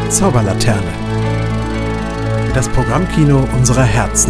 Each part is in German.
Zauberlaterne. Das Programmkino unserer Herzen.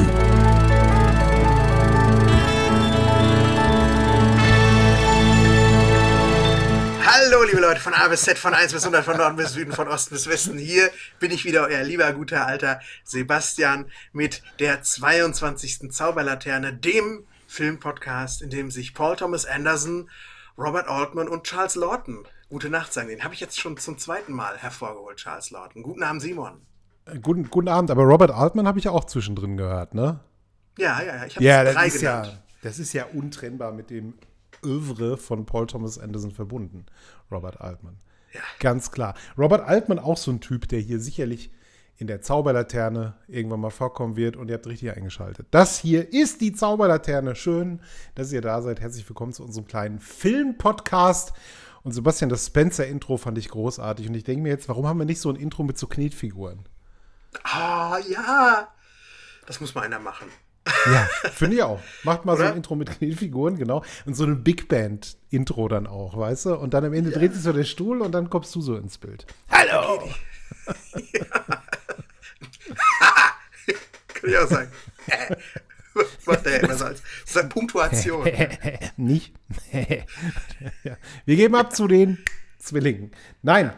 Hallo liebe Leute von A bis Z, von 1 bis 100, von Norden bis Süden, von Osten bis Westen. Hier bin ich wieder, euer lieber, guter, alter Sebastian mit der 22. Zauberlaterne, dem Filmpodcast, in dem sich Paul Thomas Anderson, Robert Altman und Charles Laughton gute Nacht sagen. Den habe ich jetzt schon zum zweiten Mal hervorgeholt, Charles Laughton. Guten Abend, Simon. Guten Abend, aber Robert Altman habe ich ja auch zwischendrin gehört, ne? Ja, ich habe drei genannt. Ja, das ist ja untrennbar mit dem Œuvre von Paul Thomas Anderson verbunden, Robert Altman. Ja. Ganz klar. Robert Altman auch so ein Typ, der hier sicherlich in der Zauberlaterne irgendwann mal vorkommen wird, und ihr habt richtig eingeschaltet. Das hier ist die Zauberlaterne. Schön, dass ihr da seid. Herzlich willkommen zu unserem kleinen Film-Podcast. Und Sebastian, das Spencer-Intro fand ich großartig. Und ich denke mir jetzt, warum haben wir nicht so ein Intro mit so Knetfiguren? Ah, ja. Das muss mal einer machen. Ja, finde ich auch. Macht mal Oder? so ein Intro mit Knetfiguren, genau. Und so ein Big Band-Intro dann auch, weißt du? Und dann am Ende dreht sich so der Stuhl und dann kommst du so ins Bild. Hallo! Kann ich auch sagen. Macht er ja immer so als Punktuation. Nicht? Ja. Wir geben ab zu den Zwillingen. Nein.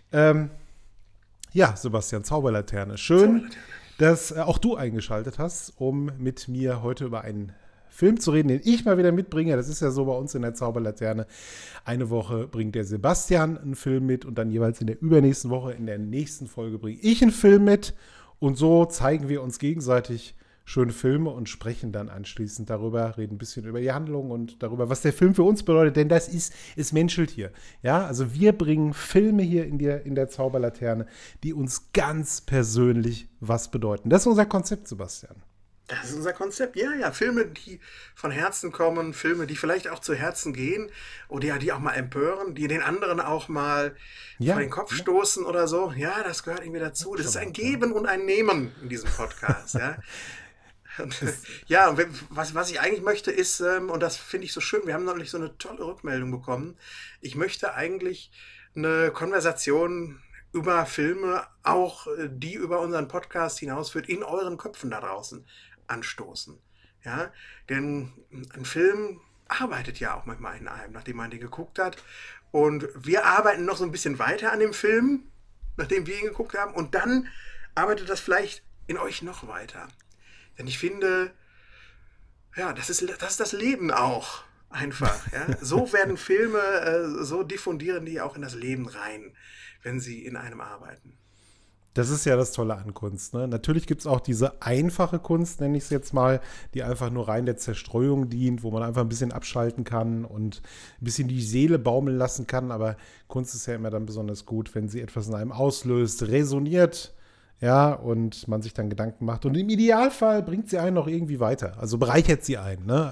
Ja, Sebastian, Zauberlaterne. Schön, dass auch du eingeschaltet hast, um mit mir heute über einen Film zu reden, den ich mal wieder mitbringe. Das ist ja so bei uns in der Zauberlaterne. Eine Woche bringt der Sebastian einen Film mit und dann jeweils in der übernächsten Woche, in der nächsten Folge, bringe ich einen Film mit. Und so zeigen wir uns gegenseitig schöne Filme und sprechen dann anschließend darüber, reden ein bisschen über die Handlung und darüber, was der Film für uns bedeutet, denn das ist, es menschelt hier. Ja, also wir bringen Filme hier in der Zauberlaterne, die uns ganz persönlich was bedeuten. Das ist unser Konzept, Sebastian. Das ist unser Konzept, ja. Filme, die von Herzen kommen, Filme, die vielleicht auch zu Herzen gehen oder die auch mal empören, die den anderen auch mal vor den Kopf stoßen oder so. Ja, das gehört irgendwie dazu. Das ist ein Geben und ein Nehmen in diesem Podcast, ja. Ja, und was ich eigentlich möchte ist, und das finde ich so schön, wir haben neulich so eine tolle Rückmeldung bekommen, ich möchte eigentlich eine Konversation über Filme, auch die über unseren Podcast hinausführt, in euren Köpfen da draußen anstoßen. Ja, denn ein Film arbeitet ja auch manchmal in einem, nachdem man den geguckt hat. Und wir arbeiten noch so ein bisschen weiter an dem Film, nachdem wir ihn geguckt haben. Und dann arbeitet das vielleicht in euch noch weiter. Denn ich finde, ja, das ist das Leben auch einfach. Ja? So werden Filme, so diffundieren die auch in das Leben rein, wenn sie in einem arbeiten. Das ist ja das Tolle an Kunst. Ne? Natürlich gibt es auch diese einfache Kunst, nenne ich es jetzt mal, die einfach nur rein der Zerstreuung dient, wo man einfach ein bisschen abschalten kann und ein bisschen die Seele baumeln lassen kann. Aber Kunst ist ja immer dann besonders gut, wenn sie etwas in einem auslöst, resoniert, ja, und man sich dann Gedanken macht. Und im Idealfall bringt sie einen noch irgendwie weiter. Also bereichert sie einen. Ne?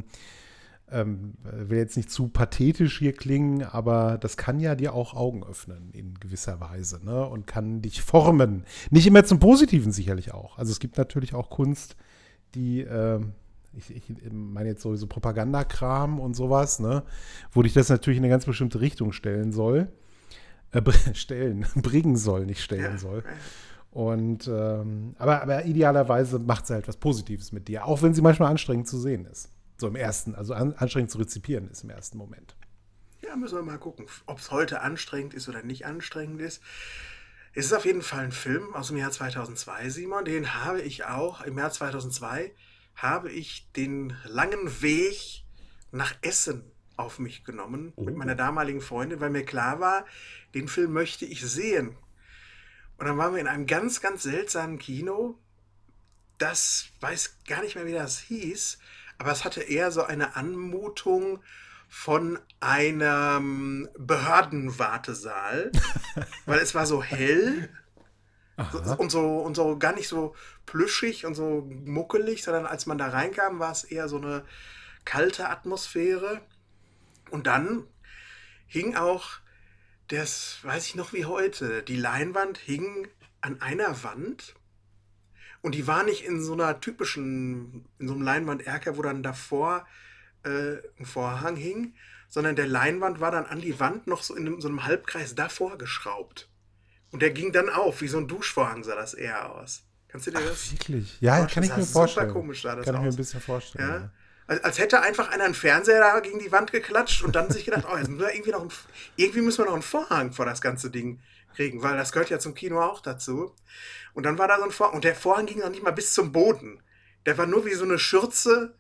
Will jetzt nicht zu pathetisch hier klingen, aber das kann ja dir auch Augen öffnen in gewisser Weise, ne? Und kann dich formen. Nicht immer zum Positiven sicherlich auch. Also es gibt natürlich auch Kunst, die, ich meine jetzt so Propagandakram und sowas, ne? Wo dich das natürlich in eine ganz bestimmte Richtung stellen soll. Bringen soll, nicht stellen soll. Und aber idealerweise macht sie halt was Positives mit dir, auch wenn sie manchmal anstrengend zu sehen ist. So im ersten, also anstrengend zu rezipieren ist im ersten Moment. Ja, müssen wir mal gucken, ob es heute anstrengend ist oder nicht anstrengend ist. Es ist auf jeden Fall ein Film aus dem Jahr 2002, Simon. Den habe ich auch, im Jahr 2002 habe ich den langen Weg nach Essen auf mich genommen mit meiner damaligen Freundin, weil mir klar war, den Film möchte ich sehen. Und dann waren wir in einem ganz, ganz seltsamen Kino. Das weiß gar nicht mehr, wie das hieß. Aber es hatte eher so eine Anmutung von einem Behördenwartesaal, weil es war so hell und so gar nicht so plüschig und so muckelig, sondern als man da reinkam, war es eher so eine kalte Atmosphäre. Und dann hing auch, das weiß ich noch wie heute, die Leinwand hing an einer Wand. Und die war nicht in so einer typischen, in so einem Leinwanderker, wo dann davor ein Vorhang hing, sondern der Leinwand war dann an die Wand noch so in so einem Halbkreis davor geschraubt. Und der ging dann auf, wie so ein Duschvorhang sah das eher aus. Kannst du dir das? Ach, wirklich? Ja, kann ich mir vorstellen. Super komisch sah das kann aus. ich mir ein bisschen vorstellen. Ja? Ja. Als hätte einfach einer einen Fernseher da gegen die Wand geklatscht und dann sich gedacht, oh, jetzt müssen wir irgendwie müssen wir noch einen Vorhang vor das ganze Ding kriegen, weil das gehört ja zum Kino auch dazu. Und dann war da so ein Vorhang und der Vorhang ging noch nicht mal bis zum Boden. Der war nur wie so eine Schürze,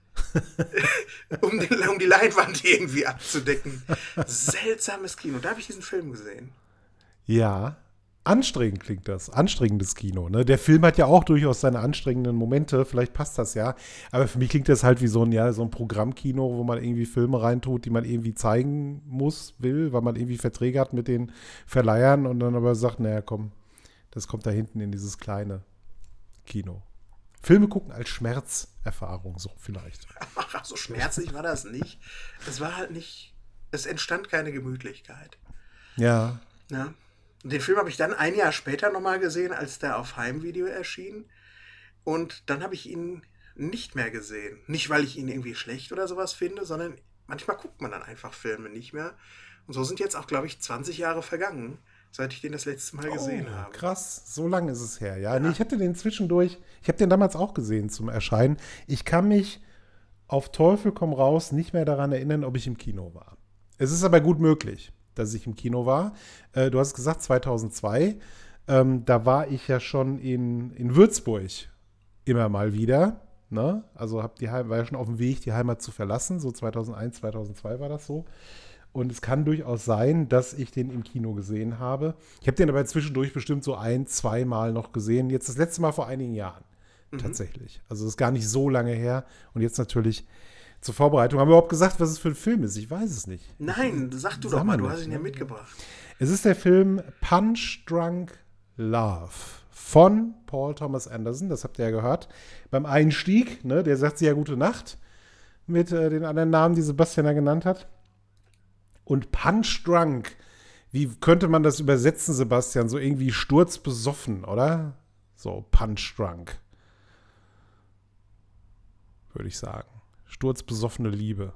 um die Leinwand irgendwie abzudecken. Seltsames Kino. Da habe ich diesen Film gesehen. Ja, anstrengend klingt das. Anstrengendes Kino. Ne? Der Film hat ja auch durchaus seine anstrengenden Momente. Vielleicht passt das ja. Aber für mich klingt das halt wie so ein Programmkino, wo man irgendwie Filme reintut, die man irgendwie zeigen will, weil man irgendwie Verträge hat mit den Verleihern und dann aber sagt, naja, komm, das kommt da hinten in dieses kleine Kino. Filme gucken als Schmerzerfahrung, so vielleicht. Ach, so schmerzlich war das nicht. Es war halt nicht, es entstand keine Gemütlichkeit. Ja. Ja. Und den Film habe ich dann ein Jahr später nochmal gesehen, als der auf Heimvideo erschien. Und dann habe ich ihn nicht mehr gesehen. Nicht, weil ich ihn irgendwie schlecht oder sowas finde, sondern manchmal guckt man dann einfach Filme nicht mehr. Und so sind jetzt auch, glaube ich, 20 Jahre vergangen, seit ich den das letzte Mal gesehen habe. Krass, so lange ist es her. Ja, nee, ich hatte den zwischendurch, ich habe den damals auch gesehen zum Erscheinen. Ich kann mich auf Teufel komm raus nicht mehr daran erinnern, ob ich im Kino war. Es ist aber gut möglich, dass ich im Kino war. Du hast gesagt 2002. Da war ich ja schon in Würzburg immer mal wieder. Ne? Also war ja schon auf dem Weg, die Heimat zu verlassen. So 2001, 2002 war das so. Und es kann durchaus sein, dass ich den im Kino gesehen habe. Ich habe den aber zwischendurch bestimmt so 1-2 Mal noch gesehen. Jetzt das letzte Mal vor einigen Jahren. Tatsächlich. Also das ist gar nicht so lange her. Und jetzt natürlich zur Vorbereitung. Haben wir überhaupt gesagt, was es für ein Film ist? Ich weiß es nicht. Nein, sag du doch mal, du hast ihn ja mitgebracht. Es ist der Film Punch Drunk Love von Paul Thomas Anderson. Das habt ihr ja gehört. Beim Einstieg, ne, der sagt sie ja gute Nacht mit den anderen Namen, die Sebastian ja genannt hat. Und Punch Drunk, wie könnte man das übersetzen, Sebastian? So irgendwie sturzbesoffen, oder? So, Punch Drunk. Würde ich sagen. Sturzbesoffene Liebe.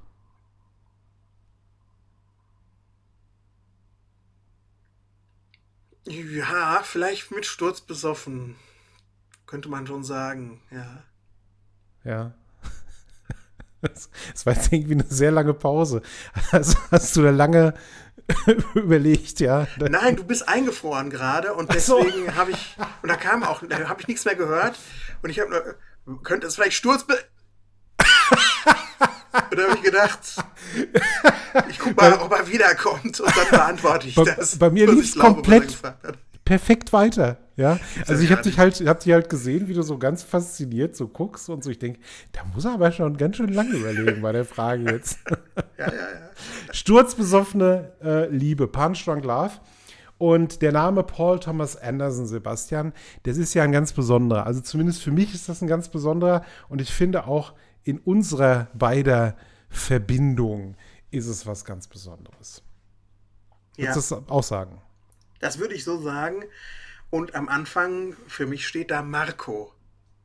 Ja, vielleicht mit sturzbesoffen. Könnte man schon sagen, ja. Ja. Es war jetzt irgendwie eine sehr lange Pause. Also hast du da lange überlegt, ja? Nein, du bist eingefroren gerade und deswegen habe ich, und da habe ich nichts mehr gehört und ich habe nur, könnte es vielleicht und da habe ich gedacht, ich gucke mal, ob er wiederkommt und dann beantworte ich das. Bei mir lief es komplett perfekt weiter. Ja, also ich habe dich halt gesehen, wie du so ganz fasziniert so guckst und so. Ich denke, da muss er aber schon ganz schön lange überlegen bei der Frage jetzt. Ja. Sturzbesoffene Liebe, Punch Drunk Love. Und der Name Paul Thomas Anderson, Sebastian, das ist ja ein ganz besonderer. Also zumindest für mich ist das ein ganz besonderer. Und ich finde auch in unserer beider Verbindung ist es was ganz Besonderes. Würdest du das auch sagen? Das würde ich so sagen. Und am Anfang, für mich steht da Marco.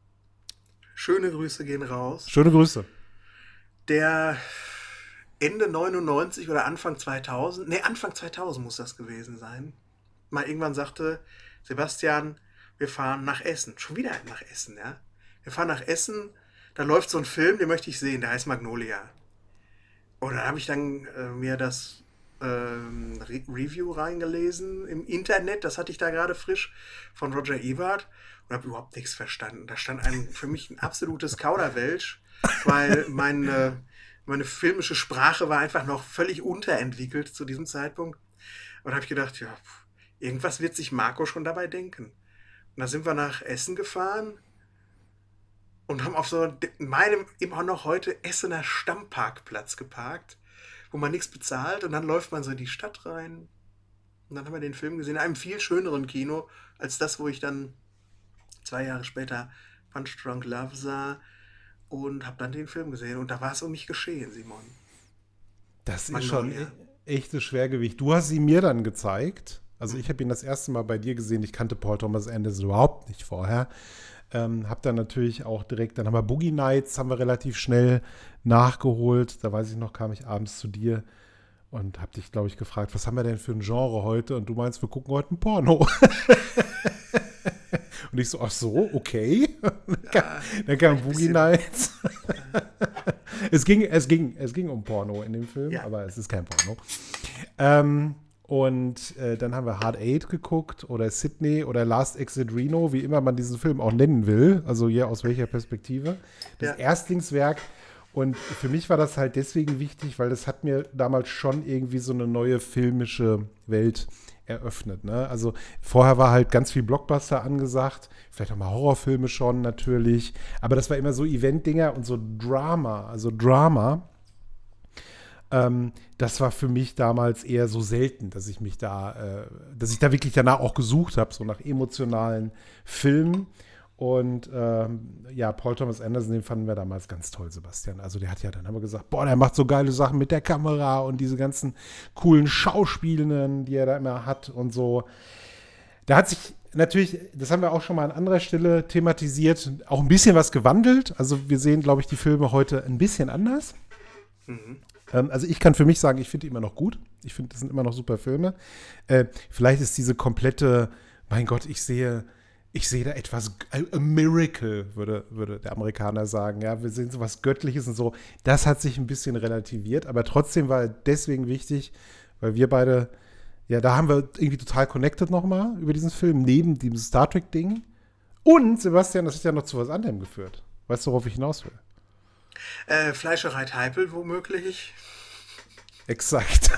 Schöne Grüße gehen raus. Schöne Grüße. Der Ende 99 oder Anfang 2000, Anfang 2000 muss das gewesen sein, mal irgendwann sagte, Sebastian, wir fahren nach Essen. Schon wieder nach Essen, ja. Wir fahren nach Essen, da läuft so ein Film, den möchte ich sehen, der heißt Magnolia. Und dann habe ich dann mir das Review reingelesen im Internet, das hatte ich da gerade frisch, von Roger Ebert und habe überhaupt nichts verstanden. Da stand für mich ein absolutes Kauderwelsch, weil meine filmische Sprache war einfach noch völlig unterentwickelt zu diesem Zeitpunkt. Und da habe ich gedacht, ja, irgendwas wird sich Marco schon dabei denken. Und da sind wir nach Essen gefahren und haben auf so meinem immer noch heute Essener Stammparkplatz geparkt, wo man nichts bezahlt und dann läuft man so in die Stadt rein und dann haben wir den Film gesehen, in einem viel schöneren Kino als das, wo ich dann 2 Jahre später Punch Drunk Love sah und habe dann den Film gesehen und da war es um mich geschehen, Simon. Das ist schon echtes Schwergewicht. Du hast ihn mir dann gezeigt, also ich habe ihn das erste Mal bei dir gesehen, ich kannte Paul Thomas Anderson überhaupt nicht vorher. Hab dann natürlich auch direkt, dann haben wir Boogie Nights, haben wir relativ schnell nachgeholt. Da weiß ich noch, kam ich abends zu dir und habe dich, glaube ich, gefragt, was haben wir denn für ein Genre heute? Und du meinst, wir gucken heute ein Porno. Und ich so, ach so, okay. Dann kam Boogie Nights. Es ging um Porno in dem Film, aber es ist kein Porno. Und dann haben wir Hard Eight geguckt oder Sydney oder Last Exit Reno, wie immer man diesen Film auch nennen will, also hier aus welcher Perspektive. Das Erstlingswerk. Und für mich war das halt deswegen wichtig, weil das hat mir damals schon irgendwie so eine neue filmische Welt eröffnet. Ne? Also vorher war halt ganz viel Blockbuster angesagt, vielleicht auch mal Horrorfilme schon natürlich, aber das war immer so Event-Dinger und so Drama, das war für mich damals eher so selten, dass ich da wirklich danach auch gesucht habe, so nach emotionalen Filmen. Und Paul Thomas Anderson, den fanden wir damals ganz toll, Sebastian. Also der hat ja, dann haben wir gesagt, boah, der macht so geile Sachen mit der Kamera und diese ganzen coolen Schauspielenden, die er da immer hat und so. Da hat sich natürlich, das haben wir auch schon mal an anderer Stelle thematisiert, auch ein bisschen was gewandelt. Also wir sehen, glaube ich, die Filme heute ein bisschen anders. Also ich kann für mich sagen, ich finde die immer noch gut. Ich finde, das sind immer noch super Filme. Vielleicht ist diese komplette, mein Gott, ich sehe da etwas, a miracle, würde der Amerikaner sagen. Ja, wir sehen so was Göttliches und so. Das hat sich ein bisschen relativiert, aber trotzdem war deswegen wichtig, weil wir beide, ja, da haben wir irgendwie total connected nochmal über diesen Film, neben dem Star Trek-Ding. Und, Sebastian, das hat ja noch zu was anderem geführt. Weißt du, worauf ich hinaus will? Fleischerei Teipel womöglich. Exakt.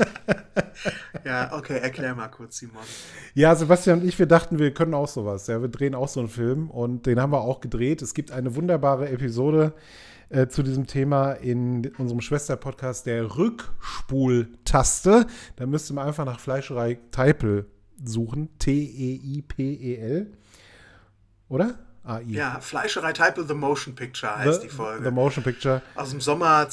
Ja, okay, erklär mal kurz, Simon. Ja, Sebastian und ich, wir dachten, wir können auch sowas. Ja, wir drehen auch so einen Film und den haben wir auch gedreht. Es gibt eine wunderbare Episode zu diesem Thema in unserem Schwester-Podcast, der Rückspultaste. Da müsst ihr mal einfach nach Fleischerei Teipel suchen. Teipel. Oder? AI. Ja, Fleischerei Teipel, The Motion Picture heißt die Folge. The Motion Picture. Aus dem Sommer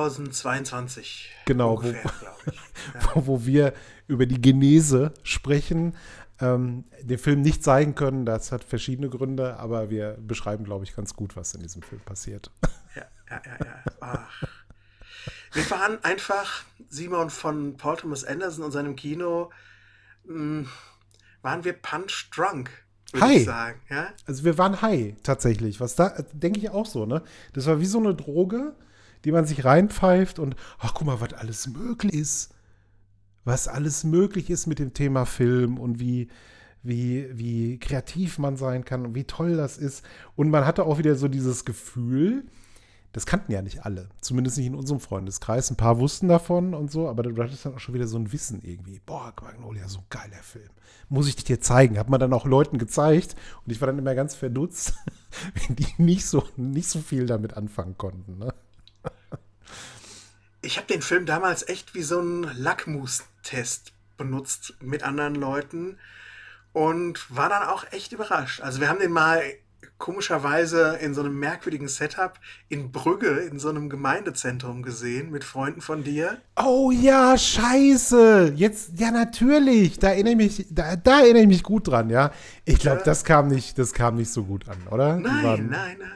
2022. Genau, ungefähr, glaube ich. Ja. wo wir über die Genese sprechen, den Film nicht zeigen können. Das hat verschiedene Gründe, aber wir beschreiben, glaube ich, ganz gut, was in diesem Film passiert. Ja. Ach. Wir waren einfach, Simon, von Paul Thomas Anderson und seinem Kino, waren wir punch drunk. Würde ich sagen, ja? Also wir waren high, tatsächlich. Was da, denke ich auch so, ne? Das war wie so eine Droge, die man sich reinpfeift und, ach, guck mal, was alles möglich ist. Was alles möglich ist mit dem Thema Film und wie kreativ man sein kann und wie toll das ist. Und man hatte auch wieder so dieses Gefühl, das kannten ja nicht alle, zumindest nicht in unserem Freundeskreis. Ein paar wussten davon und so, aber du hattest dann auch schon wieder so ein Wissen irgendwie. Boah, Magnolia, so ein geiler Film. Muss ich dir zeigen. Hat man dann auch Leuten gezeigt und ich war dann immer ganz verdutzt, wenn die nicht so viel damit anfangen konnten. Ne? Ich habe den Film damals echt wie so einen Lackmustest benutzt mit anderen Leuten und war dann auch echt überrascht. Also wir haben den mal komischerweise in so einem merkwürdigen Setup in Brügge, in so einem Gemeindezentrum gesehen, mit Freunden von dir. Oh ja, scheiße. Jetzt, ja natürlich. Da erinnere ich mich gut dran, ja. Ich glaube, das kam nicht so gut an, oder? Nein.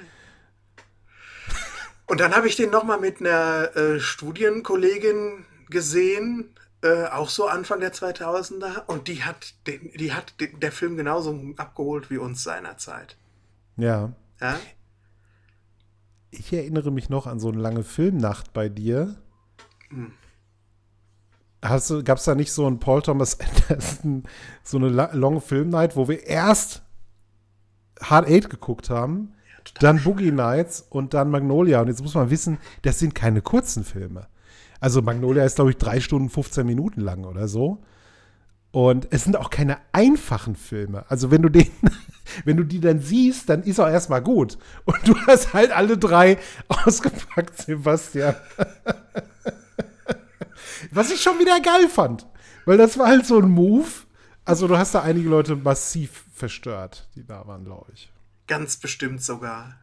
Und dann habe ich den nochmal mit einer Studienkollegin gesehen, auch so Anfang der 2000er. Und die hat der Film genauso abgeholt wie uns seinerzeit. Ja. Ich erinnere mich noch an so eine lange Filmnacht bei dir. Gab es da nicht so einen Paul Thomas Anderson, so eine Long Film Night, wo wir erst Hard Eight geguckt haben, dann Boogie Nights und dann Magnolia. Und jetzt muss man wissen, das sind keine kurzen Filme. Also Magnolia ist, glaube ich, 3 Stunden 15 Minuten lang oder so. Und es sind auch keine einfachen Filme. Also wenn du die dann siehst, dann ist auch erstmal gut. Und du hast halt alle 3 ausgepackt, Sebastian. Was ich schon wieder geil fand. Weil das war halt so ein Move. Also du hast da einige Leute massiv verstört, die da waren, glaube ich. Ganz bestimmt sogar.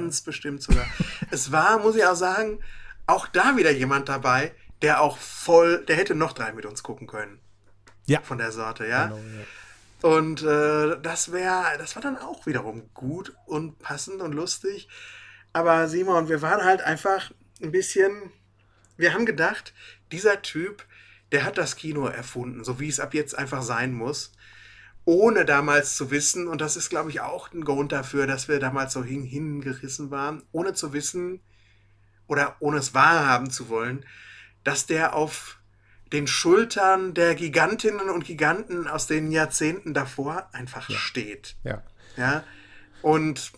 Es war, muss ich auch sagen, auch da wieder jemand dabei, der hätte noch 3 mit uns gucken können. Ja. Von der Sorte, ja. Genau, ja. Und das war dann auch wiederum gut und passend und lustig. Aber Simon, wir waren halt einfach ein bisschen, wir haben gedacht, dieser Typ, der hat das Kino erfunden, so wie es ab jetzt einfach sein muss, ohne damals zu wissen, und das ist, glaube ich, auch ein Grund dafür, dass wir damals so hingerissen waren, ohne zu wissen oder ohne es wahrhaben zu wollen, dass der auf den Schultern der Gigantinnen und Giganten aus den Jahrzehnten davor einfach steht. Ja. Ja. Und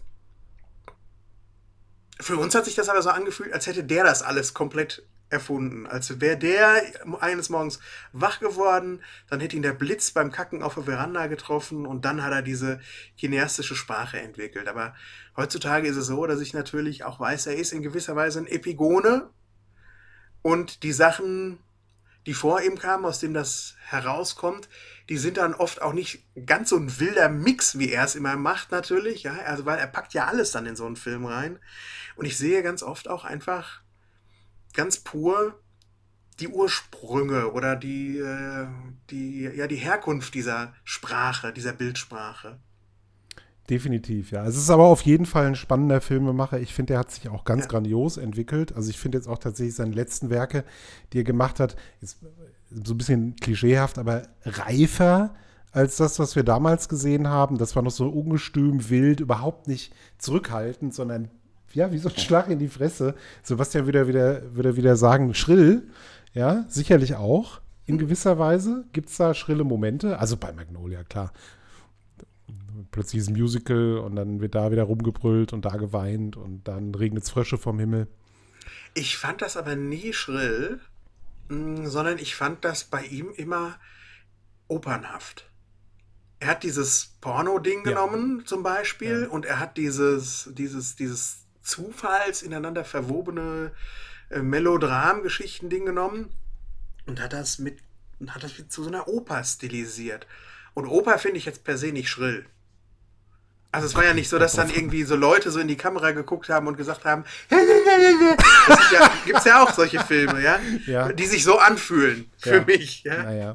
für uns hat sich das aber so angefühlt, als hätte der das alles komplett erfunden. Als wäre der eines Morgens wach geworden, dann hätte ihn der Blitz beim Kacken auf der Veranda getroffen und dann hat er diese chinesische Sprache entwickelt. Aber heutzutage ist es so, dass ich natürlich auch weiß, er ist in gewisser Weise ein Epigone und die Sachen, die vor ihm kamen, aus denen das herauskommt, die sind dann oft auch nicht ganz so ein wilder Mix, wie er es immer macht natürlich, ja, also weil er packt ja alles dann in so einen Film rein und ich sehe ganz oft auch einfach ganz pur die Ursprünge oder die Herkunft dieser Sprache, dieser Bildsprache. Definitiv, ja. Es ist aber auf jeden Fall ein spannender Filmemacher. Ich finde, er hat sich auch ganz grandios entwickelt. Also ich finde jetzt auch tatsächlich seine letzten Werke, die er gemacht hat, ist so ein bisschen klischeehaft, aber reifer als das, was wir damals gesehen haben. Das war noch so ungestüm, wild, überhaupt nicht zurückhaltend, sondern ja, wie so ein Schlag in die Fresse. Sebastian würde wieder sagen, schrill. Ja, sicherlich auch. In gewisser Weise gibt es da schrille Momente. Also bei Magnolia, klar. Plötzlich ist ein Musical und dann wird da wieder rumgebrüllt und da geweint und dann regnet es Frösche vom Himmel. Ich fand das aber nie schrill, sondern ich fand das bei ihm immer opernhaft. Er hat dieses Porno-Ding genommen zum Beispiel und er hat dieses Zufalls ineinander verwobene Melodram-Geschichten-Ding genommen und hat das zu so einer Oper stilisiert. Und Oper finde ich jetzt per se nicht schrill. Also es war ja nicht so, dass dann irgendwie so Leute so in die Kamera geguckt haben und gesagt haben, gibt es ja auch solche Filme, die sich so anfühlen für mich. Ja?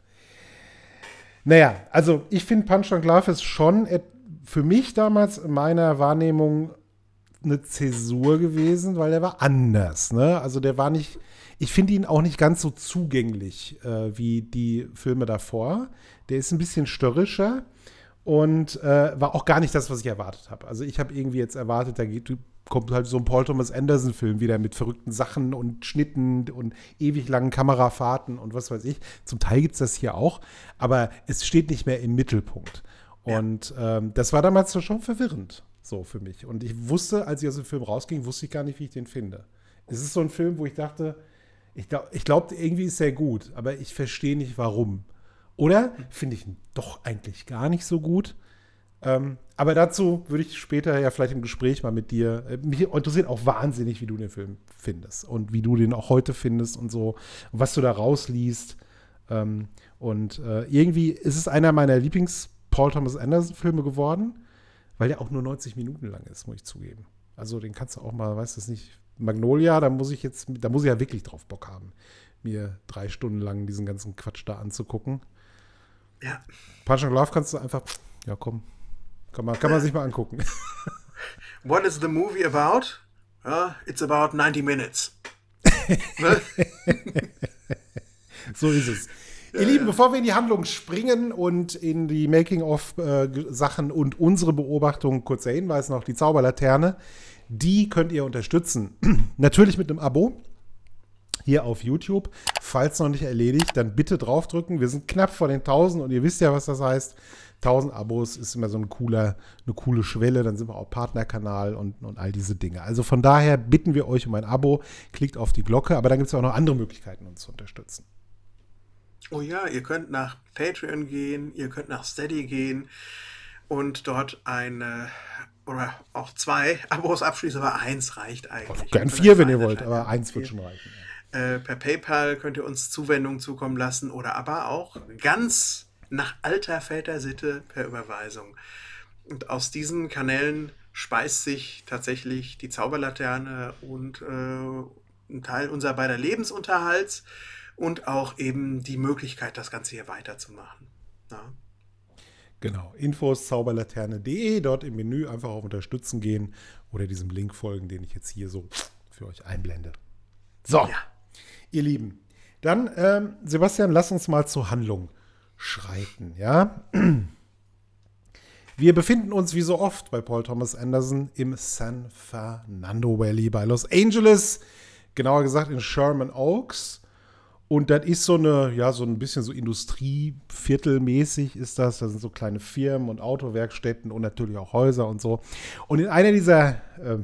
Naja, also ich finde Punch Drunk Love ist schon für mich damals in meiner Wahrnehmung eine Zäsur gewesen, weil der war anders. Ne? Also der war nicht, ich finde ihn auch nicht ganz so zugänglich wie die Filme davor. Der ist ein bisschen störrischer. Und war auch gar nicht das, was ich erwartet habe. Also ich habe irgendwie jetzt erwartet, kommt halt so ein Paul Thomas Anderson-Film wieder mit verrückten Sachen und Schnitten und ewig langen Kamerafahrten und was weiß ich. Zum Teil gibt es das hier auch, aber es steht nicht mehr im Mittelpunkt. Und das war damals schon verwirrend, so für mich. Und ich wusste, als ich aus dem Film rausging, wusste ich gar nicht, wie ich den finde. Es ist so ein Film, wo ich dachte, ich glaube, irgendwie ist er gut, aber ich verstehe nicht, warum. Oder finde ich ihn doch eigentlich gar nicht so gut. Aber dazu würde ich später ja vielleicht im Gespräch mal mit dir, mich interessiert auch wahnsinnig, wie du den Film findest und wie du den auch heute findest und so, und was du da rausliest. Irgendwie ist es einer meiner Lieblings-Paul Thomas Anderson-Filme geworden, weil der auch nur 90 Minuten lang ist, muss ich zugeben. Also den kannst du auch mal, weißt du nicht, Magnolia, da muss ich ja wirklich drauf Bock haben, mir 3 Stunden lang diesen ganzen Quatsch da anzugucken. Ja. Punch Drunk Love kannst du einfach, ja komm, kann man sich mal angucken. What is the movie about? It's about 90 minutes. So ist es. Ihr Lieben, bevor wir in die Handlung springen und in die Making-of-Sachen und unsere Beobachtungen, kurzer Hinweis noch, die Zauberlaterne, die könnt ihr unterstützen. Natürlich mit einem Abo. Hier auf YouTube. Falls noch nicht erledigt, dann bitte draufdrücken. Wir sind knapp vor den 1000 und ihr wisst ja, was das heißt. 1000 Abos ist immer so eine coole Schwelle. Dann sind wir auch Partnerkanal und all diese Dinge. Also von daher bitten wir euch um ein Abo. Klickt auf die Glocke. Aber dann gibt es auch noch andere Möglichkeiten, uns zu unterstützen. Oh ja, ihr könnt nach Patreon gehen. Ihr könnt nach Steady gehen und dort oder auch 2 Abos abschließen. Aber 1 reicht eigentlich. Gern 4, wenn ihr wollt. Aber 1 wird schon reichen. Per PayPal könnt ihr uns Zuwendungen zukommen lassen oder aber auch ganz nach alter Vätersitte per Überweisung. Und aus diesen Kanälen speist sich tatsächlich die Zauberlaterne und ein Teil unserer beider Lebensunterhalts und auch eben die Möglichkeit, das Ganze hier weiterzumachen. Ja. Genau, Infos zauberlaterne.de, dort im Menü einfach auf Unterstützen gehen oder diesem Link folgen, den ich jetzt hier so für euch einblende. So. Ja. Ihr Lieben, Dann, Sebastian, lass uns mal zur Handlung schreiten, ja? Wir befinden uns wie so oft bei Paul Thomas Anderson im San Fernando Valley bei Los Angeles, genauer gesagt in Sherman Oaks. Und das ist so ein bisschen so Industrieviertelmäßig ist das. Da sind so kleine Firmen und Autowerkstätten und natürlich auch Häuser und so. Und in einer dieser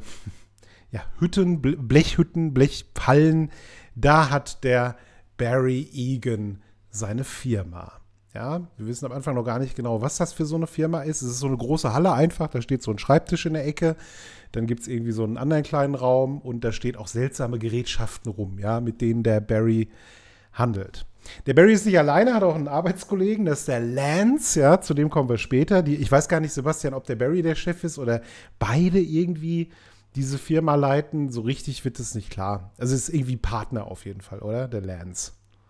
Hütten, Blechhallen, da hat der Barry Egan seine Firma. Ja, wir wissen am Anfang noch gar nicht genau, was das für so eine Firma ist. Es ist so eine große Halle einfach, da steht so ein Schreibtisch in der Ecke, dann gibt es irgendwie so einen anderen kleinen Raum und da steht auch seltsame Gerätschaften rum, ja, mit denen der Barry handelt. Der Barry ist nicht alleine, hat auch einen Arbeitskollegen, das ist der Lance, ja, zu dem kommen wir später. Ich weiß gar nicht, Sebastian, ob der Barry der Chef ist oder beide irgendwie diese Firma leiten, so richtig wird es nicht klar. Also es ist irgendwie Partner auf jeden Fall, oder? Der Lance.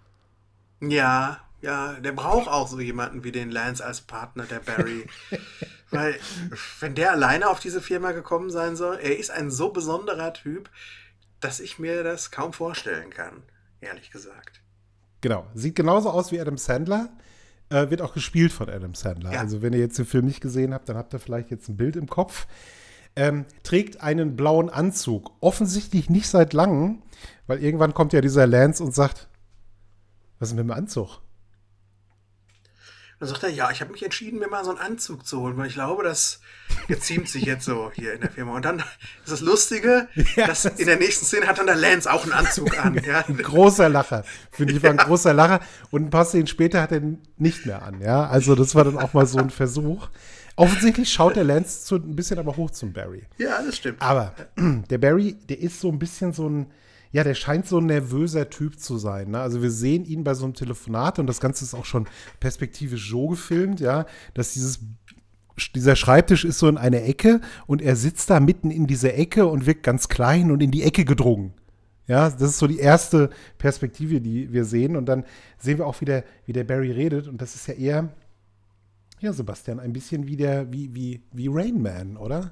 Ja, der braucht auch so jemanden wie den Lance als Partner, der Barry. Weil, wenn der alleine auf diese Firma gekommen sein soll, er ist ein so besonderer Typ, dass ich mir das kaum vorstellen kann, ehrlich gesagt. Genau, sieht genauso aus wie Adam Sandler, wird auch gespielt von Adam Sandler. Ja. Also wenn ihr jetzt den Film nicht gesehen habt, dann habt ihr vielleicht jetzt ein Bild im Kopf. Trägt einen blauen Anzug, offensichtlich nicht seit langem, weil irgendwann kommt ja dieser Lance und sagt, was ist mit dem Anzug? Dann sagt er, ja, ich habe mich entschieden, mir mal so einen Anzug zu holen, weil ich glaube, das geziemt sich jetzt so hier in der Firma. Und dann ist das Lustige, dass in der nächsten Szene hat dann der Lance auch einen Anzug an. Ja. Ein großer Lacher. Finde ich, war ein großer Lacher. Und ein paar Szenen später hat er ihn nicht mehr an. Ja, also das war dann auch mal so ein Versuch. Offensichtlich schaut der Lance ein bisschen aber hoch zum Barry. Ja, das stimmt. Aber der Barry, der ist so ein bisschen so ein, ja, der scheint so ein nervöser Typ zu sein. Ne? Also wir sehen ihn bei so einem Telefonat und das Ganze ist auch schon perspektivisch so gefilmt, ja, dass dieser Schreibtisch ist so in einer Ecke und er sitzt da mitten in dieser Ecke und wirkt ganz klein und in die Ecke gedrungen. Ja, das ist so die erste Perspektive, die wir sehen. Und dann sehen wir auch, wie der Barry redet. Und das ist ja eher, ja, Sebastian, ein bisschen wie Rain Man, oder?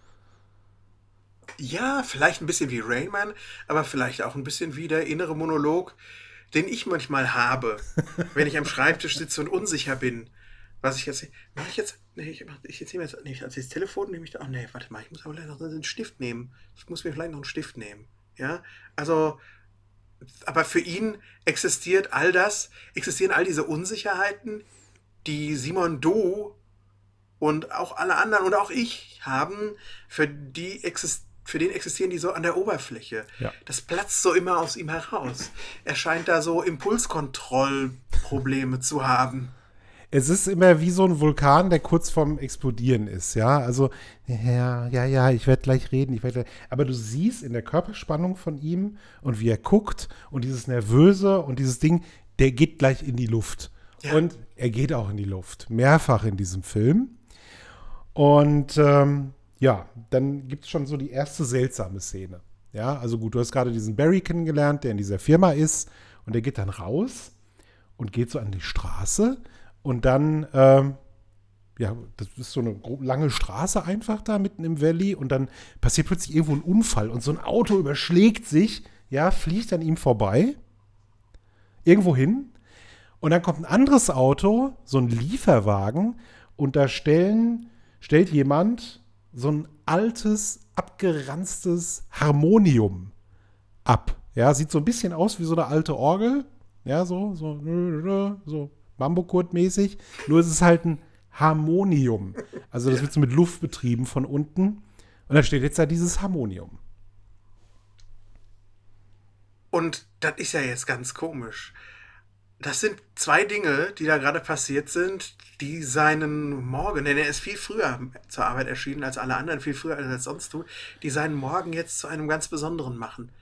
Ja, vielleicht ein bisschen wie Rain Man, aber vielleicht auch ein bisschen wie der innere Monolog, den ich manchmal habe, wenn ich am Schreibtisch sitze und unsicher bin. Was ich jetzt, mache ich jetzt, nee, ich nehme jetzt, nee, als das Telefon nehme ich da, nee, warte mal, ich muss aber vielleicht noch einen Stift nehmen. Ich muss mir vielleicht noch einen Stift nehmen. Ja, also, aber für ihn existieren all diese Unsicherheiten, die Simon Doh und auch alle anderen und auch ich haben, für den existieren die so an der Oberfläche. Ja. Das platzt so immer aus ihm heraus. Er scheint da so Impulskontrollprobleme zu haben. Es ist immer wie so ein Vulkan, der kurz vorm Explodieren ist, ja. Also, ja, ich werde gleich reden. Aber du siehst in der Körperspannung von ihm und wie er guckt und dieses Nervöse und dieses Ding, der geht gleich in die Luft. Ja. Und er geht auch in die Luft. Mehrfach in diesem Film. Und dann gibt es schon so die erste seltsame Szene. Ja, also gut, du hast gerade diesen Barry kennengelernt, der in dieser Firma ist. Und der geht dann raus und geht so an die Straße. Und dann, das ist so eine lange Straße einfach da mitten im Valley. Und dann passiert plötzlich irgendwo ein Unfall. Und so ein Auto überschlägt sich, ja, fliegt an ihm vorbei. Irgendwo hin. Und dann kommt ein anderes Auto, so ein Lieferwagen. Und da stellt jemand so ein altes, abgeranztes Harmonium ab. Ja, sieht so ein bisschen aus wie so eine alte Orgel. Ja, so Mambo-Kurt-mäßig. Nur es ist halt ein Harmonium. Also das wird so mit Luft betrieben von unten. Und da steht jetzt da dieses Harmonium. Und das ist ja jetzt ganz komisch. Das sind zwei Dinge, die da gerade passiert sind, die seinen Morgen, denn er ist viel früher zur Arbeit erschienen als alle anderen, viel früher als er sonst tut, die seinen Morgen jetzt zu einem ganz besonderen machen.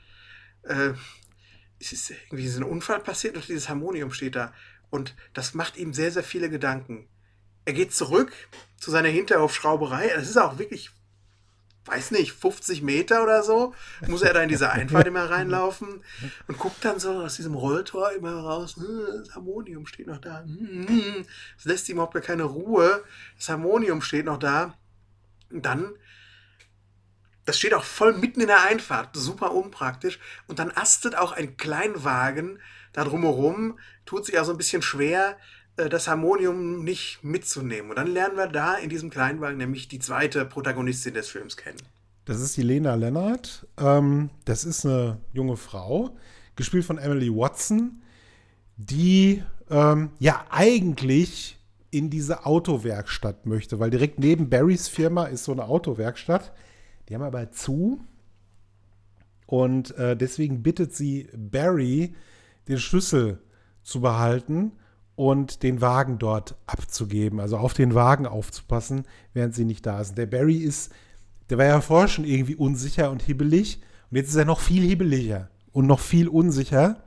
Es ist irgendwie ein Unfall passiert und dieses Harmonium steht da. Und das macht ihm sehr, sehr viele Gedanken. Er geht zurück zu seiner Hinterhofschrauberei. Das ist auch wirklich, weiß nicht, 50 Meter oder so, muss er da in diese Einfahrt immer reinlaufen und guckt dann so aus diesem Rolltor immer raus. Das Harmonium steht noch da. Das lässt ihm überhaupt gar keine Ruhe. Das Harmonium steht noch da. Und dann, das steht auch voll mitten in der Einfahrt, super unpraktisch. Und dann astet auch ein Kleinwagen da drumherum tut sich auch so ein bisschen schwer, das Harmonium nicht mitzunehmen. Und dann lernen wir da in diesem Kleinwagen nämlich die zweite Protagonistin des Films kennen. Das ist die Lena Lennart. Das ist eine junge Frau, gespielt von Emily Watson, die ja eigentlich in diese Autowerkstatt möchte, weil direkt neben Barrys Firma ist so eine Autowerkstatt. Die haben aber zu. Und deswegen bittet sie Barry, den Schlüssel zu behalten und den Wagen dort abzugeben. Also auf den Wagen aufzupassen, während sie nicht da ist. Der Barry der war ja vorher schon irgendwie unsicher und hibbelig. Und jetzt ist er noch viel hibbeliger und noch viel unsicherer.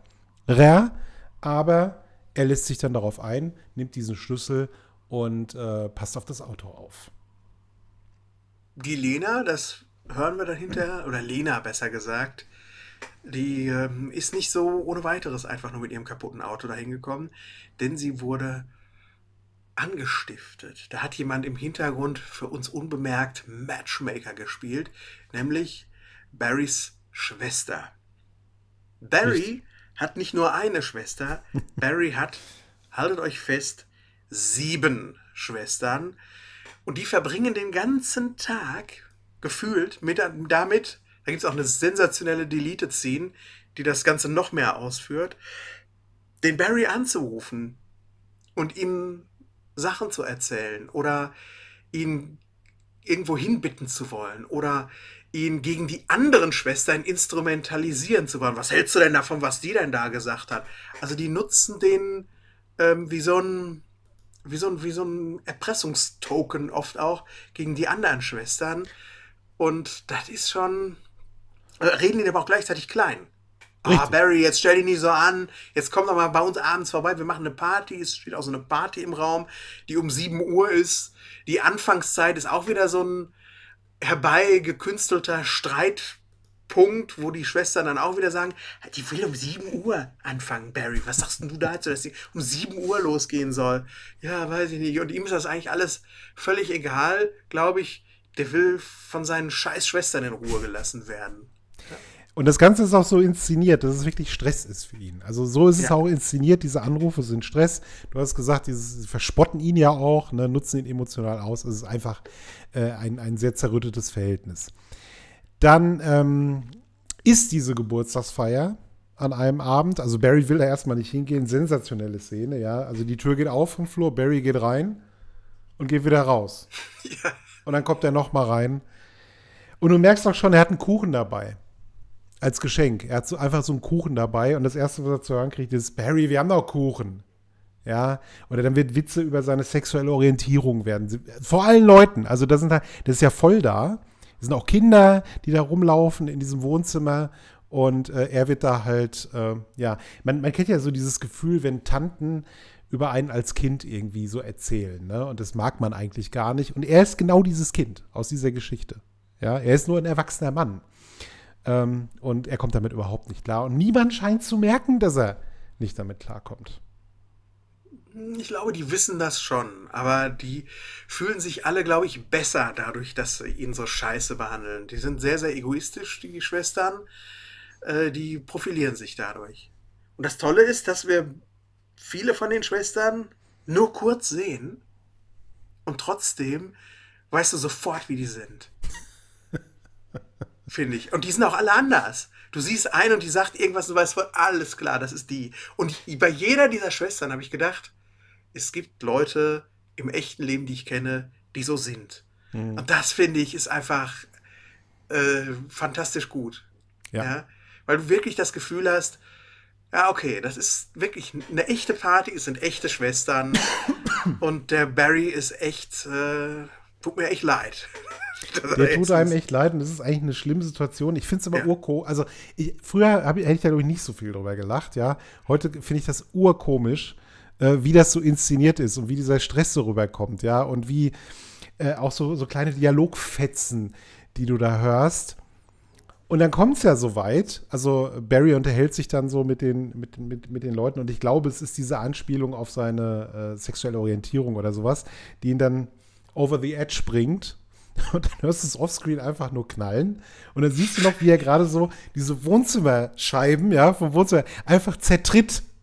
Aber er lässt sich dann darauf ein, nimmt diesen Schlüssel und passt auf das Auto auf. Die Lena, das hören wir dann hinterher, oder Lena besser gesagt, die ist nicht so ohne weiteres einfach nur mit ihrem kaputten Auto dahin gekommen, denn sie wurde angestiftet. Da hat jemand im Hintergrund für uns unbemerkt Matchmaker gespielt, nämlich Barrys Schwester. Barry hat nicht nur eine Schwester, Barry hat, haltet euch fest, 7 Schwestern und die verbringen den ganzen Tag gefühlt damit, da gibt es auch eine sensationelle Deleted-Scene, die das Ganze noch mehr ausführt, den Barry anzurufen und ihm Sachen zu erzählen oder ihn irgendwo hinbitten zu wollen oder ihn gegen die anderen Schwestern instrumentalisieren zu wollen. Was hältst du denn davon, was die denn da gesagt hat? Also die nutzen den wie so ein Erpressungstoken oft auch gegen die anderen Schwestern. Und das ist schon... reden die aber auch gleichzeitig klein. Ah, Barry, jetzt stell dich nicht so an. Jetzt komm doch mal bei uns abends vorbei. Wir machen eine Party. Es steht auch so eine Party im Raum, die um 7 Uhr ist. Die Anfangszeit ist auch wieder so ein herbeigekünstelter Streitpunkt, wo die Schwestern dann auch wieder sagen, die will um 7 Uhr anfangen, Barry. Was sagst denn du dazu, dass die um 7 Uhr losgehen soll? Ja, weiß ich nicht. Und ihm ist das eigentlich alles völlig egal, glaube ich. Der will von seinen scheiß Schwestern in Ruhe gelassen werden. Ja. Und das Ganze ist auch so inszeniert, dass es wirklich Stress ist für ihn. Also so ist es auch inszeniert, diese Anrufe sind Stress. Du hast gesagt, sie verspotten ihn ja auch, ne, nutzen ihn emotional aus. Es ist einfach ein sehr zerrüttetes Verhältnis. Dann ist diese Geburtstagsfeier an einem Abend, also Barry will da erstmal nicht hingehen, sensationelle Szene, ja. Also die Tür geht auf vom Flur, Barry geht rein und geht wieder raus. Ja. Und dann kommt er noch mal rein. Und du merkst auch schon, er hat einen Kuchen dabei. Als Geschenk. Er hat einfach so einen Kuchen dabei. Und das Erste, was er zu hören kriegt, ist, Barry, wir haben noch Kuchen. Ja. Oder dann wird Witze über seine sexuelle Orientierung werden. Vor allen Leuten. Also das ist ja voll da. Es sind auch Kinder, die da rumlaufen in diesem Wohnzimmer. Und er wird da halt, man kennt ja so dieses Gefühl, wenn Tanten über einen als Kind irgendwie so erzählen, ne? Und das mag man eigentlich gar nicht. Und er ist genau dieses Kind aus dieser Geschichte. Ja, er ist nur ein erwachsener Mann. Und er kommt damit überhaupt nicht klar. Und niemand scheint zu merken, dass er nicht damit klarkommt. Ich glaube, die wissen das schon. Aber die fühlen sich alle, glaube ich, besser dadurch, dass sie ihn so scheiße behandeln. Die sind sehr, sehr egoistisch, die Schwestern. Die profilieren sich dadurch. Und das Tolle ist, dass wir viele von den Schwestern nur kurz sehen und trotzdem weißt du sofort, wie die sind. Finde ich. Und die sind auch alle anders. Du siehst einen und die sagt irgendwas und du weißt, alles klar, das ist die. Und bei jeder dieser Schwestern habe ich gedacht, es gibt Leute im echten Leben, die ich kenne, die so sind. Mhm. Und das, finde ich, ist einfach fantastisch gut. Ja? Weil du wirklich das Gefühl hast, ja, okay, das ist wirklich eine echte Party, es sind echte Schwestern und der Barry ist echt, tut mir echt leid. Der tut einem echt leid und das ist eigentlich eine schlimme Situation. Ich finde es immer urkomisch. Also früher hätte ich da, glaube ich, nicht so viel drüber gelacht, ja. Heute finde ich das urkomisch, wie das so inszeniert ist und wie dieser Stress so rüberkommt, ja. Und wie auch so kleine Dialogfetzen, die du da hörst. Und dann kommt es ja so weit, also Barry unterhält sich dann so mit den Leuten und ich glaube, es ist diese Anspielung auf seine sexuelle Orientierung oder sowas, die ihn dann over the edge bringt und dann hörst du es offscreen einfach nur knallen und dann siehst du noch, wie er gerade so diese Wohnzimmerscheiben, ja, vom Wohnzimmer einfach zertritt,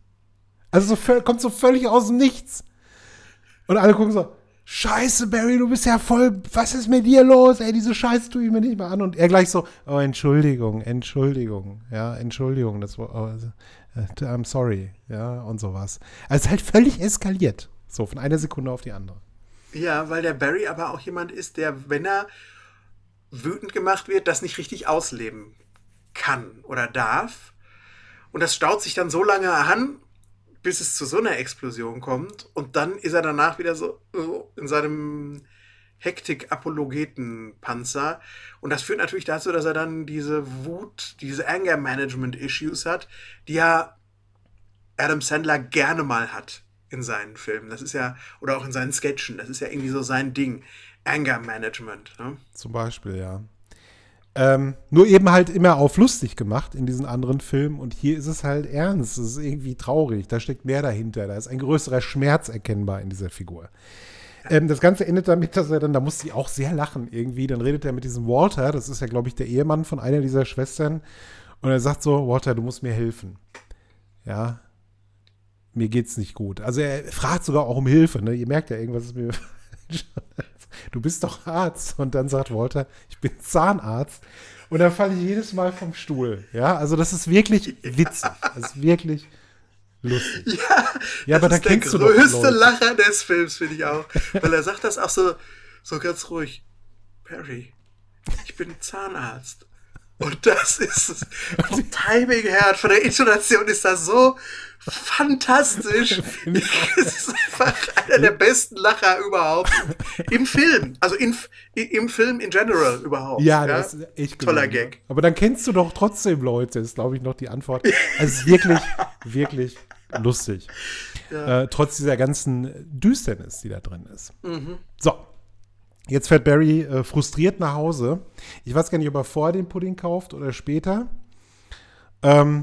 Also kommt so völlig aus dem Nichts. Und alle gucken so, Scheiße, Barry, du bist ja voll, was ist mit dir los? Ey, diese Scheiße tue ich mir nicht mehr an. Und er gleich so, oh, Entschuldigung, ja, Entschuldigung, das war, I'm sorry, ja, und sowas. Also es ist halt völlig eskaliert, so von einer Sekunde auf die andere. Ja, weil der Barry aber auch jemand ist, der, wenn er wütend gemacht wird, das nicht richtig ausleben kann oder darf. Und das staut sich dann so lange an, bis es zu so einer Explosion kommt. Und dann ist er danach wieder so in seinem Hektik-Apologeten-Panzer. Und das führt natürlich dazu, dass er dann diese Wut, diese Anger-Management-Issues hat, die ja Adam Sandler gerne mal hat in seinen Filmen. Das ist ja, oder auch in seinen Sketchen, das ist ja irgendwie so sein Ding. Anger-Management. Ne? Zum Beispiel, ja. Nur eben halt immer auf lustig gemacht in diesen anderen Filmen und hier ist es halt ernst, es ist irgendwie traurig, da steckt mehr dahinter, da ist ein größerer Schmerz erkennbar in dieser Figur. Das Ganze endet damit, dass er dann, da musste ich auch sehr lachen irgendwie, dann redet er mit diesem Walter, das ist ja glaube ich der Ehemann von einer dieser Schwestern und er sagt so, Walter, du musst mir helfen. Ja, mir geht's nicht gut. Also er fragt sogar auch um Hilfe, ne? Ihr merkt ja, irgendwas ist mir du bist doch Arzt. Und dann sagt Walter, ich bin Zahnarzt. Und dann falle ich jedes Mal vom Stuhl. Ja, also das ist wirklich witzig. Das ist wirklich lustig. Ja, aber das da ist kennst der du doch größte Leute. Lacher des Films, finde ich auch. Weil er sagt das auch so ganz ruhig. Barry, ich bin Zahnarzt. Und das ist es. Vom Timing her, von der Intonation ist das so fantastisch. Das ist einfach einer der besten Lacher überhaupt im Film. Also im Film in general überhaupt. Ja, das ist echt toller gelungen. Gag. Aber dann kennst du doch trotzdem Leute, ist, glaube ich, noch die Antwort. Also es ist wirklich, wirklich lustig. Ja. Trotz dieser ganzen Düsternis, die da drin ist. So. Jetzt fährt Barry frustriert nach Hause. Ich weiß gar nicht, ob er vorher den Pudding kauft oder später. Weiß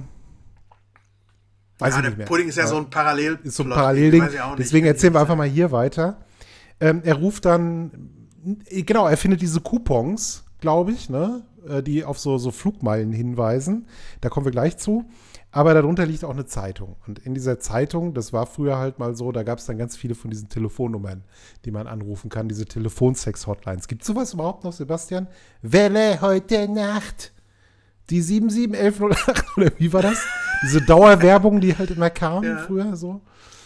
ich nicht Der mehr. Pudding ist ja so ein Parallel. Ist so ein Parallelding. Weiß ich auch nicht. Deswegen erzählen wir einfach mal hier weiter. Er ruft dann, genau, er findet diese Coupons, glaube ich, ne, die auf so Flugmeilen hinweisen. Da kommen wir gleich zu. Aber darunter liegt auch eine Zeitung. Und in dieser Zeitung, das war früher halt mal so, da gab es dann ganz viele von diesen Telefonnummern, die man anrufen kann, diese Telefonsex-Hotlines. Gibt es sowas überhaupt noch, Sebastian? Wähle heute Nacht die 77108 oder wie war das? Diese Dauerwerbung, die halt immer kam früher so.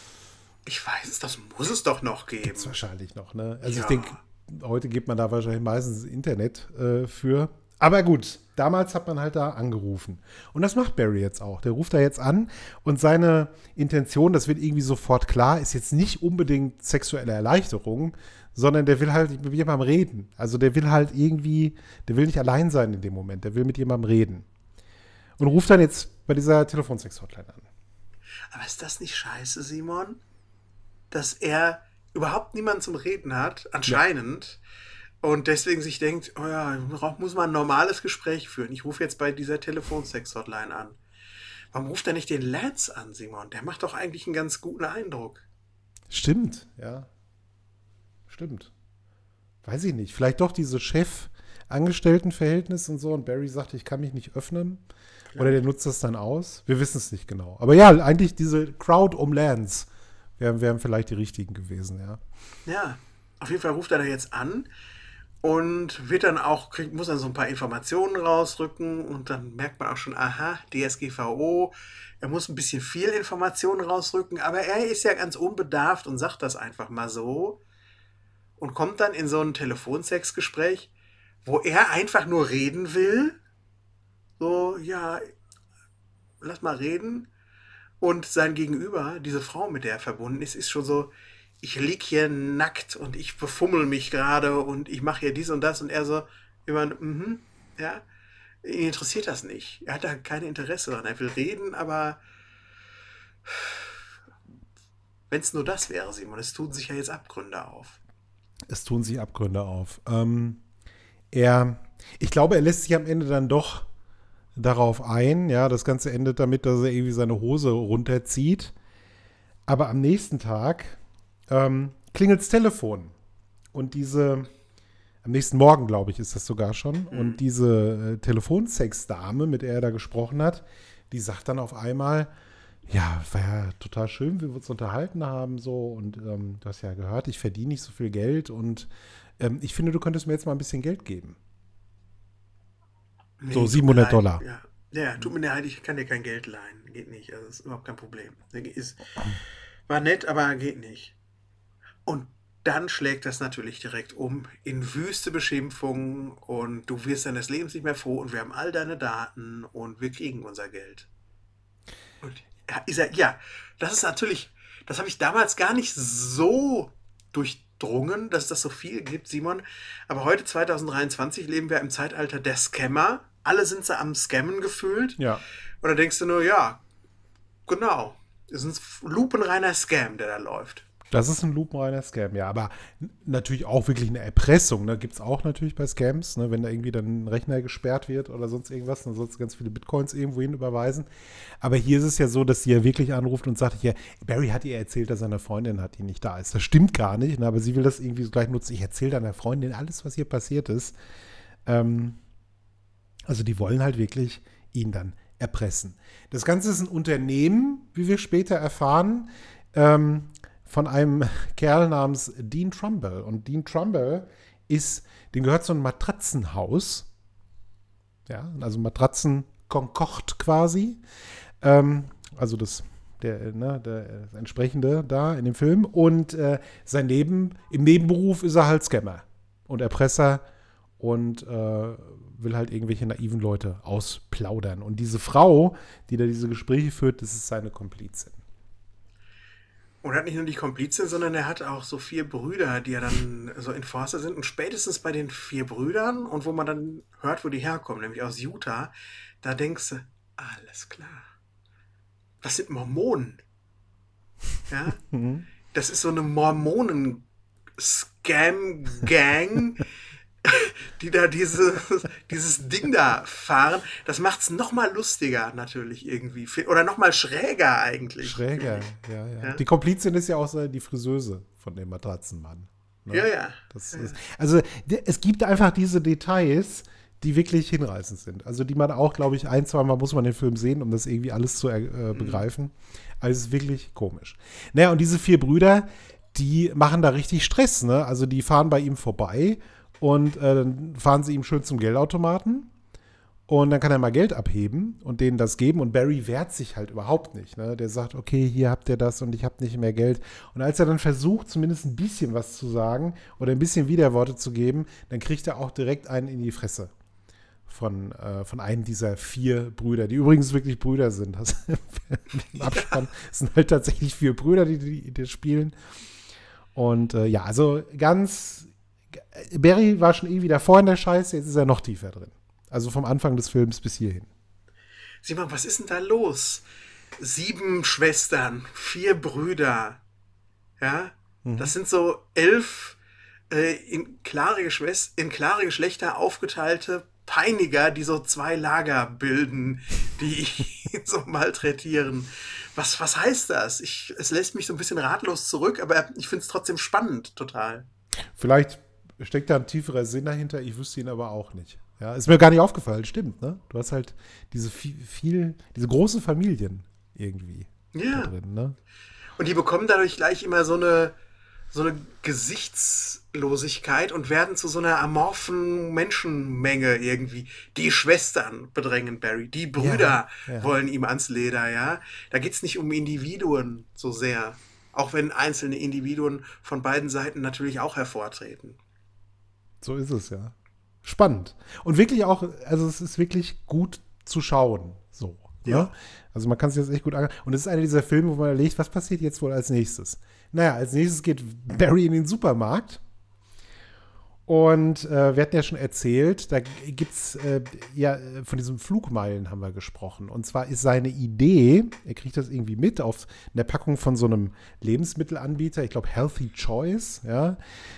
Ich weiß es, das muss es doch noch geben. Gibt's wahrscheinlich noch, ne? Also Ja. ich denke, heute gibt man da wahrscheinlich meistens Internet für. Aber gut, damals hat man halt da angerufen. Und das macht Barry jetzt auch. Der ruft da jetzt an und seine Intention, das wird irgendwie sofort klar, ist jetzt nicht unbedingt sexuelle Erleichterung, sondern der will halt mit jemandem reden. Also der will halt irgendwie, der will nicht allein sein in dem Moment, der will mit jemandem reden. Und ruft dann jetzt bei dieser Telefonsex-Hotline an. Aber ist das nicht scheiße, Simon? Dass er überhaupt niemanden zum Reden hat, anscheinend, und deswegen sich denkt, oh ja, muss man ein normales Gespräch führen. Ich rufe jetzt bei dieser Telefonsex-Hotline an. Warum ruft er nicht den Lance an, Simon? Der macht doch eigentlich einen ganz guten Eindruck. Stimmt, ja. Stimmt. Weiß ich nicht. Vielleicht doch diese Chef-Angestellten-Verhältnis und so. Und Barry sagt, ich kann mich nicht öffnen. Oder der nutzt das dann aus. Wir wissen es nicht genau. Aber ja, eigentlich diese Crowd um Lance wären vielleicht die richtigen gewesen, ja. Ja, auf jeden Fall ruft er da jetzt an und wird dann auch, muss dann so ein paar Informationen rausrücken und dann merkt man auch schon, aha, DSGVO, er muss ein bisschen viel Informationen rausrücken, aber er ist ja ganz unbedarft und sagt das einfach mal so und kommt dann in so ein Telefonsexgespräch, wo er einfach nur reden will, so, ja, lass mal reden. Und sein Gegenüber, diese Frau, mit der er verbunden ist, ist schon so, ich lieg hier nackt und ich befummel mich gerade und ich mache hier dies und das. Und er so, immer, ja, ihn interessiert das nicht. Er hat da kein Interesse dran. Er will reden, aber wenn es nur das wäre, Simon, es tun sich ja jetzt Abgründe auf. Es tun sich Abgründe auf. Ich glaube, er lässt sich am Ende dann doch darauf ein. Ja, das Ganze endet damit, dass er irgendwie seine Hose runterzieht. Aber am nächsten Tag klingelt's Telefon. Und am nächsten Morgen, glaube ich, ist das sogar schon. Und diese Telefonsex-Dame, mit der er da gesprochen hat, die sagt dann auf einmal, Ja, war ja total schön, wie wir uns unterhalten haben so und du hast ja gehört, ich verdiene nicht so viel Geld und ich finde, du könntest mir jetzt mal ein bisschen Geld geben. Nee, So tut mir leid. $700. Ja. Ja, tut mir leid, ich kann dir kein Geld leihen. Geht nicht. Also, das ist überhaupt kein Problem. War nett, aber geht nicht. Und dann schlägt das natürlich direkt um in wüste Beschimpfungen und du wirst deines Lebens nicht mehr froh und wir haben all deine Daten und wir kriegen unser Geld. Und ja, das ist natürlich, das habe ich damals gar nicht so durchdrungen, dass es das so viel gibt, Simon. Aber heute, 2023, leben wir im Zeitalter der Scammer. Alle sind so am Scammen gefühlt. Ja. Und dann denkst du nur, ja, genau. Das ist ein lupenreiner Scam, der da läuft. Das ist ein lupenreiner Scam, ja, aber natürlich auch wirklich eine Erpressung, ne, gibt es auch natürlich bei Scams, ne, wenn da irgendwie dann ein Rechner gesperrt wird oder sonst irgendwas, dann sollst du ganz viele Bitcoins irgendwo hin überweisen. Aber hier ist es ja so, dass sie ja wirklich anruft und sagt, ja, Barry hat ihr erzählt, dass seine Freundin hat, die nicht da ist. Das stimmt gar nicht, ne, aber sie will das irgendwie so gleich nutzen. Ich erzähle deiner Freundin alles, was hier passiert ist. Also die wollen halt wirklich ihn dann erpressen. Das Ganze ist ein Unternehmen, wie wir später erfahren, von einem Kerl namens Dean Trumbull. Und Dean Trumbull dem gehört so ein Matratzenhaus. Ja, also Matratzen-Concord quasi. Also der entsprechende da in dem Film. Und im Nebenberuf ist er halt Scammer und Erpresser und will halt irgendwelche naiven Leute ausplaudern. Und diese Frau, die da diese Gespräche führt, das ist seine Komplizin. Und er hat nicht nur die Komplizin, sondern er hat auch so 4 Brüder, die ja dann so Enforcer sind. Und spätestens bei den 4 Brüdern und wo man dann hört, wo die herkommen, nämlich aus Utah, da denkst du, alles klar. Das sind Mormonen. Ja? Das ist so eine Mormonen-Scam-Gang, die da dieses Ding da fahren. Das macht es noch mal lustiger natürlich irgendwie. Oder noch mal schräger eigentlich. Schräger, ja. Die Komplizin ist ja auch so die Friseuse von dem Matratzenmann. Ne? Ja. Also es gibt einfach diese Details, die wirklich hinreißend sind. Also die man auch, glaube ich, 1-2 Mal muss man den Film sehen, um das irgendwie alles zu begreifen. Also es ist wirklich komisch. Naja, und diese 4 Brüder, die machen da richtig Stress. Ne? Also die fahren bei ihm vorbei und dann fahren sie ihm schön zum Geldautomaten und dann kann er mal Geld abheben und denen das geben und Barry wehrt sich halt überhaupt nicht. Ne? Der sagt, okay, hier habt ihr das und ich habe nicht mehr Geld. Und als er dann versucht, zumindest ein bisschen was zu sagen oder ein bisschen Widerworte zu geben, dann kriegt er auch direkt einen in die Fresse von einem dieser 4 Brüder, die übrigens wirklich Brüder sind. Das, im Abspann sind halt tatsächlich 4 Brüder, die spielen. Und also Barry war schon irgendwie davor in der Scheiße, jetzt ist er noch tiefer drin. Also vom Anfang des Films bis hierhin. Sieh mal, was ist denn da los? 7 Schwestern, 4 Brüder. Ja, das sind so 11 in klare Geschlechter aufgeteilte Peiniger, die so 2 Lager bilden, die ihn so malträtieren. Was heißt das? Es lässt mich so ein bisschen ratlos zurück, aber ich finde es trotzdem spannend, total. Vielleicht steckt da ein tieferer Sinn dahinter, ich wüsste ihn aber auch nicht. Ja, ist mir gar nicht aufgefallen, stimmt, ne? Du hast halt diese großen Familien irgendwie da drin, ne? Und die bekommen dadurch gleich immer so eine Gesichtslosigkeit und werden zu so einer amorphen Menschenmenge irgendwie. Die Schwestern bedrängen Barry, die Brüder wollen ihm ans Leder, ja. Da geht es nicht um Individuen so sehr, auch wenn einzelne Individuen von beiden Seiten natürlich auch hervortreten. So ist es, ja. Spannend. Und wirklich auch, also es ist wirklich gut zu schauen, so. Ja. Ne? Also man kann sich das echt gut angucken. Und es ist einer dieser Filme, wo man überlegt, was passiert jetzt wohl als nächstes? Naja, als nächstes geht Barry in den Supermarkt. Und wir hatten ja schon erzählt, da gibt es, von diesen Flugmeilen haben wir gesprochen. Und zwar ist seine Idee, er kriegt das irgendwie mit auf einer Packung von so einem Lebensmittelanbieter, ich glaube Healthy Choice, ja.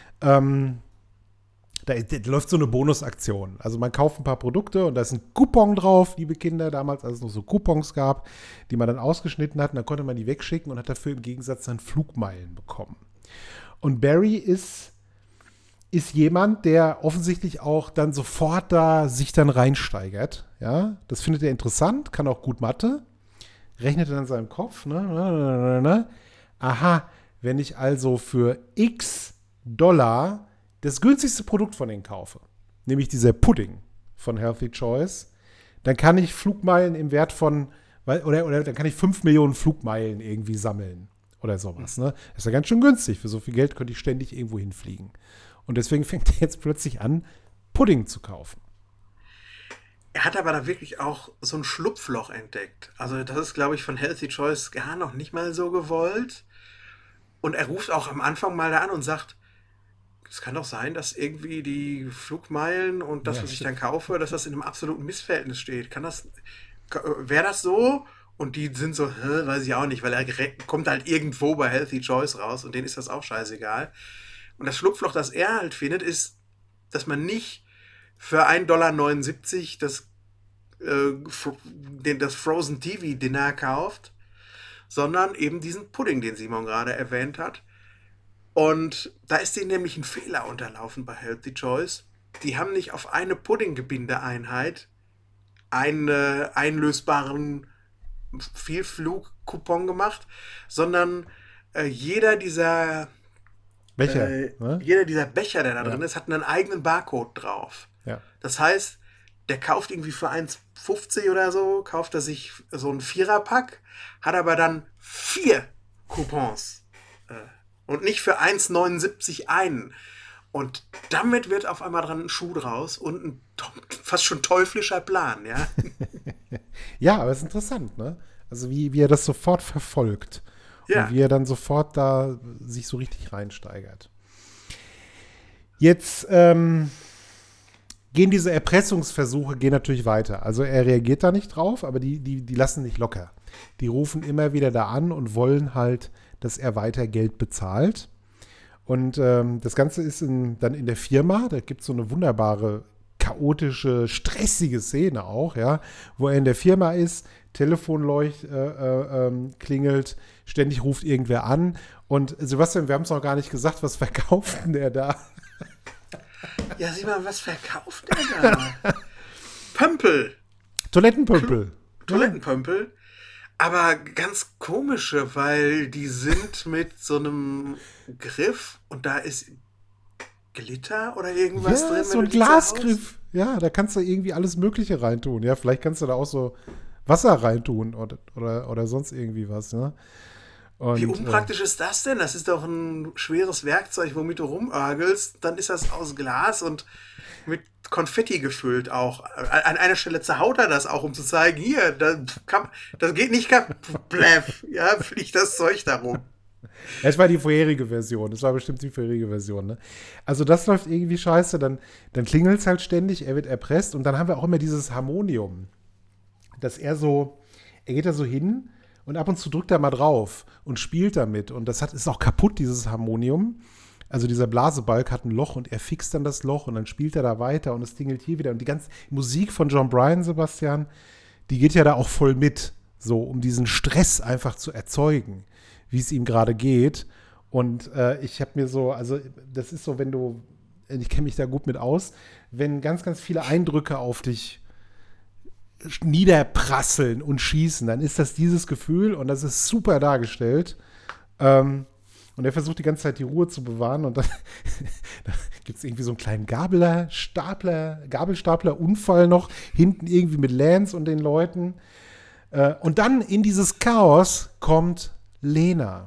Da läuft so eine Bonusaktion. Also man kauft ein paar Produkte und da ist ein Coupon drauf, liebe Kinder, damals, als es noch so Coupons gab, die man dann ausgeschnitten hat und dann konnte man die wegschicken und hat dafür im Gegensatz dann Flugmeilen bekommen. Und Barry ist jemand, der offensichtlich auch dann sofort da sich dann reinsteigert. Ja, das findet er interessant, kann auch gut Mathe. rechnet dann in seinem Kopf, ne? Aha, wenn ich also für x Dollar das günstigste Produkt von denen kaufe, nämlich dieser Pudding von Healthy Choice, dann kann ich Flugmeilen im Wert von, oder dann kann ich 5 Millionen Flugmeilen irgendwie sammeln oder sowas. Ne? Das ist ja ganz schön günstig. Für so viel Geld könnte ich ständig irgendwo hinfliegen. Und deswegen fängt er jetzt plötzlich an, Pudding zu kaufen. Er hat aber da wirklich auch so ein Schlupfloch entdeckt. Also das ist, glaube ich, von Healthy Choice gar noch nicht mal so gewollt. Und er ruft auch am Anfang mal da an und sagt, es kann doch sein, dass irgendwie die Flugmeilen und das, was ich dann kaufe, dass das in einem absoluten Missverhältnis steht. Wäre das so? Und die sind so, weiß ich auch nicht, weil er kommt halt irgendwo bei Healthy Choice raus und denen ist das auch scheißegal. Und das Schlupfloch, das er halt findet, ist, dass man nicht für 1,79 $, das Frozen TV Dinner kauft, sondern eben diesen Pudding, den Simon gerade erwähnt hat. Und da ist denen nämlich ein Fehler unterlaufen bei Healthy Choice. Die haben nicht auf eine Puddinggebindeeinheit einen einlösbaren Vielflug-Coupon gemacht, sondern jeder dieser Becher, jeder dieser Becher, der da drin ist, hat einen eigenen Barcode drauf. Ja. Das heißt, der kauft irgendwie für 1,50 oder so, kauft er sich so einen Viererpack, hat aber dann 4 Coupons und nicht für 1,79 einen. Und damit wird auf einmal dran ein Schuh draus und ein fast schon teuflischer Plan, ja. Ja, aber es ist interessant, ne? Also wie er das sofort verfolgt. Ja. Und wie er dann sofort da sich so richtig reinsteigert. Jetzt gehen diese Erpressungsversuche natürlich weiter. Also er reagiert da nicht drauf, aber die lassen nicht locker. Die rufen immer wieder da an und wollen halt, dass er weiter Geld bezahlt. Und das Ganze ist dann in der Firma, da gibt es so eine wunderbare, chaotische, stressige Szene auch, ja, wo er in der Firma ist, Telefon klingelt, ständig ruft irgendwer an. Und Sebastian, wir haben es noch gar nicht gesagt, was verkauft denn der da? Ja, sieh mal, was verkauft der da? Pömpel. Toilettenpömpel. Toilettenpömpel. Aber ganz komische, weil die sind mit so einem Griff und da ist Glitter oder irgendwas drin. So ein Glasgriff. Ja, da kannst du irgendwie alles Mögliche reintun. Ja, vielleicht kannst du da auch so Wasser reintun oder sonst irgendwie was. Ne? Und, wie unpraktisch ist das denn? Das ist doch ein schweres Werkzeug, womit du rumörgelst. Dann ist das aus Glas und mit Konfetti gefüllt auch. An einer Stelle zerhaut er das auch, um zu zeigen, hier, das geht nicht kaputt. Ja, fliegt das Zeug darum. Es war die vorherige Version. Das war bestimmt die vorherige Version. Ne? Also das läuft irgendwie scheiße. Dann klingelt es halt ständig. Er wird erpresst. Und dann haben wir auch immer dieses Harmonium. Dass er geht da so hin und ab und zu drückt er mal drauf und spielt damit. Und das ist auch kaputt, dieses Harmonium. Also dieser Blasebalg hat ein Loch und er fixt dann das Loch und dann spielt er da weiter und es tingelt hier wieder. Und die ganze Musik von John Bryan, Sebastian, die geht ja da auch voll mit, so um diesen Stress einfach zu erzeugen, wie es ihm gerade geht. Und ich habe mir also das ist so, ich kenne mich da gut mit aus, wenn ganz, ganz viele Eindrücke auf dich niederprasseln und schießen, dann ist das dieses Gefühl und das ist super dargestellt. Und er versucht die ganze Zeit die Ruhe zu bewahren und dann gibt es irgendwie so einen kleinen Gabelstapler-Unfall noch, hinten irgendwie mit Lance und den Leuten. Und dann in dieses Chaos kommt Lena.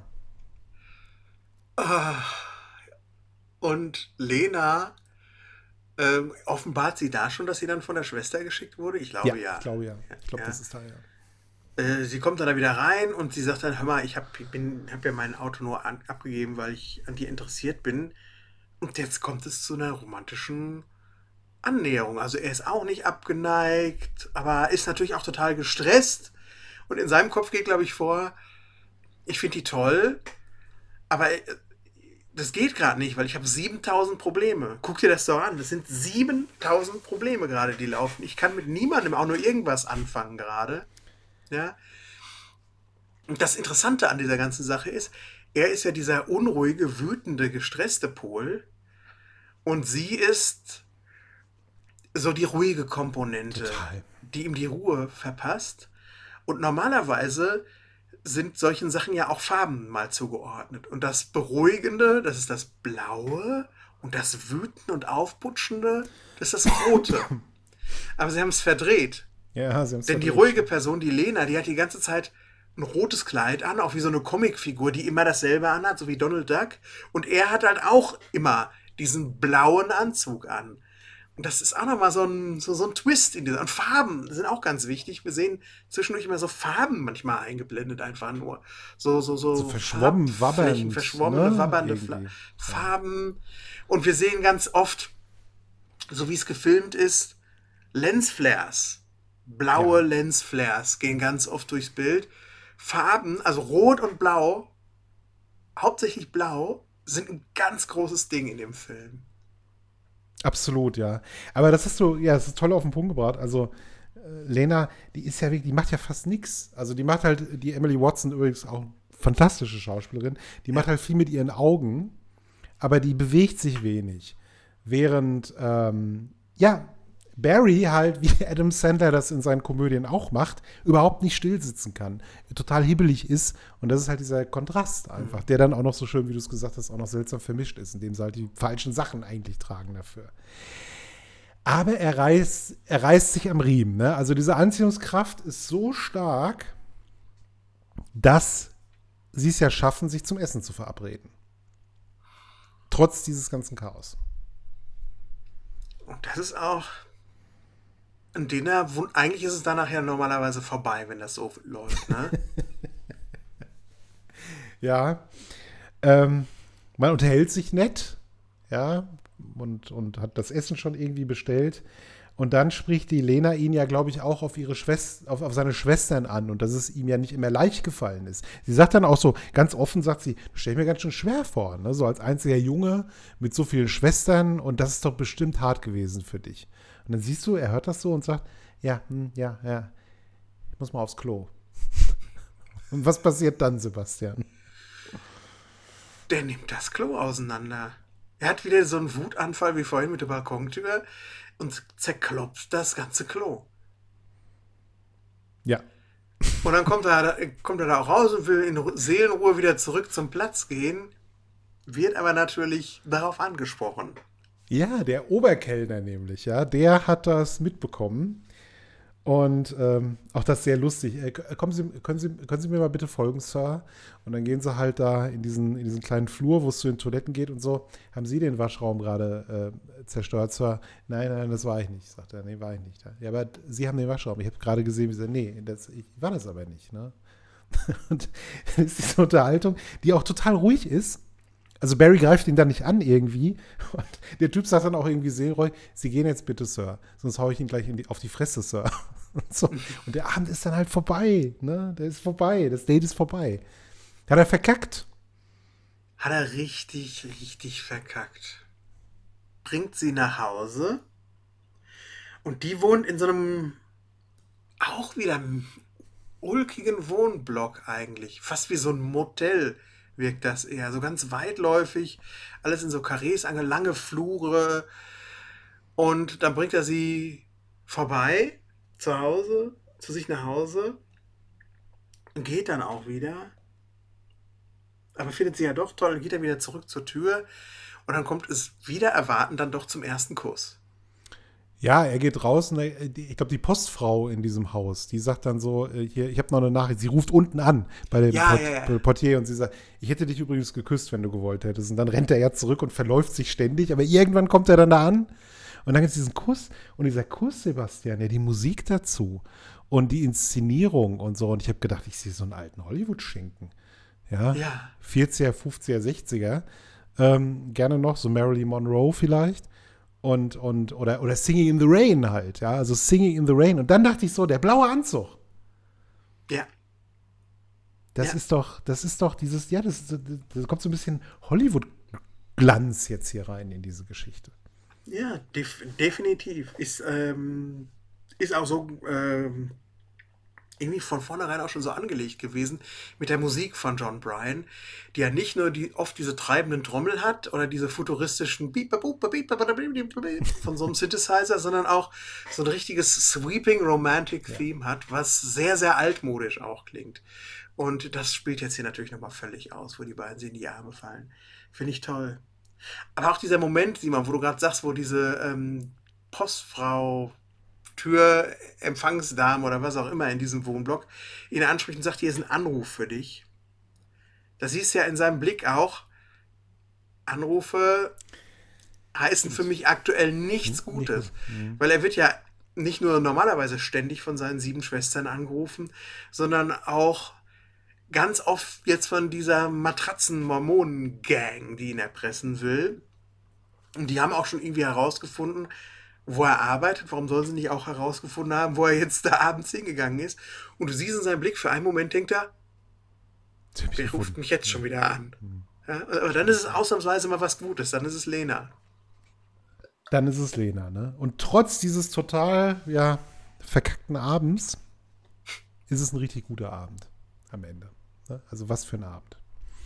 Und Lena offenbart sie da schon, dass sie dann von der Schwester geschickt wurde? Ich glaube ja. Ich glaube ja. Ich glaube, das ist da ja. Sie kommt dann da wieder rein und sie sagt dann, hör mal, ich hab ja mein Auto nur abgegeben, weil ich an dir interessiert bin. Und jetzt kommt es zu einer romantischen Annäherung. Also er ist auch nicht abgeneigt, aber ist natürlich auch total gestresst. Und in seinem Kopf geht, glaube ich, vor, ich finde die toll, aber das geht gerade nicht, weil ich habe 7000 Probleme. Guck dir das doch an. Das sind 7000 Probleme gerade, die laufen. Ich kann mit niemandem auch nur irgendwas anfangen gerade. Ja. Und das Interessante an dieser ganzen Sache ist, er ist ja dieser unruhige, wütende, gestresste Pol und sie ist so die ruhige Komponente, Total. die ihm die Ruhe verpasst. Und normalerweise sind solchen Sachen ja auch Farben mal zugeordnet. Und das Beruhigende, das ist das Blaue, und das Wütende und Aufputschende, das ist das Rote. Aber sie haben es verdreht. Ja, sie haben es Denn die verdreht. ruhige Person, die Lena, die hat die ganze Zeit ein rotes Kleid an, auch wie so eine Comicfigur, die immer dasselbe anhat, so wie Donald Duck. Und er hat halt auch immer diesen blauen Anzug an. Und das ist auch nochmal so ein Twist in dieser. Und Farben sind auch ganz wichtig. Wir sehen zwischendurch immer so Farben manchmal eingeblendet, einfach nur. So verschwommen, Farbflächen, wabbernd, verschwommene, ne? wabbernde Irgendwie. Farben. Und wir sehen ganz oft, so wie es gefilmt ist, Lensflares. Blaue Ja. Lensflares gehen ganz oft durchs Bild. Farben, also Rot und Blau, hauptsächlich Blau, sind ein ganz großes Ding in dem Film. Absolut, ja. Aber das das ist toll auf den Punkt gebracht. Also, Lena, die ist ja wirklich, die macht ja fast nichts. Also, die macht halt, die Emily Watson übrigens auch fantastische Schauspielerin, die macht halt viel mit ihren Augen, aber die bewegt sich wenig. Während, Barry halt, wie Adam Sandler das in seinen Komödien auch macht, überhaupt nicht still sitzen kann, total hibbelig ist. Und das ist halt dieser Kontrast einfach, der dann auch noch so schön, wie du es gesagt hast, auch noch seltsam vermischt ist, indem sie halt die falschen Sachen eigentlich tragen dafür. Aber er reißt sich am Riemen. Ne? Also diese Anziehungskraft ist so stark, dass sie es ja schaffen, sich zum Essen zu verabreden. Trotz dieses ganzen Chaos. Und das ist auch ein Dinner, eigentlich ist es dann nachher normalerweise vorbei, wenn das so läuft, ne? Ja, man unterhält sich nett, ja, und hat das Essen schon irgendwie bestellt. Und dann spricht die Lena ihn ja, glaube ich, auch auf ihre auf seine Schwestern an und dass es ihm ja nicht immer leicht gefallen ist. Sie sagt dann auch so, ganz offen sagt sie, das stell ich mir ganz schön schwer vor, ne? So als einziger Junge mit so vielen Schwestern und das ist doch bestimmt hart gewesen für dich. Und dann siehst du, er hört das so und sagt, ja, ich muss mal aufs Klo. Und was passiert dann, Sebastian? Der nimmt das Klo auseinander. Er hat wieder so einen Wutanfall wie vorhin mit der Balkontür und zerklopft das ganze Klo. Ja. Und dann kommt er da auch raus und will in Seelenruhe wieder zurück zum Platz gehen, wird aber natürlich darauf angesprochen. Ja, der Oberkellner nämlich, ja, der hat das mitbekommen. Und auch das sehr lustig. Können Sie mir mal bitte folgen, Sir? Und dann gehen sie halt da in diesen kleinen Flur, wo es zu den Toiletten geht und so. Haben Sie den Waschraum gerade zerstört, Sir? Nein, das war ich nicht, sagt er. Nee, war ich nicht. Ja, aber Sie haben den Waschraum. Ich habe gerade gesehen, wie Sie, nee, ich war das aber nicht. Ne? Und das ist diese Unterhaltung, die auch total ruhig ist. Also Barry greift ihn dann nicht an irgendwie. Und der Typ sagt dann auch irgendwie, Seelroy, Sie gehen jetzt bitte, Sir. Sonst haue ich ihn gleich auf die Fresse, Sir. Und, so. Und der Abend ist dann halt vorbei. Ne? Der ist vorbei. Das Date ist vorbei. Hat er verkackt. Hat er richtig, richtig verkackt. Bringt sie nach Hause. Und die wohnt in so einem auch wieder ulkigen Wohnblock eigentlich. Fast wie so ein Motel wirkt das eher. So ganz weitläufig. Alles in so Karrees, lange Flure. Und dann bringt er sie vorbei zu Hause, zu sich nach Hause. Und geht dann auch wieder. Aber findet sie ja doch toll und geht dann wieder zurück zur Tür. Und dann kommt es wieder erwarten dann doch zum ersten Kuss. Ja, er geht raus und ich glaube, die Postfrau in diesem Haus, die sagt dann so, hier, ich habe noch eine Nachricht. Sie ruft unten an bei dem Portier und sie sagt, ich hätte dich übrigens geküsst, wenn du gewollt hättest. Und dann rennt er ja zurück und verläuft sich ständig. Aber irgendwann kommt er dann da an und dann gibt es diesen Kuss. Und dieser Kuss, Sebastian, ja, die Musik dazu und die Inszenierung und so. Und ich habe gedacht, ich sehe so einen alten Hollywood-Schinken. Ja, 40er, 50er, 60er. Gerne noch, so Marilyn Monroe vielleicht. Oder Singing in the Rain halt, ja, also Singing in the Rain. Und dann dachte ich so, der blaue Anzug. Ja. Das ist doch dieses, ja, das kommt so ein bisschen Hollywood-Glanz jetzt hier rein in diese Geschichte. Ja, definitiv. Ist auch so irgendwie von vornherein auch schon so angelegt gewesen mit der Musik von John Bryan, die ja nicht nur oft diese treibenden Trommel hat oder diese futuristischen von so einem Synthesizer, sondern auch so ein richtiges Sweeping Romantic Theme hat, was sehr, sehr altmodisch auch klingt. Und das spielt jetzt hier natürlich nochmal völlig aus, wo die beiden sich in die Arme fallen. Finde ich toll. Aber auch dieser Moment, Simon, wo du gerade sagst, wo diese Postfrau, Tür, Empfangsdame oder was auch immer in diesem Wohnblock ihn anspricht und sagt, hier ist ein Anruf für dich. Da siehst du ja in seinem Blick auch, Anrufe heißen für mich aktuell nichts Gutes. Weil er wird ja nicht nur normalerweise ständig von seinen 7 Schwestern angerufen, sondern auch ganz oft jetzt von dieser Matratzen-Mormonen-Gang, die ihn erpressen will. Und die haben auch schon irgendwie herausgefunden, wo er arbeitet. Warum sollen sie nicht auch herausgefunden haben, wo er jetzt da abends hingegangen ist? Und du siehst in seinem Blick, für einen Moment denkt er, wer ruft mich jetzt schon wieder an? Ja, aber dann ist es ausnahmsweise mal was Gutes. Dann ist es Lena. Dann ist es Lena, ne? Und trotz dieses total, ja, verkackten Abends ist es ein richtig guter Abend am Ende. Ne? Also was für ein Abend.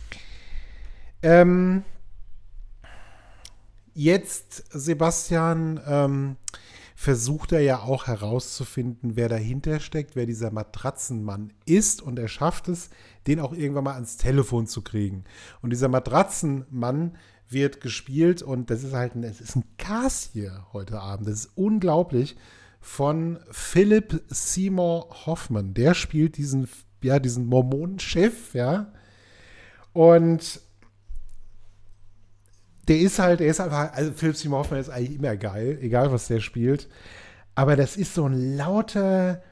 Jetzt, Sebastian, versucht er ja auch herauszufinden, wer dahinter steckt, wer dieser Matratzenmann ist. Und er schafft es, den auch irgendwann mal ans Telefon zu kriegen. Und dieser Matratzenmann wird gespielt, und das ist halt es ist ein Cast hier heute Abend. Das ist unglaublich, von Philip Seymour Hoffman. Der spielt diesen Mormonenchef, ja. Und der ist einfach, also Philip Seymour Hoffman ist eigentlich immer geil, egal was der spielt. Aber das ist so ein lauter,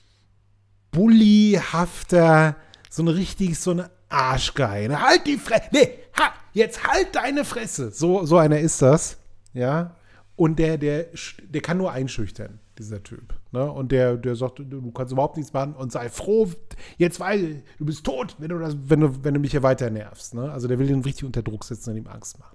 bullyhafter, so eine Arschgeil. Ne? Halt die Fresse! Nee, jetzt halt deine Fresse! So einer ist das, ja. Und der kann nur einschüchtern, dieser Typ. Ne? Und der sagt, du kannst überhaupt nichts machen und sei froh, jetzt weil du bist tot, wenn du mich hier weiter nervst. Ne? Also der will ihn richtig unter Druck setzen und ihm Angst machen.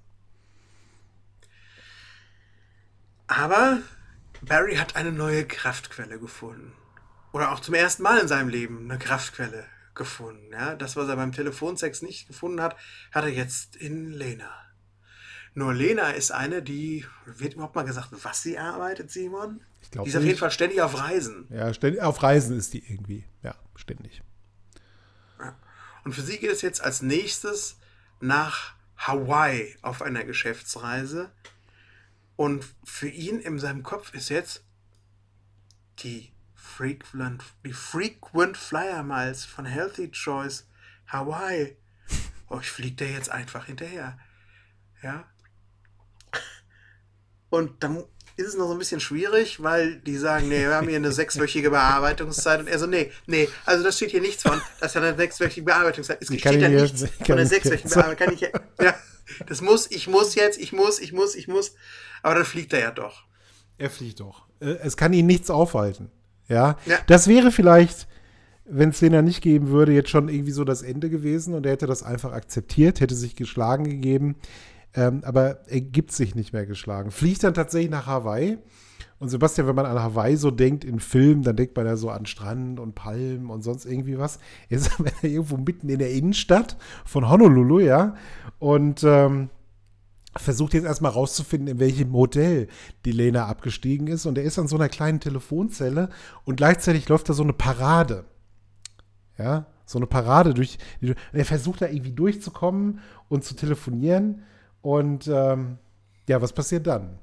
Aber Barry hat eine neue Kraftquelle gefunden. Oder auch zum ersten Mal in seinem Leben eine Kraftquelle gefunden. Ja? Das, was er beim Telefonsex nicht gefunden hat, hat er jetzt in Lena. Nur Lena ist eine, die, wird überhaupt mal gesagt, was sie arbeitet, Simon? Ich glaube Die ist auf jeden Fall ständig auf Reisen. Ja, ständig auf Reisen ist die irgendwie. Ja, ständig. Ja. Und für sie geht es jetzt als nächstes nach Hawaii auf einer Geschäftsreise. Und für ihn in seinem Kopf ist jetzt die Frequent Flyer Miles von Healthy Choice Hawaii. Oh, ich fliege da jetzt einfach hinterher. Ja. Und dann ist es noch so ein bisschen schwierig, weil die sagen, nee, wir haben hier eine 6-wöchige Bearbeitungszeit. Und er so, nee, also das steht hier nichts von, dass er eine 6-wöchige Bearbeitungszeit ist. Es steht da nichts von der 6-wöchigen Bearbeitungszeit. Ja, ich muss. Aber dann fliegt er ja doch. Er fliegt doch. Es kann ihn nichts aufhalten. Ja. Das wäre vielleicht, wenn es den ja nicht geben würde, jetzt schon irgendwie so das Ende gewesen, und er hätte das einfach akzeptiert, hätte sich geschlagen gegeben. Aber er gibt sich nicht mehr geschlagen. Fliegt dann tatsächlich nach Hawaii. Und Sebastian, wenn man an Hawaii so denkt in Filmen, dann denkt man ja so an Strand und Palmen und sonst irgendwie was. Jetzt ist er irgendwo mitten in der Innenstadt von Honolulu, ja. Und versucht jetzt erstmal rauszufinden, in welchem Hotel die Lena abgestiegen ist. Und er ist an so einer kleinen Telefonzelle, und gleichzeitig läuft da so eine Parade. Ja, so eine Parade er versucht da irgendwie durchzukommen und zu telefonieren. Und was passiert dann?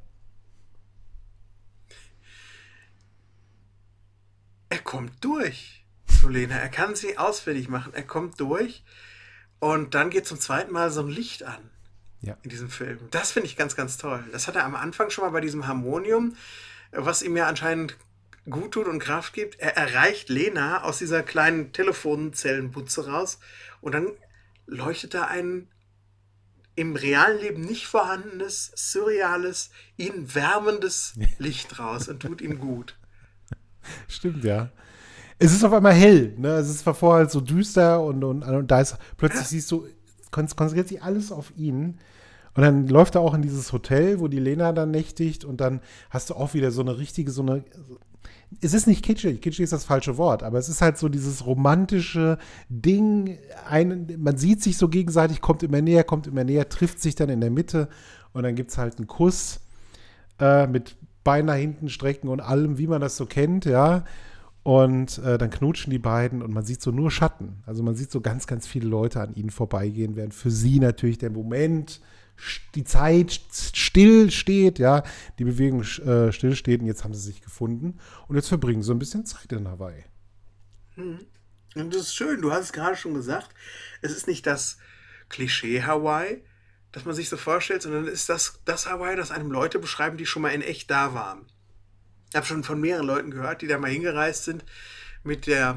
Er kommt durch zu Lena. Er kann sie ausfindig machen. Er kommt durch, und dann geht zum zweiten Mal so ein Licht an in diesem Film. Das finde ich ganz, ganz toll. Das hat er am Anfang schon mal bei diesem Harmonium, was ihm ja anscheinend gut tut und Kraft gibt. Er erreicht Lena aus dieser kleinen Telefonzellenbutze raus, und dann leuchtet da ein im realen Leben nicht vorhandenes, surreales, ihn wärmendes Licht raus und tut ihm gut. Stimmt, ja. Es ist auf einmal hell, ne? Es war vorher halt so düster, und da ist plötzlich siehst du, konzentriert sich alles auf ihn. Und dann läuft er auch in dieses Hotel, wo die Lena dann nächtigt, und dann hast du auch wieder so eine richtige, so eine es ist nicht kitschig, kitschig ist das falsche Wort, aber es ist halt so dieses romantische Ding, man sieht sich so gegenseitig, kommt immer näher, trifft sich dann in der Mitte und dann gibt es halt einen Kuss mit Bein nach hinten strecken und allem, wie man das so kennt, ja. Und dann knutschen die beiden und man sieht so nur Schatten. Also man sieht so ganz, ganz viele Leute an ihnen vorbeigehen, während für sie natürlich der Moment, die Zeit still steht, ja, die Bewegung still steht und jetzt haben sie sich gefunden und jetzt verbringen sie ein bisschen Zeit in Hawaii. Und das ist schön, du hast es gerade schon gesagt, es ist nicht das Klischee Hawaii, das man sich so vorstellt, sondern es ist das Hawaii, das einem Leute beschreiben, die schon mal in echt da waren. Ich habe schon von mehreren Leuten gehört, die da mal hingereist sind mit der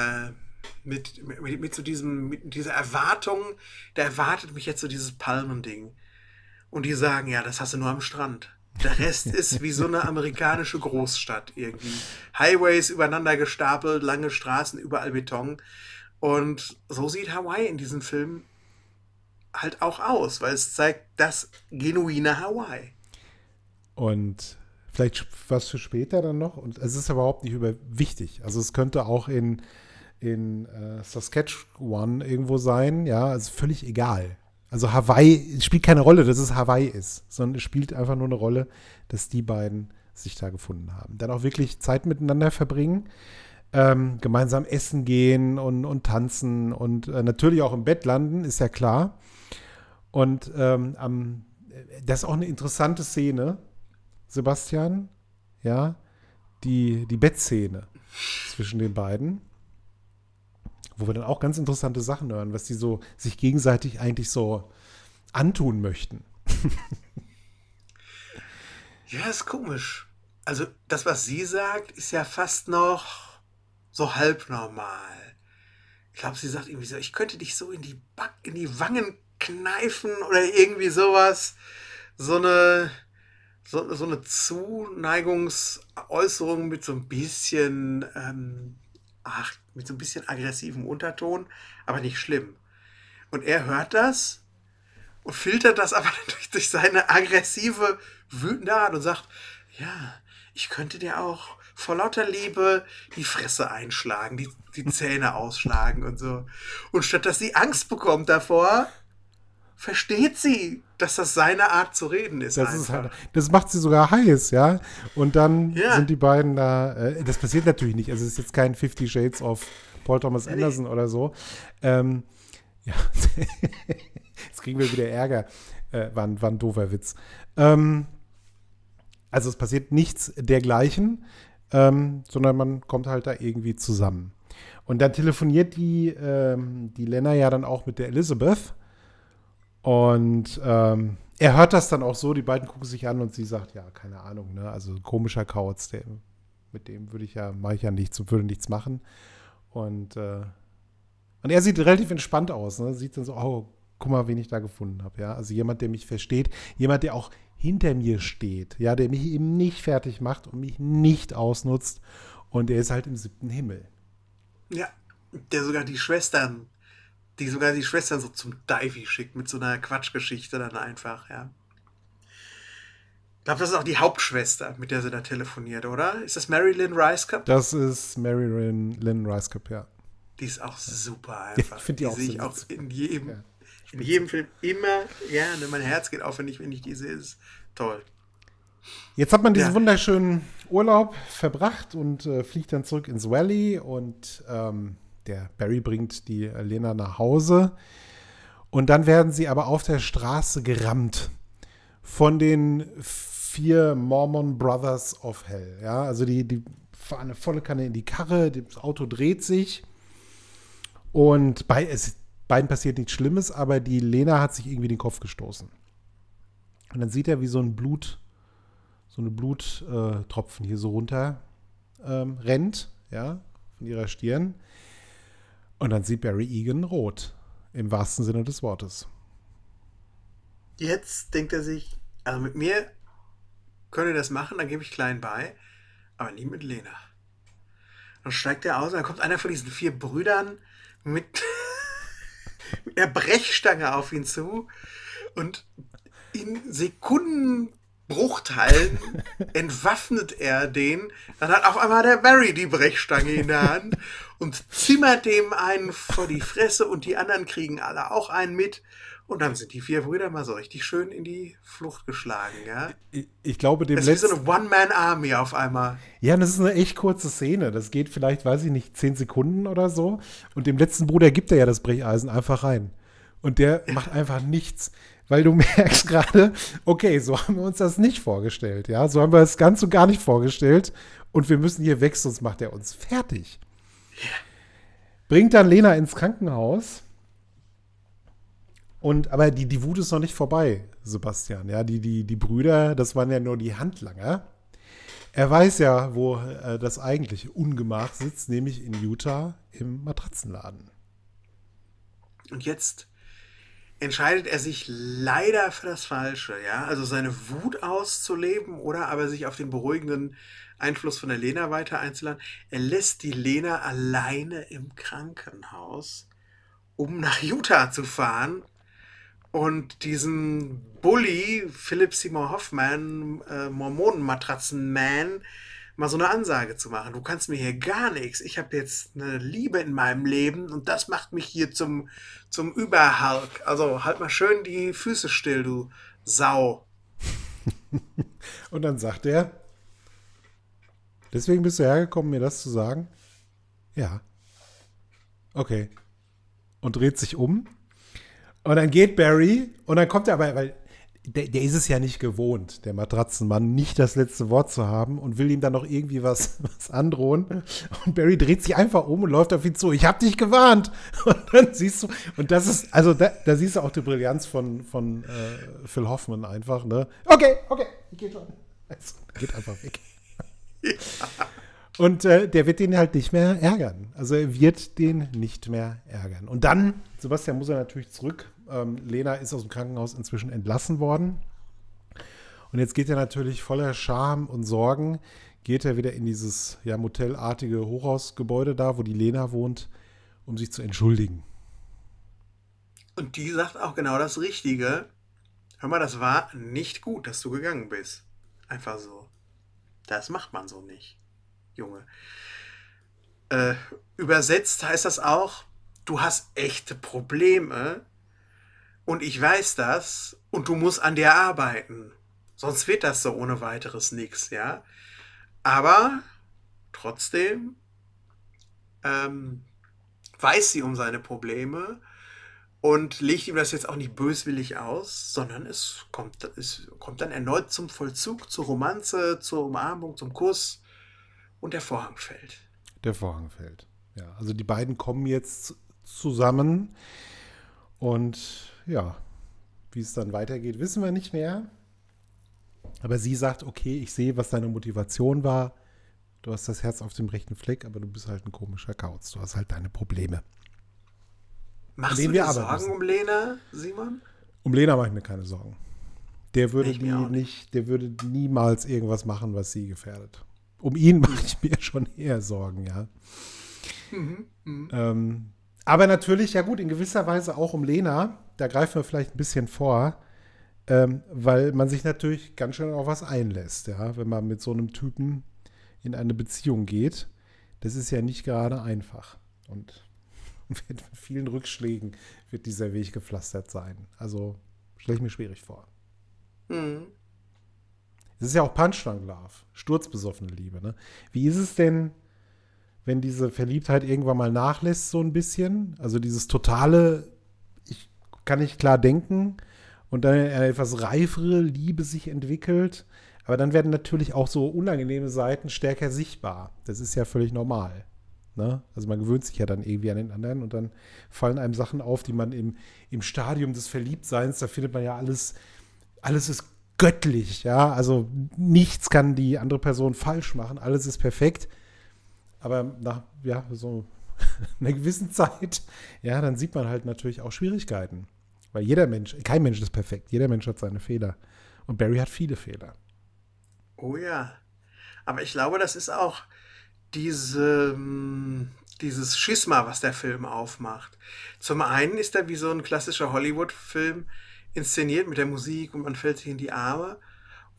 mit dieser Erwartung, da erwartet mich jetzt so dieses Palmending. Und die sagen, ja, das hast du nur am Strand. Der Rest ist wie so eine amerikanische Großstadt irgendwie. Highways übereinander gestapelt, lange Straßen, überall Beton. Und so sieht Hawaii in diesem Film halt auch aus, weil es zeigt das genuine Hawaii. Und vielleicht was für später dann noch. Und es ist überhaupt nicht wichtig. Also es könnte auch in Saskatchewan irgendwo sein. Ja, also völlig egal. Also Hawaii spielt keine Rolle, dass es Hawaii ist, sondern es spielt einfach nur eine Rolle, dass die beiden sich da gefunden haben. Dann auch wirklich Zeit miteinander verbringen, gemeinsam essen gehen und tanzen und natürlich auch im Bett landen, ist ja klar. Und das ist auch eine interessante Szene, Sebastian, ja, die Bettszene zwischen den beiden, wo wir dann auch ganz interessante Sachen hören, was die so sich gegenseitig eigentlich so antun möchten. Ja, ist komisch. Also das, was sie sagt, ist ja fast noch so halb normal. Ich glaube, sie sagt irgendwie so, ich könnte dich so in die Wangen kneifen oder irgendwie sowas. So eine Zuneigungsäußerung mit so ein bisschen mit so ein bisschen aggressivem Unterton, aber nicht schlimm. Und er hört das und filtert das aber durch seine aggressive, wütende Art und sagt, ja, ich könnte dir auch vor lauter Liebe die Fresse einschlagen, die Zähne ausschlagen und so. Und statt dass sie Angst bekommt davor, versteht sie, dass das seine Art zu reden ist. Das macht sie sogar heiß, ja. Und dann sind die beiden da, das passiert natürlich nicht. Also es ist jetzt kein 50 Shades of Paul Thomas Anderson oder so. Ja, jetzt kriegen wir wieder Ärger. War ein doofer Witz. Also es passiert nichts dergleichen, sondern man kommt halt da irgendwie zusammen. Und dann telefoniert die Lena ja dann auch mit der Elizabeth. Und er hört das dann auch so, die beiden gucken sich an und sie sagt, ja, keine Ahnung, ne? Also ein komischer Kauz, mit dem mache ich ja nichts und würde nichts machen. Und er sieht relativ entspannt aus, ne? Sieht dann so, oh, guck mal, wen ich da gefunden habe, ja. Also jemand, der mich versteht, jemand, der auch hinter mir steht, ja, der mich eben nicht fertig macht und mich nicht ausnutzt. Und der ist halt im 7. Himmel. Ja, der sogar die Schwestern so zum Divey schickt mit so einer Quatschgeschichte dann einfach, ja. Ich glaube, das ist auch die Hauptschwester, mit der sie da telefoniert, oder? Ist das Mary Lynn Rajskub? Das ist Mary Lynn Rajskub, ja. Die ist auch super einfach. Ja, ich finde die auch sehe ich auch in jedem Film immer gerne. Mein Herz geht auf, wenn ich die sehe. Ist toll. Jetzt hat man diesen wunderschönen Urlaub verbracht und fliegt dann zurück ins Valley und der Barry bringt die Lena nach Hause und dann werden sie aber auf der Straße gerammt von den 4 Mormon Brothers of Hell. Ja, also die fahren eine volle Kanne in die Karre, das Auto dreht sich und beiden passiert nichts Schlimmes, aber die Lena hat sich irgendwie den Kopf gestoßen. Und dann sieht er, wie so eine Bluttropfen hier so runter rennt, ja, von ihrer Stirn. Und dann sieht Barry Egan rot, im wahrsten Sinne des Wortes. Jetzt denkt er sich, also mit mir könnt ihr das machen, dann gebe ich klein bei, aber nie mit Lena. Dann steigt er aus und dann kommt einer von diesen 4 Brüdern mit einer Brechstange auf ihn zu und in Sekunden Bruchteilen entwaffnet er den. Dann hat auf einmal der Barry die Brechstange in der Hand und zimmert dem einen vor die Fresse und die anderen kriegen alle auch einen mit. Und dann sind die 4 Brüder mal so richtig schön in die Flucht geschlagen, ja. Ich glaube, dem das ist wie so eine One-Man-Army auf einmal. Ja, das ist eine echt kurze Szene. Das geht vielleicht, weiß ich nicht, 10 Sekunden oder so. Und dem letzten Bruder gibt er ja das Brecheisen einfach rein. Und der macht einfach nichts. Weil du merkst gerade, okay, so haben wir uns das nicht vorgestellt, ja. So haben wir es ganz und gar nicht vorgestellt. Und wir müssen hier weg, sonst macht er uns fertig. Ja. Bringt dann Lena ins Krankenhaus. Aber die Wut ist noch nicht vorbei, Sebastian. Ja, die Brüder, das waren ja nur die Handlanger. Er weiß ja, wo das eigentliche Ungemach sitzt, nämlich in Utah im Matratzenladen. Und jetzt entscheidet er sich leider für das Falsche, ja. Also seine Wut auszuleben oder aber sich auf den beruhigenden Einfluss von der Lena weiter einzuladen. Er lässt die Lena alleine im Krankenhaus, um nach Utah zu fahren. Und diesen Bully, Philip Seymour Hoffman, Mormonenmatratzenman, mal so eine Ansage zu machen. Du kannst mir hier gar nichts. Ich habe jetzt eine Liebe in meinem Leben und das macht mich hier zum Überhulk. Also halt mal schön die Füße still, du Sau. Und dann sagt er, deswegen bist du hergekommen, mir das zu sagen? Ja. Okay. Und dreht sich um. Und dann geht Barry und dann kommt er aber, weil der ist es ja nicht gewohnt, der Matratzenmann, nicht das letzte Wort zu haben und will ihm dann noch irgendwie was androhen. Und Barry dreht sich einfach um und läuft auf ihn zu. Ich hab dich gewarnt. Und dann siehst du, und das ist, also da siehst du auch die Brillanz von Phil Hoffman einfach, ne? Okay, ich geh schon. Also, geht einfach weg. Ja. Und der wird den halt nicht mehr ärgern. Also er wird den nicht mehr ärgern. Und dann, Sebastian, muss er natürlich zurück. Lena ist aus dem Krankenhaus inzwischen entlassen worden. Und jetzt geht er natürlich voller Scham und Sorgen, geht er wieder in dieses ja, motellartige Hochhausgebäude da, wo die Lena wohnt, um sich zu entschuldigen. Und die sagt auch genau das Richtige. Hör mal, das war nicht gut, dass du gegangen bist. Einfach so. Das macht man so nicht, Junge. Übersetzt heißt das auch, du hast echte Probleme und ich weiß das und du musst an dir arbeiten. Sonst wird das so ohne weiteres nix, ja. Aber trotzdem weiß sie um seine Probleme und legt ihm das jetzt auch nicht böswillig aus, sondern es kommt dann erneut zum Vollzug, zur Romanze, zur Umarmung, zum Kuss und der Vorhang fällt. Der Vorhang fällt. Ja, also die beiden kommen jetzt zusammen und ja, wie es dann weitergeht, wissen wir nicht mehr. Aber sie sagt, okay, ich sehe, was deine Motivation war. Du hast das Herz auf dem rechten Fleck, aber du bist halt ein komischer Kauz. Du hast halt deine Probleme. Machst du dir Sorgen um Lena, Simon? Um Lena mache ich mir keine Sorgen. Der würde der würde niemals irgendwas machen, was sie gefährdet. Um ihn mache ich mir schon eher Sorgen, ja. Aber natürlich, ja gut, in gewisser Weise auch um Lena. Da greifen wir vielleicht ein bisschen vor, weil man sich natürlich ganz schön auf was einlässt, ja, wenn man mit so einem Typen in eine Beziehung geht. Das ist ja nicht gerade einfach. Und mit vielen Rückschlägen wird dieser Weg gepflastert sein. Also stelle ich mir schwierig vor. Es ist ja auch Punch-Drunk Love, sturzbesoffene Liebe. Ne? Wie ist es denn, wenn diese Verliebtheit irgendwann mal nachlässt so ein bisschen? Also dieses totale, ich kann nicht klar denken und dann eine etwas reifere Liebe sich entwickelt. Aber dann werden natürlich auch so unangenehme Seiten stärker sichtbar. Das ist ja völlig normal. Ne? Also man gewöhnt sich ja dann irgendwie an den anderen und dann fallen einem Sachen auf, die man im Stadium des Verliebtseins, da findet man ja alles ist göttlich, ja, also nichts kann die andere Person falsch machen, alles ist perfekt, aber nach, ja, so einer gewissen Zeit, ja, dann sieht man halt natürlich auch Schwierigkeiten, weil kein Mensch ist perfekt, jeder Mensch hat seine Fehler und Barry hat viele Fehler. Oh ja, aber ich glaube, das ist auch dieses Schisma, was der Film aufmacht. Zum einen ist er wie so ein klassischer Hollywood-Film inszeniert mit der Musik und man fällt sich in die Arme,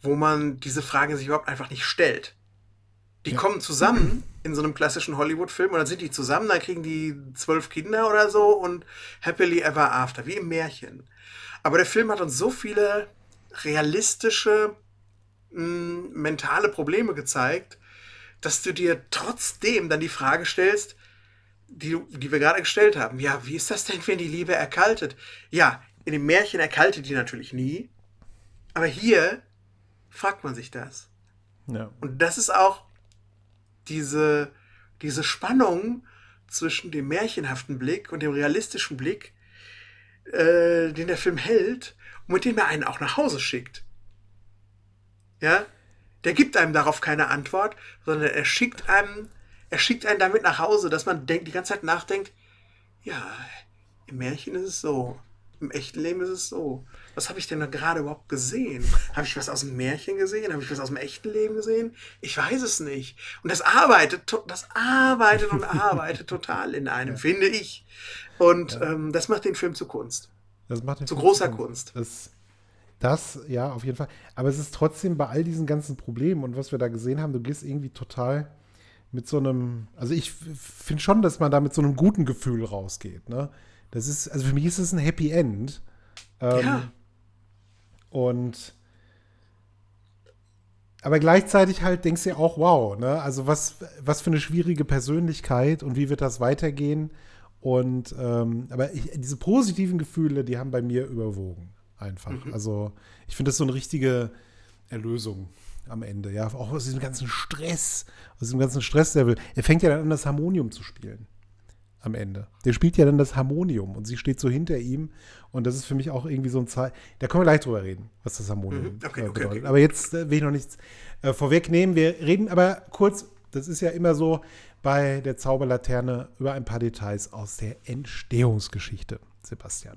wo man diese Frage sich überhaupt einfach nicht stellt. Die kommen zusammen in so einem klassischen Hollywood-Film und dann sind die zusammen, dann kriegen die 12 Kinder oder so und happily ever after, wie im Märchen. Aber der Film hat uns so viele realistische, mentale Probleme gezeigt, dass du dir trotzdem dann die Frage stellst, die wir gerade gestellt haben. Ja, wie ist das denn, wenn die Liebe erkaltet? Ja, in dem Märchen erkaltet die natürlich nie. Aber hier fragt man sich das. Ja. Und das ist auch diese Spannung zwischen dem märchenhaften Blick und dem realistischen Blick, den der Film hält und mit dem er einen auch nach Hause schickt. Ja? Der gibt einem darauf keine Antwort, sondern er schickt einen damit nach Hause, dass man die ganze Zeit nachdenkt, ja, im Märchen ist es so, im echten Leben ist es so. Was habe ich denn da gerade überhaupt gesehen? Habe ich was aus dem Märchen gesehen? Habe ich was aus dem echten Leben gesehen? Ich weiß es nicht. Und das arbeitet total in einem, finde ich. Und das macht den Film zu Kunst. Das macht den zu Film großer Kunst. Das, ja, auf jeden Fall. Aber es ist trotzdem bei all diesen ganzen Problemen und was wir da gesehen haben, du gehst irgendwie total mit so einem, also ich finde schon, dass man da mit so einem guten Gefühl rausgeht, ne? Das ist, also für mich ist es ein Happy End. Und aber gleichzeitig halt denkst du ja auch, wow, ne? Also was für eine schwierige Persönlichkeit und wie wird das weitergehen? Und aber diese positiven Gefühle, die haben bei mir überwogen. Einfach. Also ich finde das so eine richtige Erlösung am Ende, ja, auch aus diesem ganzen Stress, der er fängt ja dann an, das Harmonium zu spielen am Ende. Der spielt ja dann das Harmonium und sie steht so hinter ihm und das ist für mich auch irgendwie so ein Zeichen, da können wir gleich drüber reden, was das Harmonium bedeutet. Okay. Aber jetzt will ich noch nichts vorwegnehmen, wir reden aber kurz, das ist ja immer so bei der Zauberlaterne über ein paar Details aus der Entstehungsgeschichte, Sebastian.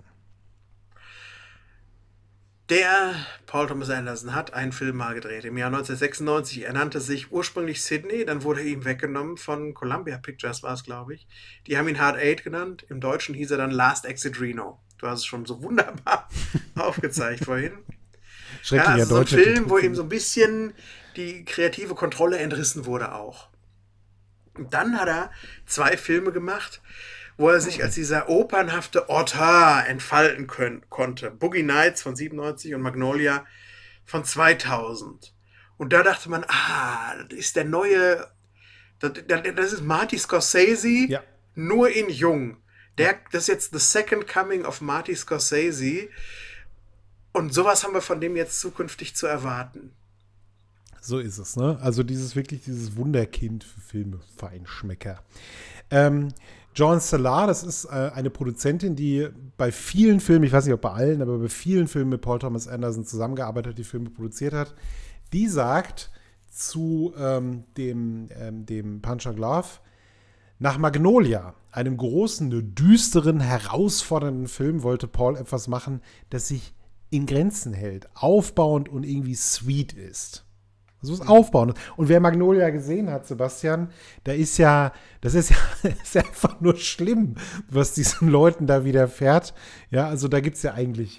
Der Paul Thomas Anderson hat einen Film mal gedreht im Jahr 1996. Er nannte sich ursprünglich Sydney, dann wurde er ihm weggenommen von Columbia Pictures, war es, glaube ich. Die haben ihn Hard Eight genannt. Im Deutschen hieß er dann Last Exit Reno. Du hast es schon so wunderbar aufgezeigt vorhin. Schrecklicher also so ein Film, wo ihm so ein bisschen die kreative Kontrolle entrissen wurde auch. Und dann hat er 2 Filme gemacht, wo er sich als dieser opernhafte Auteur entfalten konnte. Boogie Nights von 97 und Magnolia von 2000. Und da dachte man, das ist der neue, das ist Marty Scorsese, nur in jung. Das ist jetzt the second coming of Marty Scorsese. Und sowas haben wir von dem jetzt zukünftig zu erwarten. So ist es, ne? Also dieses Wunderkind für Filme, Feinschmecker. John Salar, das ist eine Produzentin, die bei vielen Filmen, ich weiß nicht, ob bei allen, aber bei vielen Filmen mit Paul Thomas Anderson zusammengearbeitet hat, die Filme produziert hat. Die sagt zu dem Punch and Love, nach Magnolia, einem großen, düsteren, herausfordernden Film, wollte Paul etwas machen, das sich in Grenzen hält, aufbauend und irgendwie sweet ist. So ist aufbauend. Und wer Magnolia gesehen hat, Sebastian, das ist ja einfach nur schlimm, was diesen Leuten da widerfährt. Ja, also da gibt es ja eigentlich,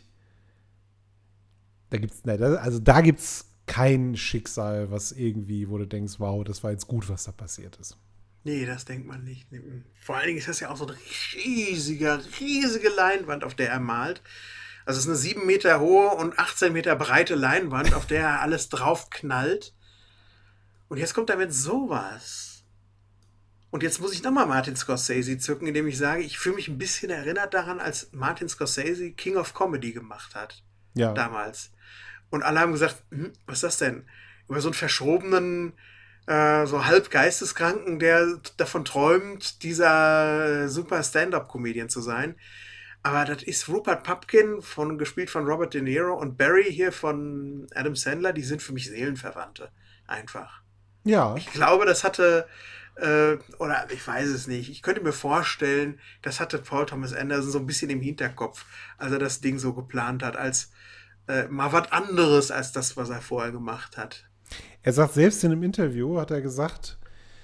da gibt's kein Schicksal, was irgendwie, wo du denkst, wow, das war jetzt gut, was da passiert ist. Nee, das denkt man nicht. Vor allen Dingen ist das ja auch so eine riesige Leinwand, auf der er malt. Also es ist eine 7 Meter hohe und 18 Meter breite Leinwand, auf der er alles drauf knallt. Und jetzt kommt er mit sowas. Und jetzt muss ich nochmal Martin Scorsese zücken, indem ich sage, ich fühle mich ein bisschen erinnert daran, als Martin Scorsese King of Comedy gemacht hat. Ja. Damals. Und alle haben gesagt, was ist das denn? Über so einen verschrobenen, so halb Geisteskranken, der davon träumt, dieser super Stand-up-Comedian zu sein. Aber das ist Rupert Pupkin, gespielt von Robert De Niro, und Barry hier von Adam Sandler, die sind für mich Seelenverwandte. Einfach. Ja. Ich glaube, das hatte, oder ich weiß es nicht, ich könnte mir vorstellen, das hatte Paul Thomas Anderson so ein bisschen im Hinterkopf, als er das Ding so geplant hat, als mal was anderes als das, was er vorher gemacht hat. Er sagt selbst in einem Interview, hat er gesagt,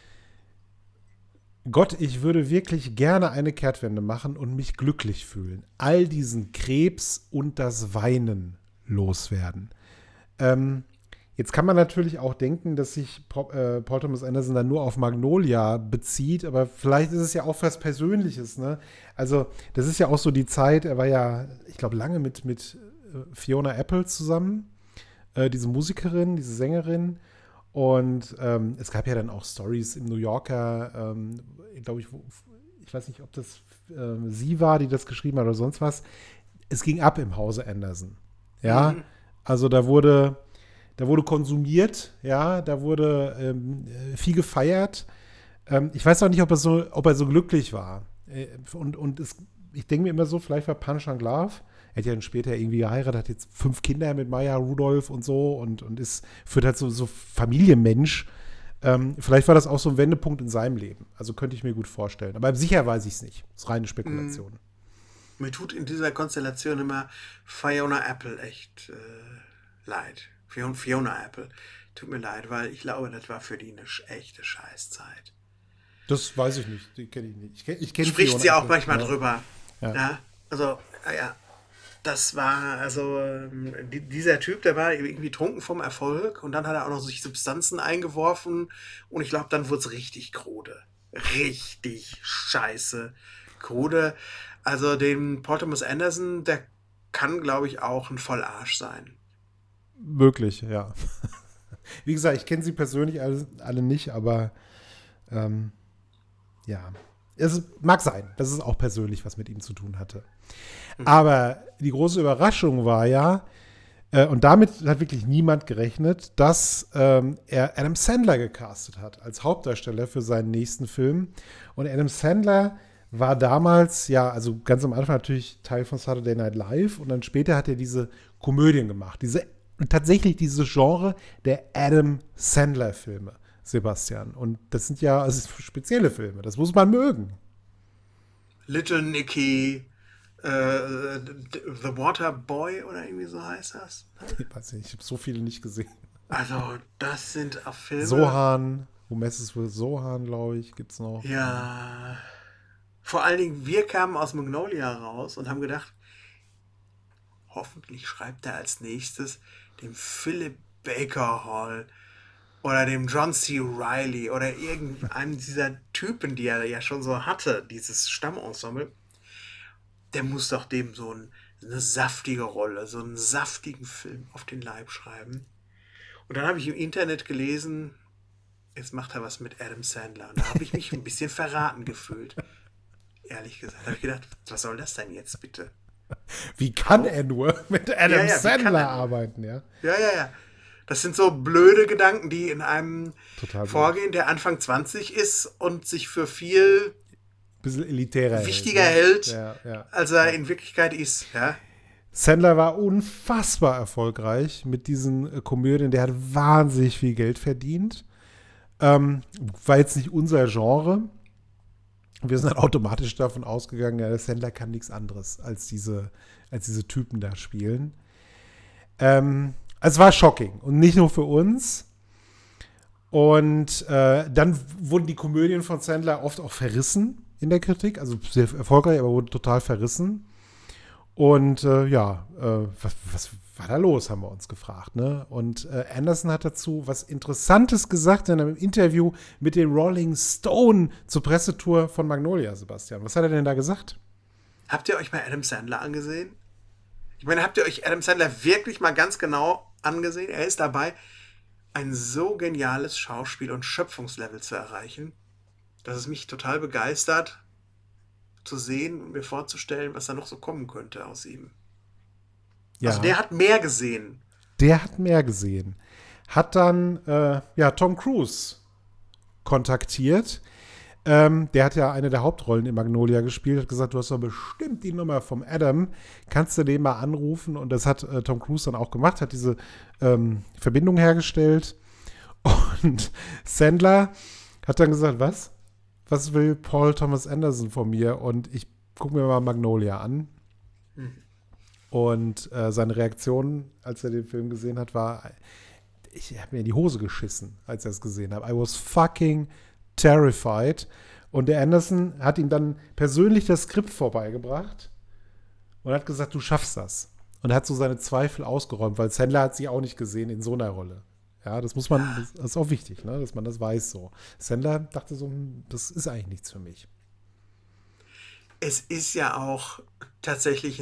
Gott, ich würde wirklich gerne eine Kehrtwende machen und mich glücklich fühlen. All diesen Krebs und das Weinen loswerden. Jetzt kann man natürlich auch denken, dass sich Paul Thomas Anderson dann nur auf Magnolia bezieht, aber vielleicht ist es ja auch was Persönliches, ne? Also, das ist ja auch so die Zeit, er war ja, ich glaube, lange mit Fiona Apple zusammen, diese Musikerin, diese Sängerin. Und es gab ja dann auch Stories im New Yorker, glaube ich weiß nicht, ob das sie war, die das geschrieben hat oder sonst was. Es ging ab im Hause Anderson. Ja, also da wurde konsumiert, ja, da wurde viel gefeiert. Ich weiß auch nicht, ob er so glücklich war. Ich denke mir immer so, vielleicht war Punch and Love. Er hat ja dann später irgendwie geheiratet, hat jetzt 5 Kinder mit Maya Rudolph und so und führt halt so Familienmensch. Vielleicht war das auch so ein Wendepunkt in seinem Leben. Also könnte ich mir gut vorstellen. Aber sicher weiß ich es nicht. Das ist reine Spekulation. Mir tut in dieser Konstellation immer Fiona Apple echt leid. Fiona Apple. Tut mir leid, weil ich glaube, das war für die eine echte Scheißzeit. Das weiß ich nicht. Die kenne ich nicht. Ich kenn Spricht Fiona sie auch Apple, manchmal ja. drüber. Ja. Also, ja. Das war, also, dieser Typ, der war irgendwie trunken vom Erfolg und dann hat er auch noch sich Substanzen eingeworfen und ich glaube, dann wurde es richtig krude. Richtig scheiße krude. Also, den Paul Thomas Anderson, der kann, glaube ich, auch ein Vollarsch sein. Wirklich, ja. Wie gesagt, ich kenne sie persönlich alle nicht, aber ja. Es mag sein, dass es auch persönlich was mit ihm zu tun hatte. Aber die große Überraschung war ja, und damit hat wirklich niemand gerechnet, dass er Adam Sandler gecastet hat als Hauptdarsteller für seinen nächsten Film. Und Adam Sandler war damals, ja, also ganz am Anfang natürlich Teil von Saturday Night Live und dann später hat er diese Komödien gemacht. Tatsächlich dieses Genre der Adam Sandler-Filme, Sebastian. Und das sind ja spezielle Filme, das muss man mögen. Little Nicky, The Water Boy oder irgendwie so heißt das. Ich weiß nicht, ich habe so viele nicht gesehen. Also, das sind auch Filme. Sohan, Who Messes with Sohan, glaube ich, gibt's noch. Ja. Vor allen Dingen, wir kamen aus Magnolia raus und haben gedacht, hoffentlich schreibt er als nächstes dem Philip Baker Hall oder dem John C. Reilly oder irgendeinem dieser Typen, die er ja schon so hatte, dieses Stammensemble. Der muss doch dem so eine saftige Rolle, so einen saftigen Film auf den Leib schreiben. Und dann habe ich im Internet gelesen, jetzt macht er was mit Adam Sandler. Und da habe ich mich ein bisschen verraten gefühlt. Ehrlich gesagt. Da habe ich gedacht, was soll das denn jetzt bitte? Wie kann er nur mit Adam Sandler arbeiten, ja? Ja. Das sind so blöde Gedanken, die in einem Total vorgehen, der Anfang 20 ist und sich für viel bisschen elitärer wichtiger hält, ja, als er in Wirklichkeit ist. Ja? Sandler war unfassbar erfolgreich mit diesen Komödien. Der hat wahnsinnig viel Geld verdient. War jetzt nicht unser Genre. Wir sind dann automatisch davon ausgegangen, ja, der Sandler kann nichts anderes als diese Typen da spielen. Es war shocking und nicht nur für uns. Und dann wurden die Komödien von Sandler oft auch verrissen in der Kritik, also sehr erfolgreich, aber wurden total verrissen. Und was war da los, haben wir uns gefragt. Ne? Und Anderson hat dazu was Interessantes gesagt in einem Interview mit den Rolling Stone zur Pressetour von Magnolia, Sebastian. Was hat er denn da gesagt? Habt ihr euch mal Adam Sandler angesehen? Ich meine, habt ihr euch Adam Sandler wirklich mal ganz genau angesehen? Er ist dabei, ein so geniales Schauspiel- und Schöpfungslevel zu erreichen, dass es mich total begeistert, zu sehen und mir vorzustellen, was da noch so kommen könnte aus ihm. Ja. Also der hat mehr gesehen. Der hat mehr gesehen. Hat dann Tom Cruise kontaktiert. Der hat ja eine der Hauptrollen in Magnolia gespielt, hat gesagt, du hast doch bestimmt die Nummer vom Adam, kannst du den mal anrufen? Und das hat Tom Cruise dann auch gemacht, hat diese Verbindung hergestellt. Und Sandler hat dann gesagt, was will Paul Thomas Anderson von mir? Und ich gucke mir mal Magnolia an. Und seine Reaktion, als er den Film gesehen hat, war, ich habe mir in die Hose geschissen, als er es gesehen hat. I was fucking terrified. Und der Anderson hat ihm dann persönlich das Skript vorbeigebracht und hat gesagt, du schaffst das. Und hat so seine Zweifel ausgeräumt, weil Sandler hat sie auch nicht gesehen in so einer Rolle. Ja, das muss man, das ist auch wichtig, ne, dass man das weiß so. Sandler dachte so, das ist eigentlich nichts für mich. Es ist ja auch tatsächlich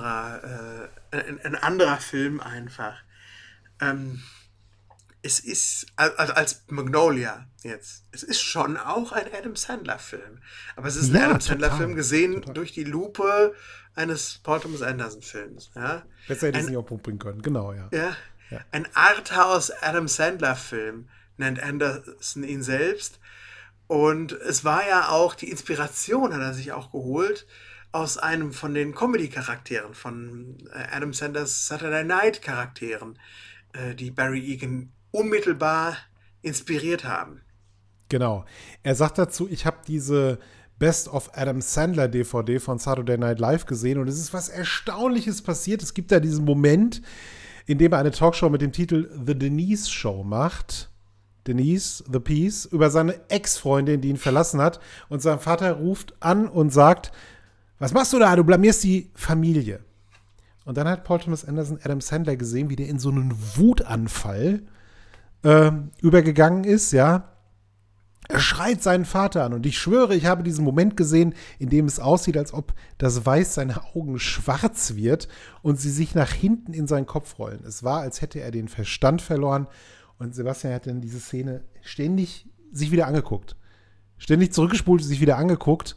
ein anderer Film einfach. Ähm, Es ist, also als Magnolia jetzt, es ist schon auch ein Adam Sandler-Film. Aber es ist ein Ja, Adam Sandler-Film total, gesehen total. durch die Lupe eines Paul Thomas Anderson-Films. Ja? Besser hätte ich es Ein, nicht auf den Punkt bringen können, genau, ja. ja, Ja, ein Arthouse Adam Sandler-Film nennt Anderson ihn selbst. Und es war ja auch, die Inspiration hat er sich auch geholt aus einem von den Comedy-Charakteren, von Adam Sanders Saturday Night-Charakteren, die Barry Egan unmittelbar inspiriert haben. genau. Er sagt dazu, ich habe diese Best of Adam Sandler DVD von Saturday Night Live gesehen und es ist was Erstaunliches passiert. Es gibt da diesen Moment, in dem er eine Talkshow mit dem Titel The Denise Show macht. Denise, The Peace, über seine Ex-Freundin, die ihn verlassen hat. Und sein Vater ruft an und sagt, was machst du da? Du blamierst die Familie. Und dann hat Paul Thomas Anderson Adam Sandler gesehen, wie der in so einen Wutanfall übergegangen ist, ja. Er schreit seinen Vater an und ich schwöre, ich habe diesen Moment gesehen, in dem es aussieht, als ob das Weiß seiner Augen schwarz wird und sie sich nach hinten in seinen Kopf rollen. Es war, als hätte er den Verstand verloren und Sebastian hat dann diese Szene ständig sich wieder angeguckt. Ständig zurückgespult, sich wieder angeguckt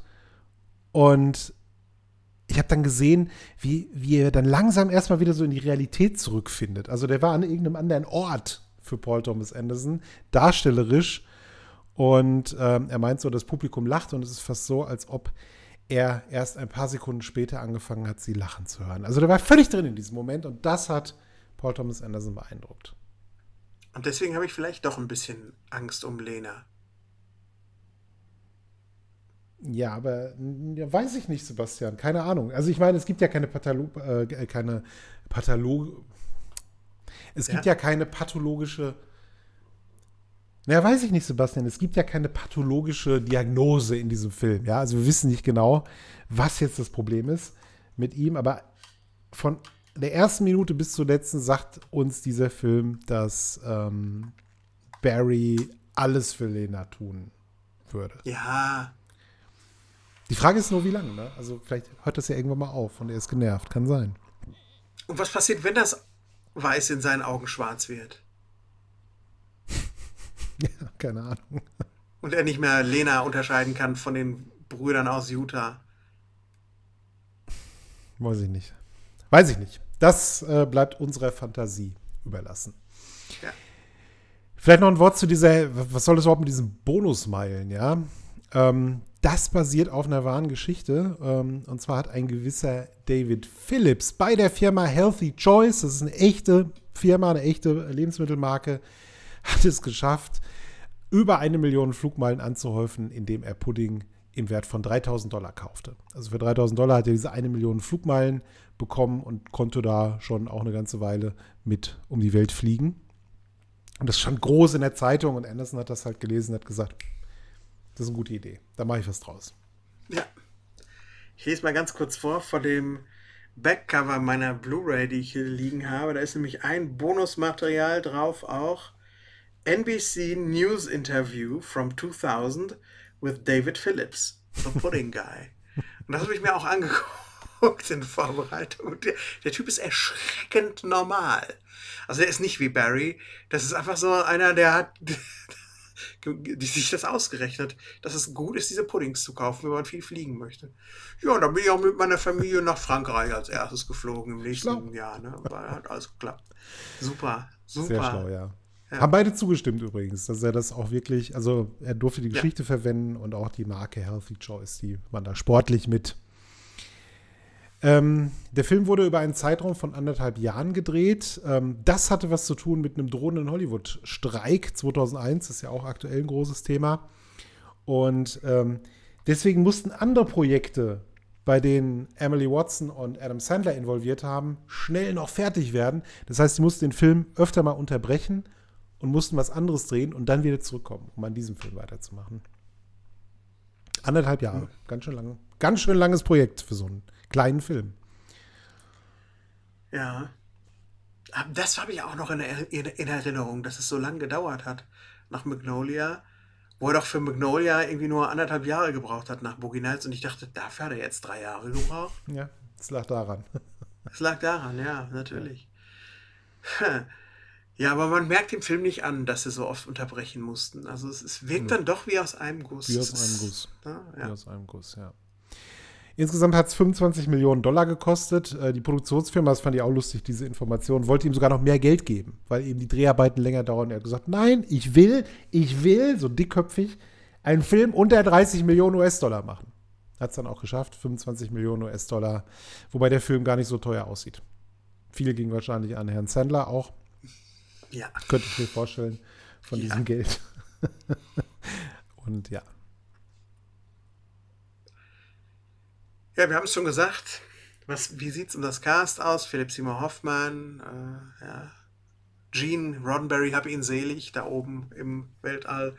und ich habe dann gesehen, wie er dann langsam erstmal wieder so in die Realität zurückfindet. Also der war an irgendeinem anderen Ort für Paul Thomas Anderson, darstellerisch. Und er meint so, das Publikum lacht und es ist fast so, als ob er erst ein paar Sekunden später angefangen hat, sie lachen zu hören. Also der war völlig drin in diesem Moment und das hat Paul Thomas Anderson beeindruckt. Und deswegen habe ich vielleicht doch ein bisschen Angst um Lena. Ja, aber ja, weiß ich nicht, Sebastian. Keine Ahnung. Also ich meine, es gibt ja es gibt Ja? ja keine pathologische. Naja, weiß ich nicht, Sebastian. Es gibt ja keine pathologische Diagnose in diesem Film. Ja, also wir wissen nicht genau, was jetzt das Problem ist mit ihm. Aber von der ersten Minute bis zur letzten sagt uns dieser Film, dass Barry alles für Lena tun würde. Ja. Die Frage ist nur, wie lange, ne? Also vielleicht hört das ja irgendwann mal auf und er ist genervt. Kann sein. Und was passiert, wenn das Weiß in seinen Augen schwarz wird? Ja, keine Ahnung. Und er nicht mehr Lena unterscheiden kann von den Brüdern aus Utah? Weiß ich nicht. Weiß ich nicht. Das bleibt unserer Fantasie überlassen. Ja. Vielleicht noch ein Wort zu was soll das überhaupt mit diesen Bonusmeilen, ja? Das basiert auf einer wahren Geschichte. Und zwar hat ein gewisser David Phillips bei der Firma Healthy Choice, das ist eine echte Firma, eine echte Lebensmittelmarke, hat es geschafft, über 1 Million Flugmeilen anzuhäufen, indem er Pudding im Wert von $3.000 kaufte. Also für $3.000 hat er diese 1 Million Flugmeilen bekommen und konnte da schon auch eine ganze Weile mit um die Welt fliegen. Und das stand groß in der Zeitung und Anderson hat das halt gelesen und hat gesagt, das ist eine gute Idee, da mache ich was draus. Ja. Ich lese mal ganz kurz vor von dem Backcover meiner Blu-ray, die ich hier liegen habe. Da ist nämlich ein Bonusmaterial drauf auch. NBC News Interview from 2000 with David Phillips, the Pudding Guy. Und das habe ich mir auch angeguckt in Vorbereitung. Und der Typ ist erschreckend normal. Also der ist nicht wie Barry. Das ist einfach so einer, der hat die sich das ausgerechnet, dass es gut ist, diese Puddings zu kaufen, wenn man viel fliegen möchte. Ja, und dann bin ich auch mit meiner Familie nach Frankreich als erstes geflogen im nächsten Jahr. Ne? Aber hat alles geklappt. Super, super. Sehr schlau, ja. Ja. Haben beide zugestimmt übrigens, dass er das auch wirklich, also er durfte die Ja. Geschichte verwenden und auch die Marke Healthy Choice, die man da sportlich mit. Der Film wurde über einen Zeitraum von 1,5 Jahren gedreht. Das hatte was zu tun mit einem drohenden Hollywood-Streik 2001, das ist ja auch aktuell ein großes Thema. Und deswegen mussten andere Projekte, bei denen Emily Watson und Adam Sandler involviert haben, schnell noch fertig werden. Das heißt, sie mussten den Film öfter mal unterbrechen und mussten was anderes drehen und dann wieder zurückkommen, um an diesem Film weiterzumachen. 1,5 Jahre, ganz schön lang. Ganz schön langes Projekt für so einen kleinen Film. Ja. Das habe ich auch noch in Erinnerung, dass es so lange gedauert hat nach Magnolia, wo er doch für Magnolia irgendwie nur 1,5 Jahre gebraucht hat nach Boogie Nights und ich dachte, dafür hat er jetzt 3 Jahre gebraucht. Ja, es lag daran. Es lag daran, ja, natürlich. Ja, aber man merkt dem Film nicht an, dass sie so oft unterbrechen mussten. Also es wirkt dann doch wie aus einem Guss. Wie aus einem Guss. Ja. Wie aus einem Guss, ja. Insgesamt hat es $25 Millionen gekostet. Die Produktionsfirma, das fand ich auch lustig, diese Information, wollte ihm sogar noch mehr Geld geben, weil eben die Dreharbeiten länger dauern. Er hat gesagt, nein, ich will, so dickköpfig, einen Film unter 30 Millionen US-Dollar machen. Hat es dann auch geschafft, 25 Millionen US-Dollar, wobei der Film gar nicht so teuer aussieht. Viel ging wahrscheinlich an Herrn Sandler auch. Ja. Könnte ich mir vorstellen, von diesem Geld. Und ja. Ja, wir haben es schon gesagt. Wie sieht es um das Cast aus? Philipp Seymour Hoffman, Gene Roddenberry, hab ihn selig, da oben im Weltall.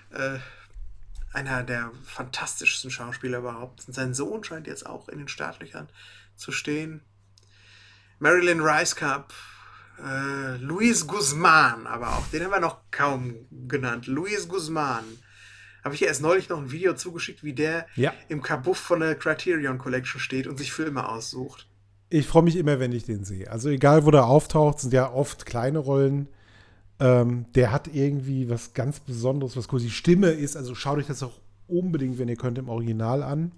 Einer der fantastischsten Schauspieler überhaupt. Und sein Sohn scheint jetzt auch in den Startlöchern zu stehen. Marilyn Rice-Cup, Luis Guzman, aber auch den haben wir noch kaum genannt. Luis Guzman. Habe ich ja erst neulich noch ein Video zugeschickt, wie der im Kabuff von der Criterion Collection steht und sich Filme aussucht. Ich freue mich immer, wenn ich den sehe. Also egal, wo der auftaucht, sind ja oft kleine Rollen. Der hat irgendwie was ganz Besonderes, was cool. Die Stimme ist, also schaut euch das auch unbedingt, wenn ihr könnt, im Original an.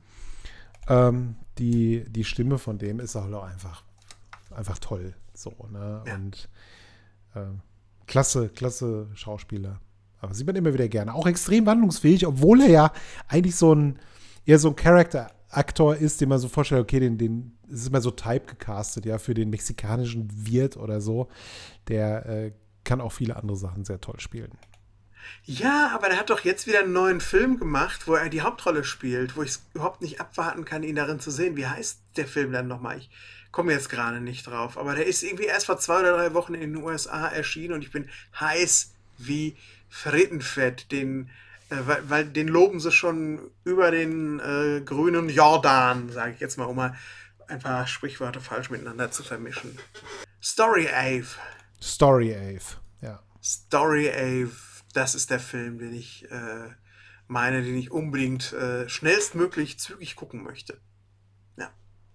Die Stimme von dem ist auch einfach toll. So, ne? Ja. Und klasse Schauspieler. Aber sieht man immer wieder gerne. Auch extrem wandlungsfähig, obwohl er ja eigentlich eher so ein Character-Aktor ist, den man so vorstellt, okay, den ist immer so typegecastet, ja, für den mexikanischen Wirt oder so. Der kann auch viele andere Sachen sehr toll spielen. Ja, aber der hat doch jetzt wieder einen neuen Film gemacht, wo er die Hauptrolle spielt, wo ich es überhaupt nicht abwarten kann, ihn darin zu sehen. Wie heißt der Film dann nochmal? Ich komme jetzt gerade nicht drauf. Aber der ist irgendwie erst vor 2 oder 3 Wochen in den USA erschienen und ich bin heiß wie Frittenfett. Weil den loben sie schon über den grünen Jordan, sage ich jetzt mal, um mal ein paar Sprichwörter falsch miteinander zu vermischen. Story Ave, ja. Story Ave, das ist der Film, den ich den ich unbedingt schnellstmöglich zügig gucken möchte. Ja.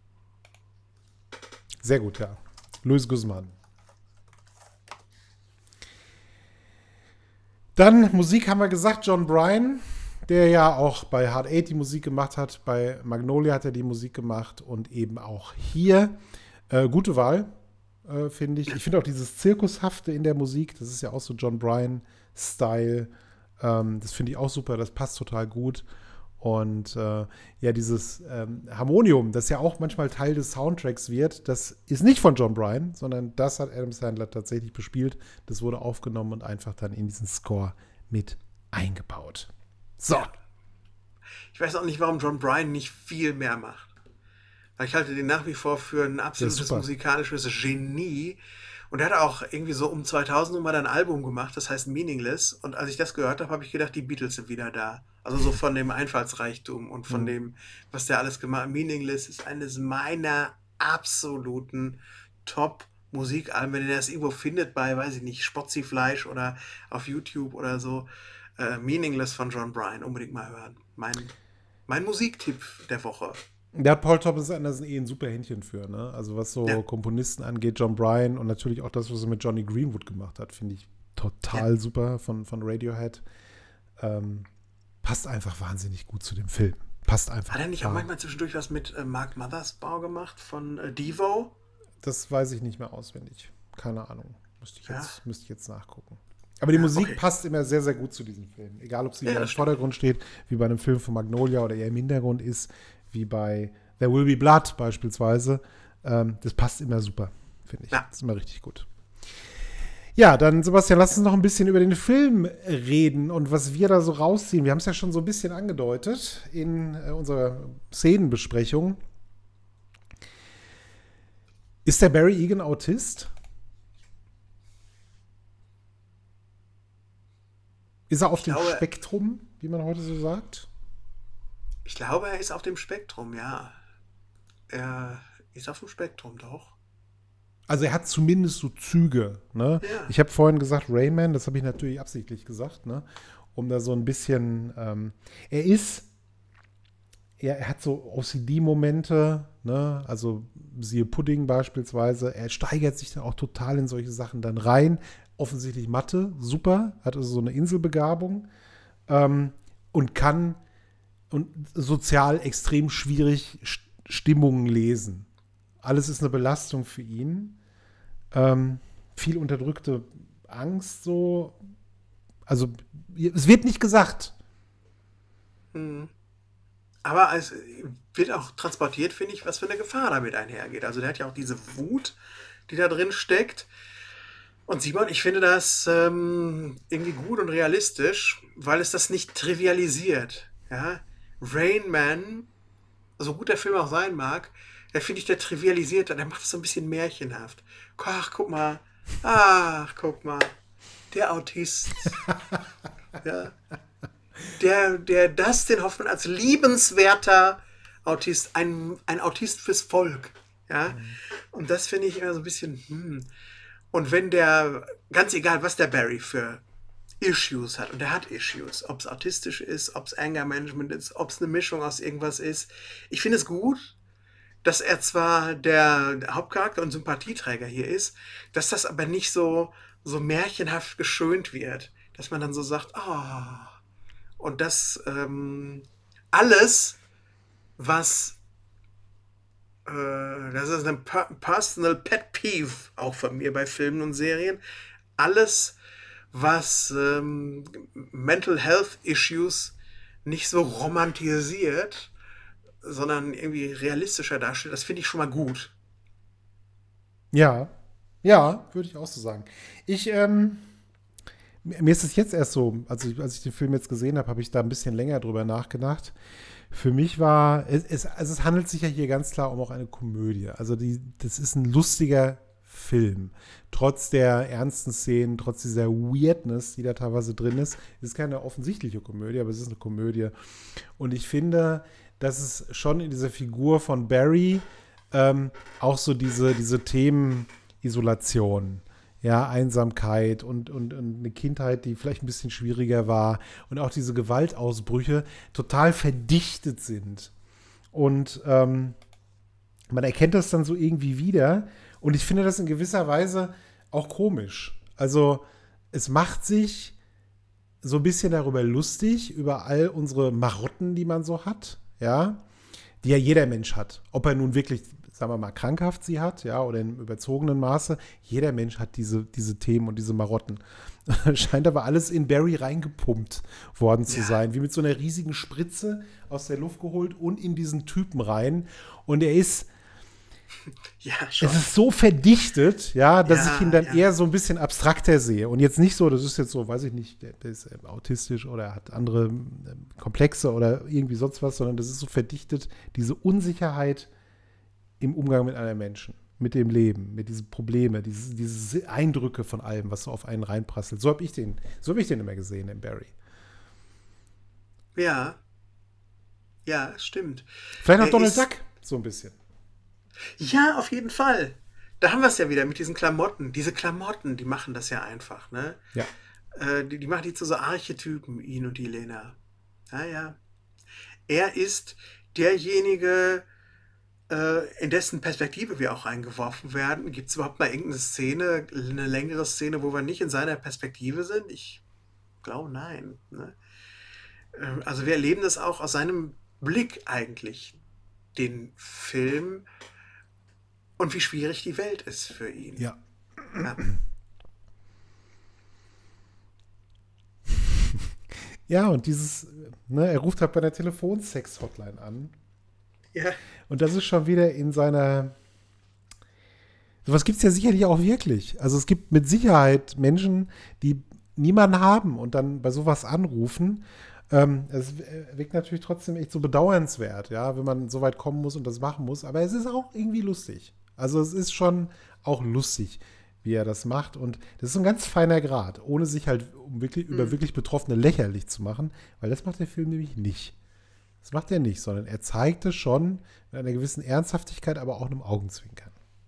Sehr gut, ja. Luis Guzman. Dann Musik haben wir gesagt, John Bryan, der ja auch bei Hard 8 die Musik gemacht hat, bei Magnolia hat er die Musik gemacht und eben auch hier. Gute Wahl, finde ich. Ich finde auch dieses Zirkushafte in der Musik, das ist ja auch so John Bryan-Style. Das finde ich auch super, das passt total gut. Und dieses Harmonium, das ja auch manchmal Teil des Soundtracks wird, das ist nicht von John Bryan, sondern das hat Adam Sandler tatsächlich bespielt. Das wurde aufgenommen und einfach dann in diesen Score mit eingebaut. So. Ja. Ich weiß auch nicht, warum John Bryan nicht viel mehr macht. Weil ich halte den nach wie vor für ein absolutes musikalisches Genie. Und er hat auch irgendwie so um 2000 mal ein Album gemacht, das heißt Meaningless. Und als ich das gehört habe, habe ich gedacht, die Beatles sind wieder da. Also so von dem Einfallsreichtum und von dem, was der alles gemacht hat. Meaningless ist eines meiner absoluten Top-Musikalben. Wenn ihr das irgendwo findet bei, weiß ich nicht, Spotzi-Fleisch oder auf YouTube oder so. Meaningless von John Bryan, unbedingt mal hören. Mein Musiktipp der Woche. Da hat Paul Thomas Anderson ein super Händchen für, ne? Also was so Komponisten angeht, John Bryan und natürlich auch das, was er mit Johnny Greenwood gemacht hat, finde ich total super von Radiohead. Passt einfach wahnsinnig gut zu dem Film. Passt einfach. Hat er nicht auch manchmal zwischendurch was mit Mark Mothersbaugh gemacht von Devo? Das weiß ich nicht mehr auswendig. Keine Ahnung. Müsste ich jetzt nachgucken. Aber die Musik passt immer sehr, sehr gut zu diesem Film. Egal, ob sie im Vordergrund steht, wie bei einem Film von Magnolia oder eher im Hintergrund ist, wie bei There Will Be Blood beispielsweise. Das passt immer super, finde ich. Ja. Das ist immer richtig gut. Ja, dann, Sebastian, lass uns noch ein bisschen über den Film reden und was wir da so rausziehen. Wir haben es ja schon so ein bisschen angedeutet in unserer Szenenbesprechung. Ist der Barry Egan Autist? Ist er auf dem Spektrum, wie man heute so sagt? Ich glaube, er ist auf dem Spektrum, ja. Er ist auf dem Spektrum, doch. Also er hat zumindest so Züge. Ne? Ja. Ich habe vorhin gesagt Rain Man, das habe ich natürlich absichtlich gesagt, ne? Um da so ein bisschen, er hat so OCD-Momente, ne? Also siehe Pudding beispielsweise, er steigert sich dann auch total in solche Sachen dann rein. Offensichtlich Mathe, super, hat also so eine Inselbegabung und kann und sozial extrem schwierig Stimmungen lesen. Alles ist eine Belastung für ihn. Viel unterdrückte Angst so. Also es wird nicht gesagt. Aber es wird auch transportiert, finde ich, was für eine Gefahr damit einhergeht. Also der hat ja auch diese Wut, die da drin steckt. Und Simon, ich finde das irgendwie gut und realistisch, weil es das nicht trivialisiert. Ja? Rain Man, so gut der Film auch sein mag, der finde ich, der trivialisiert, der macht es so ein bisschen märchenhaft. Ach, guck mal, der Autist. Ja. Der Dustin Hoffman als liebenswerter Autist, ein Autist fürs Volk. Ja? Und das finde ich immer so ein bisschen, Und wenn ganz egal, was der Barry für Issues hat, und der hat Issues, ob es autistisch ist, ob es Anger Management ist, ob es eine Mischung aus irgendwas ist. Ich finde es gut, dass er zwar der Hauptcharakter und Sympathieträger hier ist, dass das aber nicht so märchenhaft geschönt wird, dass man dann so sagt, und das alles, was das ist ein Personal Pet Peeve auch von mir bei Filmen und Serien, alles, was Mental Health Issues nicht so romantisiert, sondern irgendwie realistischer darstellt, das finde ich schon mal gut. Ja, würde ich auch so sagen. Mir ist es jetzt erst so, als ich den Film jetzt gesehen habe, habe ich da ein bisschen länger drüber nachgedacht. Für mich war, es handelt sich ja hier ganz klar um auch eine Komödie. Also das ist ein lustiger Film. Trotz der ernsten Szenen, trotz dieser Weirdness, die da teilweise drin ist. Es ist keine offensichtliche Komödie, aber es ist eine Komödie. Und ich finde, dass es schon in dieser Figur von Barry auch so diese Themen Isolation, ja, Einsamkeit und eine Kindheit, die vielleicht ein bisschen schwieriger war und auch diese Gewaltausbrüche total verdichtet sind. Und man erkennt das dann so irgendwie wieder. Und ich finde das in gewisser Weise auch komisch. Also es macht sich so ein bisschen darüber lustig, über all unsere Marotten, die man so hat, ja, die ja jeder Mensch hat. Ob er nun wirklich, sagen wir mal, krankhaft sie hat, ja, oder im überzogenen Maße. Jeder Mensch hat diese Themen und diese Marotten. Scheint aber alles in Barry reingepumpt worden zu sein, wie mit so einer riesigen Spritze aus der Luft geholt und in diesen Typen rein. Und er ist es ist so verdichtet, ja, dass ich ihn dann eher so ein bisschen abstrakter sehe. Und jetzt nicht so, das ist jetzt so, weiß ich nicht, der ist autistisch oder hat andere Komplexe oder irgendwie sonst was, sondern das ist so verdichtet, diese Unsicherheit im Umgang mit einem Menschen, mit dem Leben, mit diesen Problemen, diese Eindrücke von allem, was so auf einen reinprasselt. So habe ich den immer gesehen, den Barry. Ja, stimmt. Vielleicht noch Donald Duck, so ein bisschen. Ja, auf jeden Fall. Da haben wir es ja wieder mit diesen Klamotten. Diese Klamotten, die machen das ja einfach, ne? Ja. Die machen die zu so Archetypen, ihn und die Lena. Ja. Er ist derjenige, in dessen Perspektive wir auch reingeworfen werden. Gibt es überhaupt mal irgendeine Szene, eine längere Szene, wo wir nicht in seiner Perspektive sind? Ich glaube, nein. Ne? Also wir erleben das auch aus seinem Blick eigentlich, den Film und wie schwierig die Welt ist für ihn. Ja. Ja, und er ruft halt bei der Telefonsex-Hotline an. Ja. Und das ist schon wieder in seiner. Sowas gibt es ja sicherlich auch wirklich. Also es gibt mit Sicherheit Menschen, die niemanden haben und dann bei sowas anrufen. Es wirkt natürlich trotzdem echt so bedauernswert, ja, wenn man so weit kommen muss und das machen muss. Aber es ist auch irgendwie lustig. Also es ist schon auch lustig, wie er das macht. Und das ist ein ganz feiner Grad, ohne sich halt über wirklich Betroffene lächerlich zu machen, weil das macht der Film nämlich nicht. Das macht er nicht, sondern er zeigt es schon mit einer gewissen Ernsthaftigkeit, aber auch einem Augenzwinkern.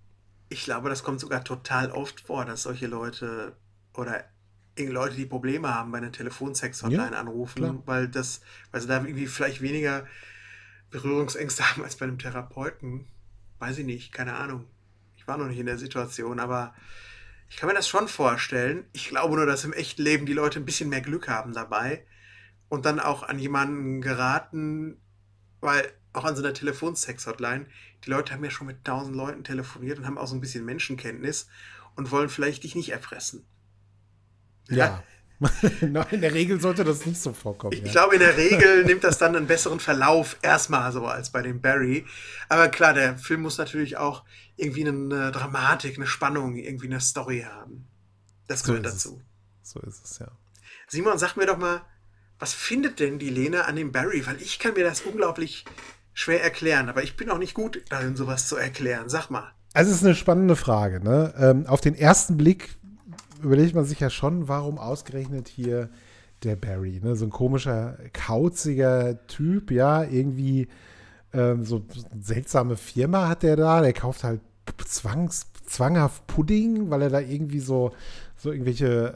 Ich glaube, das kommt sogar total oft vor, dass solche Leute oder Leute, die Probleme haben, bei einer Ja, Telefonsex-Hotline klar. anrufen, weil sie da irgendwie vielleicht weniger Berührungsängste haben als bei einem Therapeuten. Weiß ich nicht, keine Ahnung. Ich war noch nicht in der Situation, aber ich kann mir das schon vorstellen. Ich glaube nur, dass im echten Leben die Leute ein bisschen mehr Glück haben dabei und dann auch an jemanden geraten, weil auch an so einer Telefonsex-Hotline, die Leute haben ja schon mit 1000 Leuten telefoniert und haben auch so ein bisschen Menschenkenntnis und wollen vielleicht dich nicht erpressen. Ja? Ja. Na, in der Regel sollte das nicht so vorkommen, Ich ja. glaube, in der Regel nimmt das dann einen besseren Verlauf erstmal so als bei dem Barry. Aber klar, der Film muss natürlich auch irgendwie eine Dramatik, eine Spannung, irgendwie eine Story haben. Das So gehört ist es. dazu. So ist es, ja. Simon, sag mir doch mal, was findet denn die Lena an dem Barry? Weil ich kann mir das unglaublich schwer erklären, aber ich bin auch nicht gut darin, sowas zu erklären. Sag mal. Also es ist eine spannende Frage, ne? Auf den ersten Blick überlegt man sich ja schon, warum ausgerechnet hier der Barry, ne? So ein komischer, kauziger Typ, ja, irgendwie so eine seltsame Firma hat der da, der kauft halt zwanghaft Pudding, weil er da irgendwie so irgendwelche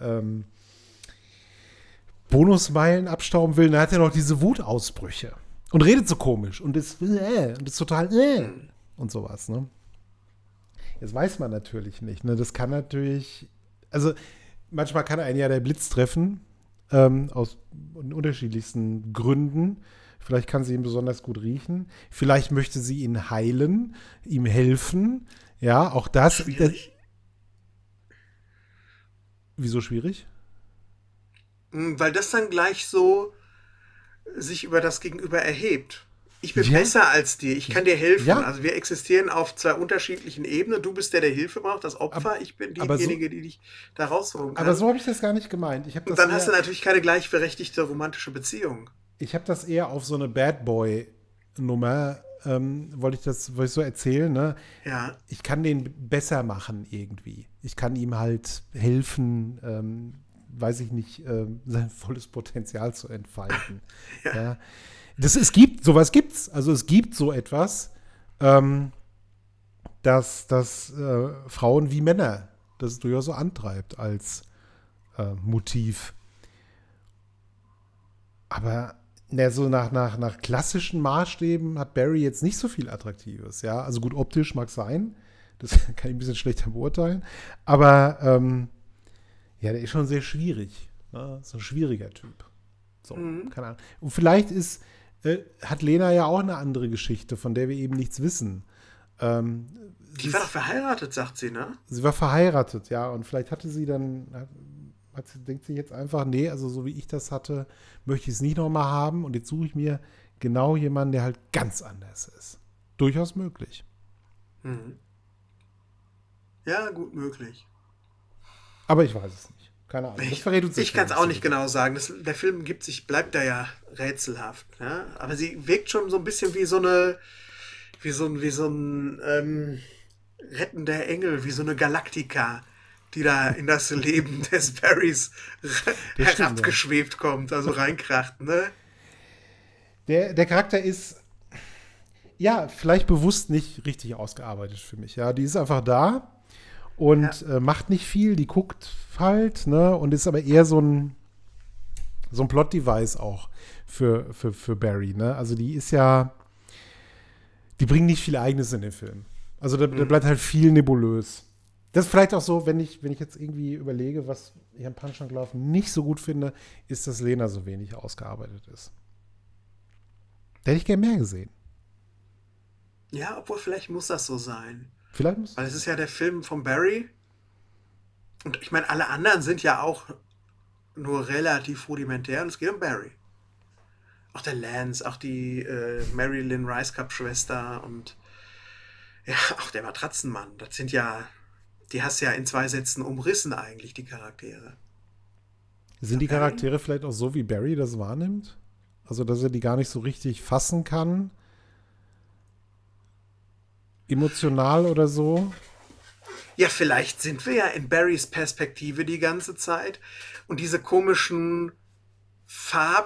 Bonusmeilen abstauben will. Dann hat er noch diese Wutausbrüche und redet so komisch und ist total Hm. und sowas, ne? Jetzt weiß man natürlich nicht, ne? Das kann natürlich, also manchmal kann einen ja der Blitz treffen, aus unterschiedlichsten Gründen. Vielleicht kann sie ihn besonders gut riechen. Vielleicht möchte sie ihn heilen, ihm helfen. Ja, auch das. Schwierig. Wieso schwierig? Weil das dann gleich so sich über das Gegenüber erhebt. Ich bin Ja, besser als dir, ich kann dir helfen. ja, Also wir existieren auf zwei unterschiedlichen Ebenen. Du bist der, der Hilfe braucht, das ab- Opfer. Ich bin aber so, diejenige, die dich da rausholen aber kann. so habe ich das gar nicht gemeint. Und dann hast du natürlich keine gleichberechtigte romantische Beziehung. Ich habe das eher auf so eine Bad Boy Nummer, wollte ich so erzählen, ne? Ja, Ich kann den besser machen irgendwie. Ich kann ihm halt helfen, weiß ich nicht, sein volles Potenzial zu entfalten. ja. Ja. Sowas gibt's. Also es gibt so etwas, ähm, dass Frauen wie Männer das durchaus so antreibt als Motiv. Aber so nach klassischen Maßstäben hat Barry jetzt nicht so viel Attraktives. Ja, also gut, optisch mag sein. Das kann ich ein bisschen schlechter beurteilen. Aber ja, der ist schon sehr schwierig. Ne? Ist ein schwieriger Typ. So, Mhm. keine Ahnung. Und vielleicht hat Lena ja auch eine andere Geschichte, von der wir eben nichts wissen. Ähm, Die war doch verheiratet, sagt sie, ne? sie war verheiratet, ja, und vielleicht hatte sie dann, denkt sie jetzt einfach, nee, also so wie ich das hatte, möchte ich es nicht nochmal haben und jetzt suche ich mir genau jemanden, der halt ganz anders ist. Durchaus möglich. Mhm. Ja, gut möglich. Aber ich weiß es nicht. Keine Ahnung. Das verrät uns der Ich kann Film es nicht auch so nicht richtig. genau sagen. Der Film bleibt da ja rätselhaft. Ne? Aber sie wirkt schon so ein bisschen wie so ein rettender Engel, wie so eine Galaktika, die da in das Leben des Barrys Das stimmt, ja. herabgeschwebt kommt, also reinkracht, ne? Der Charakter ist, ja, vielleicht bewusst nicht richtig ausgearbeitet für mich. Ja, die ist einfach da Ja. und macht nicht viel, die guckt halt, ne, und ist aber eher so ein Plot-Device auch für Barry, ne? Also die ist ja, die bringen nicht viel Eigenes in den Film. Also da Mhm. bleibt halt viel nebulös. Das ist vielleicht auch so, wenn ich jetzt irgendwie überlege, was ich an Punch Drunk Love nicht so gut finde, ist, dass Lena so wenig ausgearbeitet ist. Da hätte ich gerne mehr gesehen. Ja, obwohl vielleicht muss das so sein. Vielleicht muss Weil das es so ist ja sein. der Film von Barry. Und ich meine, alle anderen sind ja auch nur relativ rudimentär und es geht um Barry. Auch der Lance, auch die Marilyn Rice Cup Schwester und ja, auch der Matratzenmann. Das sind ja, die hast du ja in 2 Sätzen umrissen eigentlich, die Charaktere. Sind Ja, die Barry? Charaktere vielleicht auch so, wie Barry das wahrnimmt? Also, dass er die gar nicht so richtig fassen kann? Emotional oder so? Ja, vielleicht sind wir ja in Barrys Perspektive die ganze Zeit und diese komischen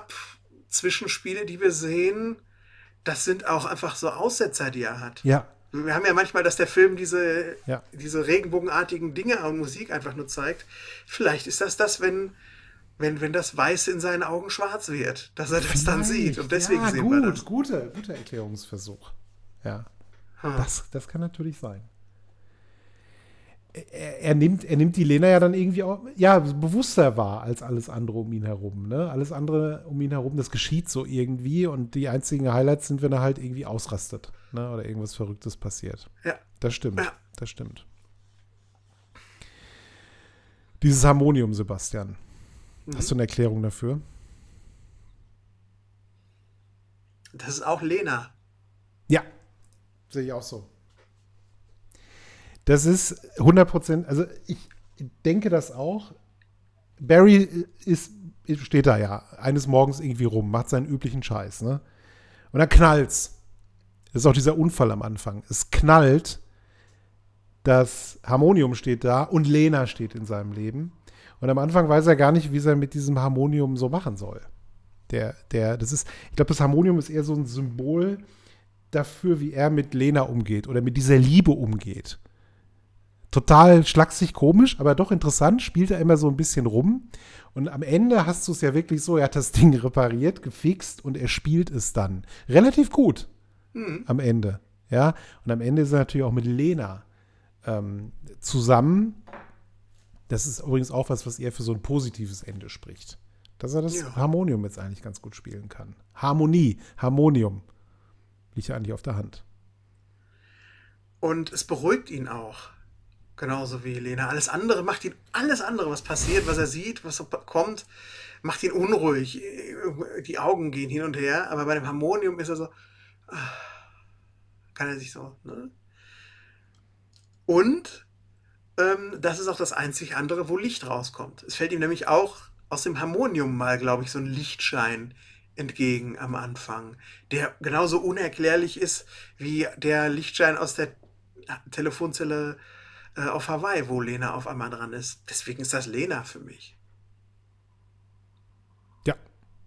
Farbzwischenspiele, die wir sehen, das sind auch einfach so Aussetzer, die er hat. Ja, Wir haben ja manchmal, dass der Film diese Ja. regenbogenartigen Dinge und Musik einfach nur zeigt. Vielleicht ist das, wenn das Weiße in seinen Augen schwarz wird, dass er das dann sieht. Und deswegen ja, sehen wir das. guter Erklärungsversuch. Ja, das kann natürlich sein. Er nimmt die Lena ja dann irgendwie auch bewusster wahr als alles andere um ihn herum. Ne? Alles andere um ihn herum, das geschieht so irgendwie und die einzigen Highlights sind, wenn er halt irgendwie ausrastet, ne? Oder irgendwas Verrücktes passiert. Ja. Das stimmt. Ja. Das stimmt. Dieses Harmonium, Sebastian. Hast du eine Erklärung dafür? Das ist auch Lena. Ja, sehe ich auch so. Das ist 100%, also ich denke das auch. Barry steht da ja eines Morgens irgendwie rum, macht seinen üblichen Scheiß, ne? Und dann knallt's. Das ist auch dieser Unfall am Anfang. Es knallt, das Harmonium steht da und Lena steht in seinem Leben. Und am Anfang weiß er gar nicht, wie er mit diesem Harmonium so machen soll. Ich glaube, das Harmonium ist eher so ein Symbol dafür, wie er mit Lena umgeht oder mit dieser Liebe umgeht. Total schlaksig, komisch, aber doch interessant, spielt er immer so ein bisschen rum. Und am Ende hast du es ja wirklich so, er hat das Ding repariert, gefixt und er spielt es dann relativ gut am Ende. Ja? Und am Ende ist er natürlich auch mit Lena zusammen. Das ist übrigens auch was eher für so ein positives Ende spricht. Dass er das Harmonium jetzt eigentlich ganz gut spielen kann. Harmonium. Liegt ja eigentlich auf der Hand. Und es beruhigt ihn auch. Genauso wie Lena. Alles andere, was passiert, was er sieht, was so kommt, macht ihn unruhig. Die Augen gehen hin und her, aber bei dem Harmonium ist er so, kann er sich so, ne? Und das ist auch das einzig andere, wo Licht rauskommt. Es fällt ihm nämlich auch aus dem Harmonium mal, glaube ich, so ein Lichtschein entgegen am Anfang, der genauso unerklärlich ist wie der Lichtschein aus der Telefonzelle auf Hawaii, wo Lena auf einmal dran ist. Deswegen ist das Lena für mich. Ja.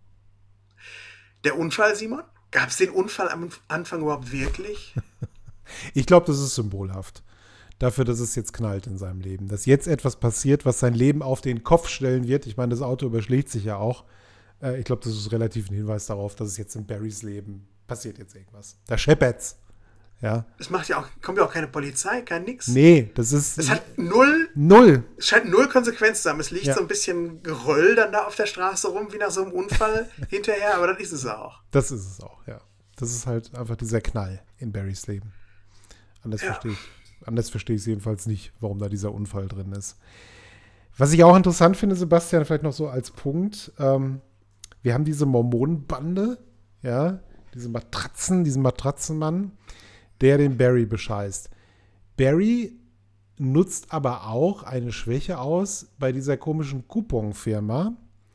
Der Unfall, Simon? Gab es den Unfall am Anfang überhaupt wirklich? Ich glaube, das ist symbolhaft. Dafür, dass es jetzt knallt in seinem Leben. Dass jetzt etwas passiert, was sein Leben auf den Kopf stellen wird. Ich meine, das Auto überschlägt sich ja auch. Ich glaube, das ist relativ ein Hinweis darauf, dass es jetzt in Barrys Leben passiert jetzt irgendwas. Da scheppert's. Ja. Es kommt ja auch keine Polizei, kein nix. Nee, das ist. Es hat null. Es scheint null Konsequenz zu haben. Es liegt so ein bisschen Geröll dann da auf der Straße rum, wie nach so einem Unfall hinterher, aber das ist es auch. Das ist es auch, ja. Das ist halt einfach dieser Knall in Barrys Leben. Anders verstehe ich es jedenfalls nicht, warum da dieser Unfall drin ist. Was ich auch interessant finde, Sebastian, vielleicht noch so als Punkt, wir haben diese Mormonenbande, ja, diesen Matratzenmann, der den Barry bescheißt. Barry nutzt aber auch eine Schwäche aus bei dieser komischen Coupon-Firma.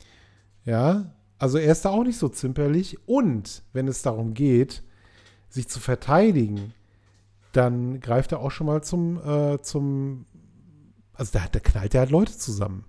Ja, also er ist da auch nicht so zimperlich. Und wenn es darum geht, sich zu verteidigen, dann greift er auch schon mal also da knallt er halt Leute zusammen.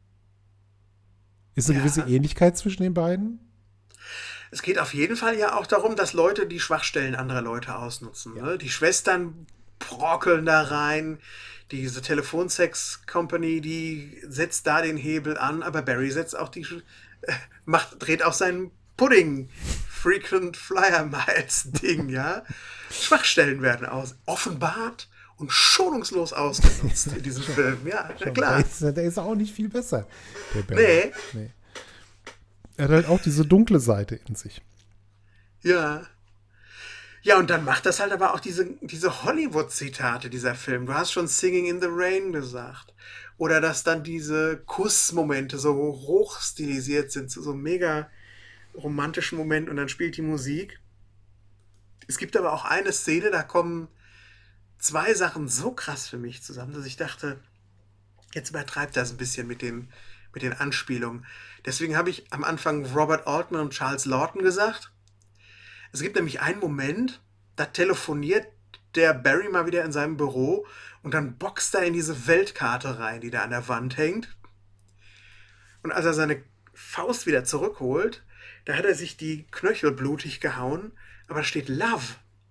Ist eine gewisse Ähnlichkeit zwischen den beiden? Es geht auf jeden Fall ja auch darum, dass Leute die Schwachstellen anderer Leute ausnutzen. Ja. Ne? Die Schwestern brockeln da rein, diese Telefonsex-Company, die setzt da den Hebel an, aber Barry setzt auch dreht auch seinen Pudding Frequent Flyer Miles Ding, ja. Schwachstellen werden offenbart und schonungslos ausgenutzt in diesem Film. Ja, klar. Der ist auch nicht viel besser, der Barry. Nee. Er hat halt auch diese dunkle Seite in sich. Ja. Ja, und dann macht das halt aber auch diese Hollywood-Zitate, dieser Film. Du hast schon Singing in the Rain gesagt. Oder dass dann diese Kussmomente so hochstilisiert sind, zu so einem mega romantischen Moment und dann spielt die Musik. Es gibt aber auch eine Szene, da kommen zwei Sachen so krass für mich zusammen, dass ich dachte, jetzt übertreibt das ein bisschen mit den Anspielungen. Deswegen habe ich am Anfang Robert Altman und Charles Lawton gesagt. Es gibt nämlich einen Moment, da telefoniert der Barry mal wieder in seinem Büro und dann boxt er in diese Weltkarte rein, die da an der Wand hängt. Und als er seine Faust wieder zurückholt, da hat er sich die Knöchel blutig gehauen, aber da steht Love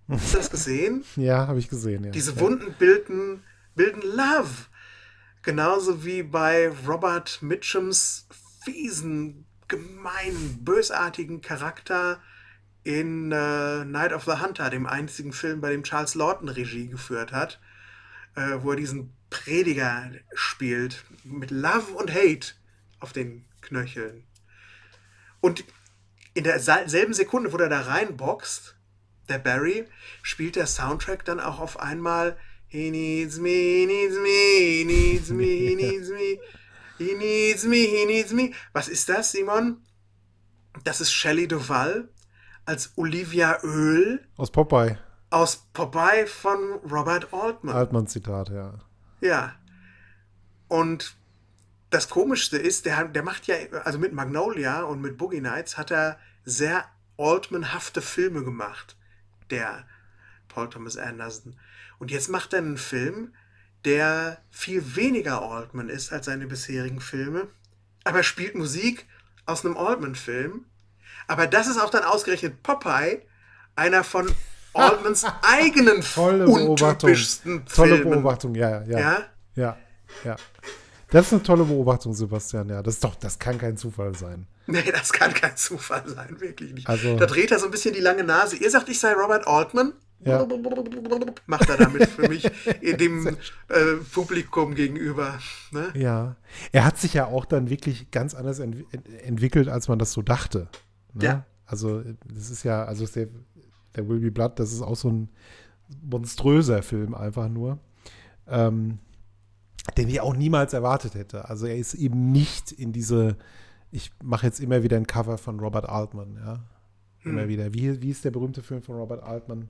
Hast du das gesehen? Ja, habe ich gesehen, ja. Diese Wunden bilden Love. Genauso wie bei Robert Mitchums fiesen, gemeinen, bösartigen Charakter in Night of the Hunter, dem einzigen Film, bei dem Charles Lawton Regie geführt hat, wo er diesen Prediger spielt, mit Love und Hate auf den Knöcheln. Und in derselben Sekunde, wo er da reinboxt, der Barry, spielt der Soundtrack dann auch auf einmal He needs me, he needs me, he needs me, he needs me, he needs me, he needs me. Was ist das, Simon? Das ist Shelley Duvall als Olivia Öl Aus Popeye. aus Popeye von Robert Altman. Altman-Zitat, ja. Ja. Und das Komischste ist, der macht ja, also mit Magnolia und mit Boogie Nights hat er sehr Altman-hafte Filme gemacht, der Paul Thomas Anderson. Und jetzt macht er einen Film, der viel weniger Altman ist als seine bisherigen Filme, aber er spielt Musik aus einem Altman-Film. Aber das ist auch dann ausgerechnet Popeye, einer von Altmans eigenen Tolle Beobachtung. untypischsten Tolle Filmen. Beobachtung, ja. Ja? Das ist eine tolle Beobachtung, Sebastian, ja. Das kann kein Zufall sein. Nee, das kann kein Zufall sein, wirklich nicht. Also- Da dreht er so ein bisschen die lange Nase. Ihr sagt, ich sei Robert Altman? Ja. Macht er damit für mich dem Publikum gegenüber. Ne? Ja. Er hat sich ja auch dann wirklich ganz anders entwickelt, als man das so dachte. Ne? Ja. Also, das ist ja, also der Will Be Blood, das ist auch so ein monströser Film einfach nur. Den ich auch niemals erwartet hätte. Also er ist eben nicht in diese, ich mache jetzt immer wieder ein Cover von Robert Altman, ja. Immer wieder. Wie ist der berühmte Film von Robert Altman?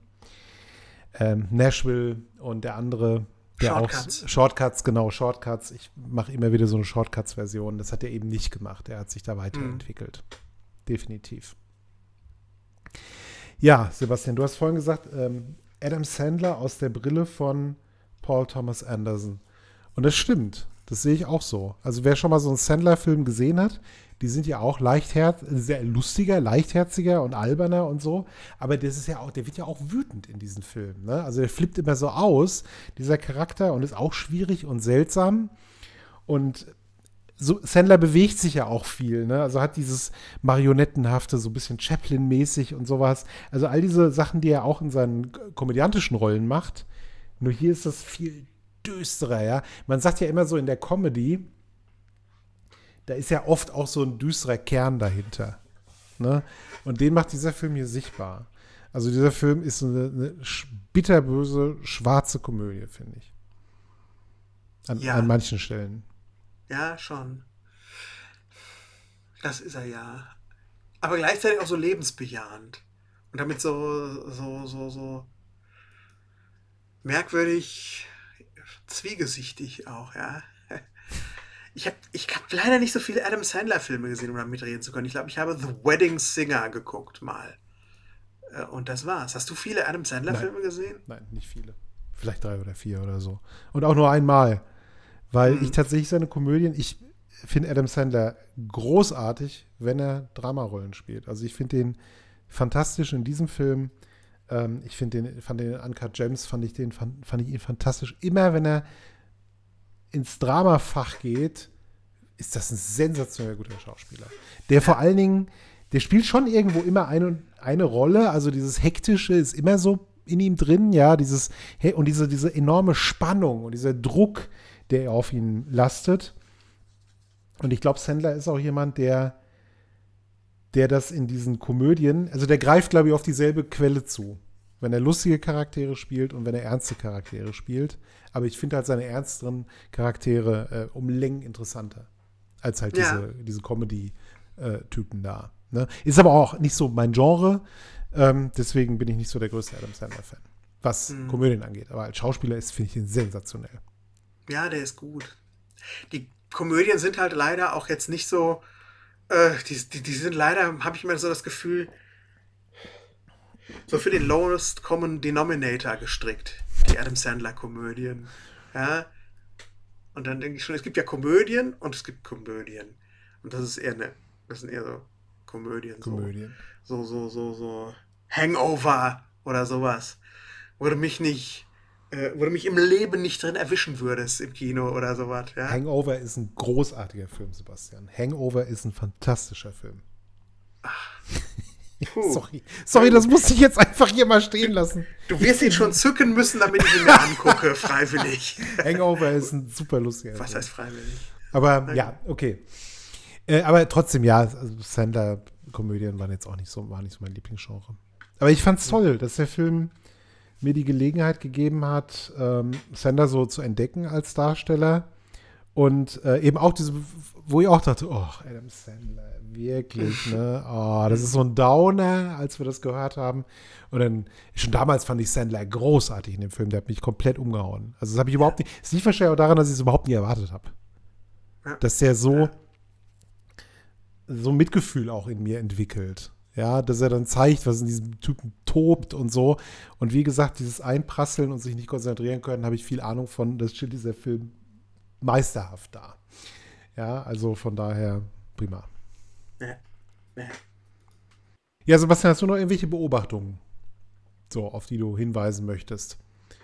Nashville und der andere, der Shortcuts. auch Shortcuts, genau, Shortcuts. Ich mache immer wieder so eine Shortcuts-Version. Das hat er eben nicht gemacht. Er hat sich da weiterentwickelt. Definitiv. Ja, Sebastian, du hast vorhin gesagt, Adam Sandler aus der Brille von Paul Thomas Anderson. Und das stimmt. Das sehe ich auch so. Also wer schon mal so einen Sandler-Film gesehen hat, die sind ja auch sehr lustiger, leichtherziger und alberner und so. Aber das ist ja auch, der wird ja auch wütend in diesen Filmen. Ne? Also der flippt immer so aus, dieser Charakter, und ist auch schwierig und seltsam. Und so, Sandler bewegt sich ja auch viel, ne? Also hat dieses Marionettenhafte, so ein bisschen Chaplin-mäßig und sowas. Also all diese Sachen, die er auch in seinen komödiantischen Rollen macht. Nur hier ist das viel düsterer, ja. Man sagt ja immer so in der Comedy, da ist ja oft auch so ein düsterer Kern dahinter. Ne? Und den macht dieser Film hier sichtbar. Also dieser Film ist eine bitterböse, schwarze Komödie, finde ich. An manchen Stellen. Ja, schon. Das ist er ja. Aber gleichzeitig auch so lebensbejahend. Und damit so merkwürdig zwiegesichtig auch, ja. Ich hab leider nicht so viele Adam Sandler-Filme gesehen, um da mitreden zu können. Ich glaube, ich habe The Wedding Singer geguckt mal. Und das war's. Hast du viele Adam Sandler-Filme gesehen? Nein, nicht viele. Vielleicht 3 oder 4 oder so. Und auch nur einmal. Weil ich tatsächlich seine Komödien, ich finde Adam Sandler großartig, wenn er Dramarollen spielt. Also ich finde den fantastisch in diesem Film. Fand den in Uncut Gems, fand ich ihn fantastisch. Immer wenn er ins Dramafach geht, ist das ein sensationell guter Schauspieler. Der vor allen Dingen, der spielt schon irgendwo immer eine Rolle, also dieses Hektische ist immer so in ihm drin, ja, diese enorme Spannung und dieser Druck, der auf ihn lastet. Und ich glaube, Sandler ist auch jemand, der das in diesen Komödien, also der greift, glaube ich, auf dieselbe Quelle zu. Wenn er lustige Charaktere spielt und wenn er ernste Charaktere spielt. Aber ich finde halt seine ernsteren Charaktere um Längen interessanter als halt diese Comedy-Typen da. Ne? Ist aber auch nicht so mein Genre. Deswegen bin ich nicht so der größte Adam Sandler-Fan, was Komödien angeht. Aber als Schauspieler finde ich ihn sensationell. Ja, der ist gut. Die Komödien sind halt leider auch jetzt nicht so, die sind leider, habe ich immer so das Gefühl, so für den lowest common denominator gestrickt, die Adam Sandler-Komödien. Ja? Und dann denke ich schon, es gibt ja Komödien und es gibt Komödien. Und das sind eher so Komödien. So Hangover oder sowas, wo du mich im Leben nicht drin erwischen würdest im Kino oder sowas. Ja? Hangover ist ein großartiger Film, Sebastian. Hangover ist ein fantastischer Film. Puh. Sorry, das musste ich jetzt einfach hier mal stehen lassen. Du wirst ihn schon zücken müssen, damit ich ihn mir angucke, freiwillig. Hangover ist ein super lustiger Film. Was heißt freiwillig? Aber ja, okay. Aber trotzdem, ja, also Sandler-Komödien waren jetzt auch nicht so mein Lieblingsgenre. Aber ich fand's toll, dass der Film mir die Gelegenheit gegeben hat, Sandler so zu entdecken als Darsteller. Und eben auch diese, wo ich auch dachte, oh, Adam Sandler, wirklich, ne? Oh, das ist so ein Downer, als wir das gehört haben. Und dann, schon damals fand ich Sandler großartig in dem Film, der hat mich komplett umgehauen. Also das habe ich überhaupt nicht, es liegt wahrscheinlich auch daran, dass ich es überhaupt nie erwartet habe. Ja. Dass der so Mitgefühl auch in mir entwickelt. Ja, dass er dann zeigt, was in diesem Typen tobt und so. Und wie gesagt, dieses Einprasseln und sich nicht konzentrieren können, habe ich viel Ahnung von. Das stellt dieser Film meisterhaft dar. Ja, also von daher prima. Ja, Sebastian, hast du noch irgendwelche Beobachtungen, so, auf die du hinweisen möchtest?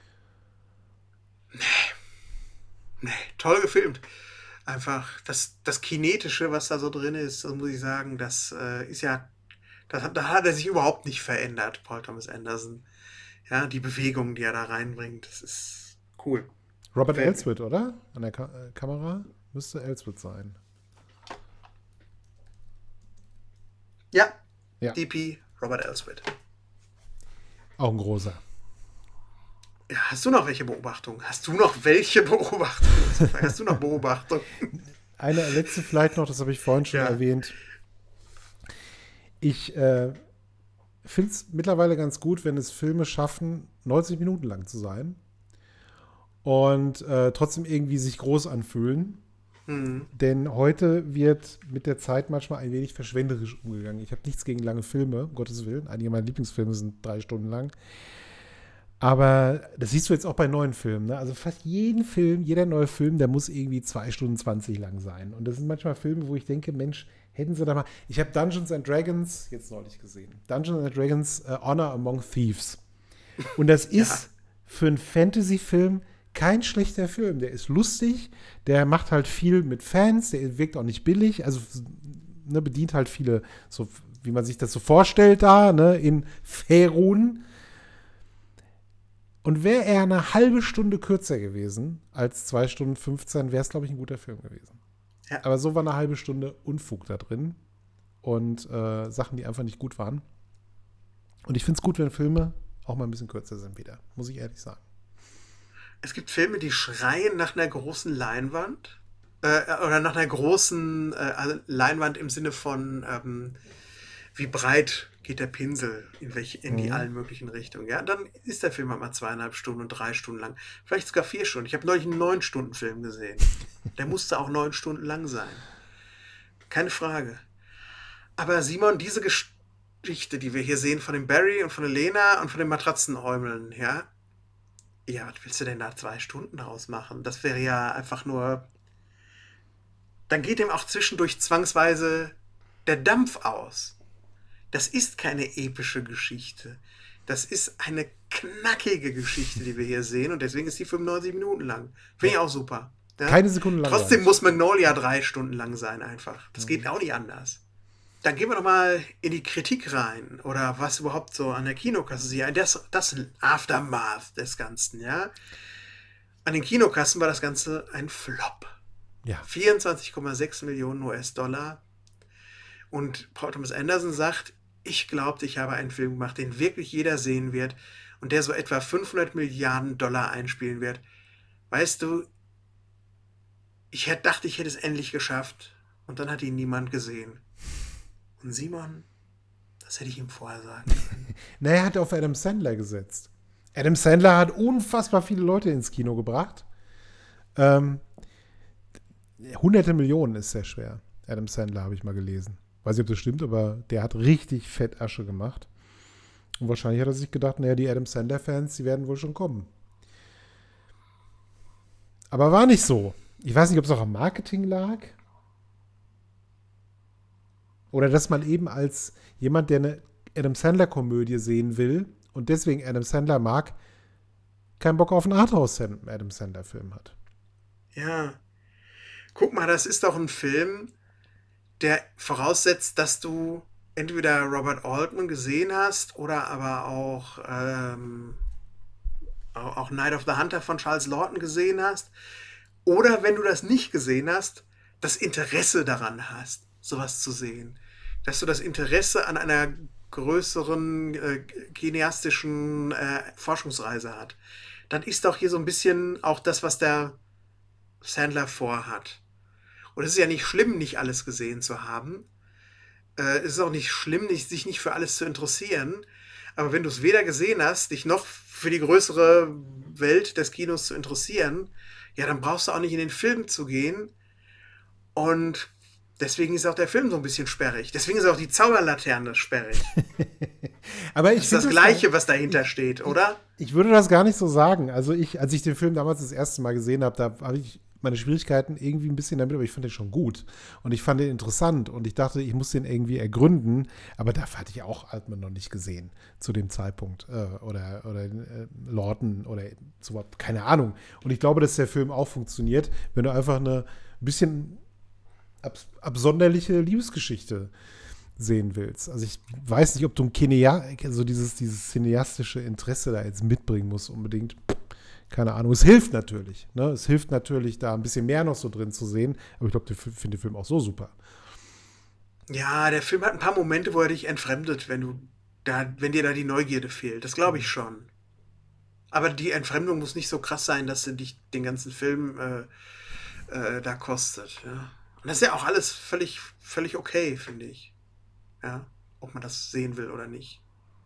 Nee, toll gefilmt. Einfach das Kinetische, was da so drin ist, das muss ich sagen, das ist ja, da hat er sich überhaupt nicht verändert, Paul Thomas Anderson. Ja, die Bewegung, die er da reinbringt, das ist cool. Robert Elswit, oder? An der Kamera müsste Elswit sein. Ja, DP Robert Elswit. Auch ein großer. Ja, hast du noch welche Beobachtungen? Hast du noch Beobachtungen? Eine letzte vielleicht noch, das habe ich vorhin schon erwähnt. Ich finde es mittlerweile ganz gut, wenn es Filme schaffen, 90 Minuten lang zu sein und trotzdem irgendwie sich groß anfühlen. Denn heute wird mit der Zeit manchmal ein wenig verschwenderisch umgegangen. Ich habe nichts gegen lange Filme, um Gottes Willen. Einige meiner Lieblingsfilme sind 3 Stunden lang. Aber das siehst du jetzt auch bei neuen Filmen. Ne? Also fast jeder neue Film, der muss irgendwie 2 Stunden 20 lang sein. Und das sind manchmal Filme, wo ich denke, Mensch, hätten sie da mal. Ich habe Dungeons and Dragons jetzt neulich gesehen. Dungeons and Dragons Honor Among Thieves. Und das ist für einen Fantasy-Film kein schlechter Film. Der ist lustig, der macht halt viel mit Fans, der wirkt auch nicht billig, also ne, bedient halt viele, so wie man sich das so vorstellt da, ne, in Faerun. Und wäre er eine halbe Stunde kürzer gewesen als 2 Stunden 15, wäre es, glaube ich, ein guter Film gewesen. Ja. Aber so war eine halbe Stunde Unfug da drin und Sachen, die einfach nicht gut waren. Und ich finde es gut, wenn Filme auch mal ein bisschen kürzer sind wieder, muss ich ehrlich sagen. Es gibt Filme, die schreien nach einer großen Leinwand oder nach einer großen Leinwand im Sinne von wie breit geht der Pinsel in die allen möglichen Richtungen. Ja, dann ist der Film halt mal 2,5 Stunden und 3 Stunden lang. Vielleicht sogar 4 Stunden. Ich habe neulich einen 9-Stunden-Film gesehen. Der musste auch 9 Stunden lang sein. Keine Frage. Aber Simon, diese Geschichte, die wir hier sehen von dem Barry und von der Lena und von den Matratzenäumeln, ja, was willst du denn da 2 Stunden draus machen? Das wäre ja einfach nur. Dann geht ihm auch zwischendurch zwangsweise der Dampf aus. Das ist keine epische Geschichte. Das ist eine knackige Geschichte, die wir hier sehen. Und deswegen ist die 95 Minuten lang. Finde ich auch super. Ja? Keine Sekunde lang. Trotzdem muss Magnolia 3 Stunden lang sein einfach. Das geht auch nicht anders. Dann gehen wir doch mal in die Kritik rein. Oder was überhaupt so an der Kinokasse ist. Das Aftermath des Ganzen, ja. An den Kinokassen war das Ganze ein Flop. Ja. 24,6 Millionen US-Dollar. Und Paul Thomas Anderson sagt, ich glaube, ich habe einen Film gemacht, den wirklich jeder sehen wird und der so etwa 500 Milliarden Dollar einspielen wird. Weißt du, ich hätte es endlich geschafft und dann hat ihn niemand gesehen. Und Simon, das hätte ich ihm vorher sagen können. Naja, er hat auf Adam Sandler gesetzt. Adam Sandler hat unfassbar viele Leute ins Kino gebracht. Hunderte Millionen ist sehr schwer. Adam Sandler habe ich mal gelesen. Weiß nicht, ob das stimmt, aber der hat richtig fett Asche gemacht. Und wahrscheinlich hat er sich gedacht, naja, die Adam Sandler-Fans, die werden wohl schon kommen. Aber war nicht so. Ich weiß nicht, ob es auch am Marketing lag. Oder dass man eben als jemand, der eine Adam Sandler-Komödie sehen will und deswegen Adam Sandler mag, keinen Bock auf einen Arthouse-Adam Sandler-Film hat. Ja. Guck mal, das ist doch ein Film, der voraussetzt, dass du entweder Robert Altman gesehen hast oder aber auch Night of the Hunter von Charles Lawton gesehen hast. Oder wenn du das nicht gesehen hast, das Interesse daran hast, sowas zu sehen. Dass du das Interesse an einer größeren cineastischen Forschungsreise hast. Dann ist doch hier so ein bisschen auch das, was der Sandler vorhat. Und es ist ja nicht schlimm, nicht alles gesehen zu haben. Es ist auch nicht schlimm, sich nicht für alles zu interessieren. Aber wenn du es weder gesehen hast, dich noch für die größere Welt des Kinos zu interessieren, ja, dann brauchst du auch nicht in den Film zu gehen. Und deswegen ist auch der Film so ein bisschen sperrig. Deswegen ist auch die Zauberlaterne sperrig. Aber das ist das Gleiche, was dahinter steht, oder? Ich würde das gar nicht so sagen. Also als ich den Film damals das erste Mal gesehen habe, da habe ich meine Schwierigkeiten irgendwie ein bisschen damit, aber ich fand den schon gut. Und ich fand den interessant und ich dachte, ich muss den irgendwie ergründen. Aber da hatte ich auch Altman noch nicht gesehen zu dem Zeitpunkt. Oder Lawton oder so, keine Ahnung. Und ich glaube, dass der Film auch funktioniert, wenn du einfach eine ein bisschen absonderliche Liebesgeschichte sehen willst. Also ich weiß nicht, ob du dieses cineastische Interesse da jetzt mitbringen musst unbedingt. Keine Ahnung. Es hilft natürlich. Ne? Es hilft natürlich, da ein bisschen mehr noch so drin zu sehen. Aber ich glaube, ich finde den Film auch so super. Ja, der Film hat ein paar Momente, wo er dich entfremdet, wenn dir da die Neugierde fehlt. Das glaube ich schon. Aber die Entfremdung muss nicht so krass sein, dass sie dich den ganzen Film da kostet. Ja. Und das ist ja auch alles völlig okay, finde ich. Ja, ob man das sehen will oder nicht.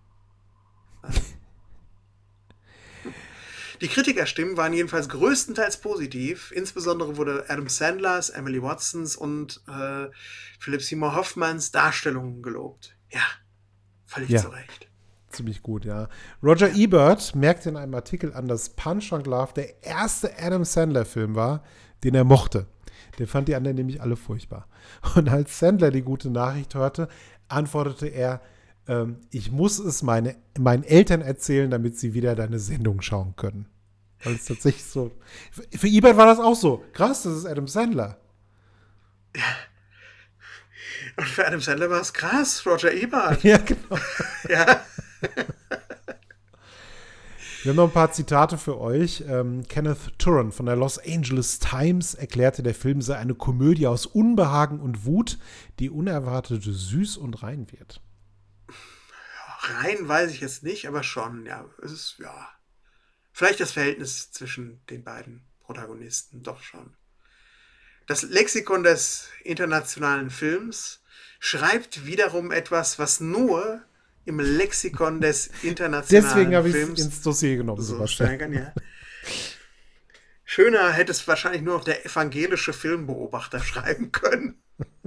Die Kritikerstimmen waren jedenfalls größtenteils positiv. Insbesondere wurde Adam Sandlers, Emily Watsons und Philip Seymour Hoffmans Darstellungen gelobt. Ja, völlig zu Recht. Ziemlich gut, ja. Roger Ebert merkte in einem Artikel an, dass Punch Drunk Love der erste Adam Sandler-Film war, den er mochte. Der fand die anderen nämlich alle furchtbar. Und als Sandler die gute Nachricht hörte, antwortete er, ich muss es meinen Eltern erzählen, damit sie wieder deine Sendung schauen können. Weil es tatsächlich so. Für Ebert war das auch so. Krass, das ist Adam Sandler. Ja. Und für Adam Sandler war es krass, Roger Ebert. Ja, genau. Ja. Wir haben noch ein paar Zitate für euch. Kenneth Turan von der Los Angeles Times erklärte, der Film sei eine Komödie aus Unbehagen und Wut, die unerwartet süß und rein wird. Rein weiß ich jetzt nicht, aber schon, ja. Es ist, ja. Vielleicht das Verhältnis zwischen den beiden Protagonisten, doch schon. Das Lexikon des internationalen Films schreibt wiederum etwas, was nur im Lexikon des internationalen Deswegen habe ich Films es ins Dossier genommen. so steigern, ja. Schöner hätte es wahrscheinlich nur noch der evangelische Filmbeobachter schreiben können.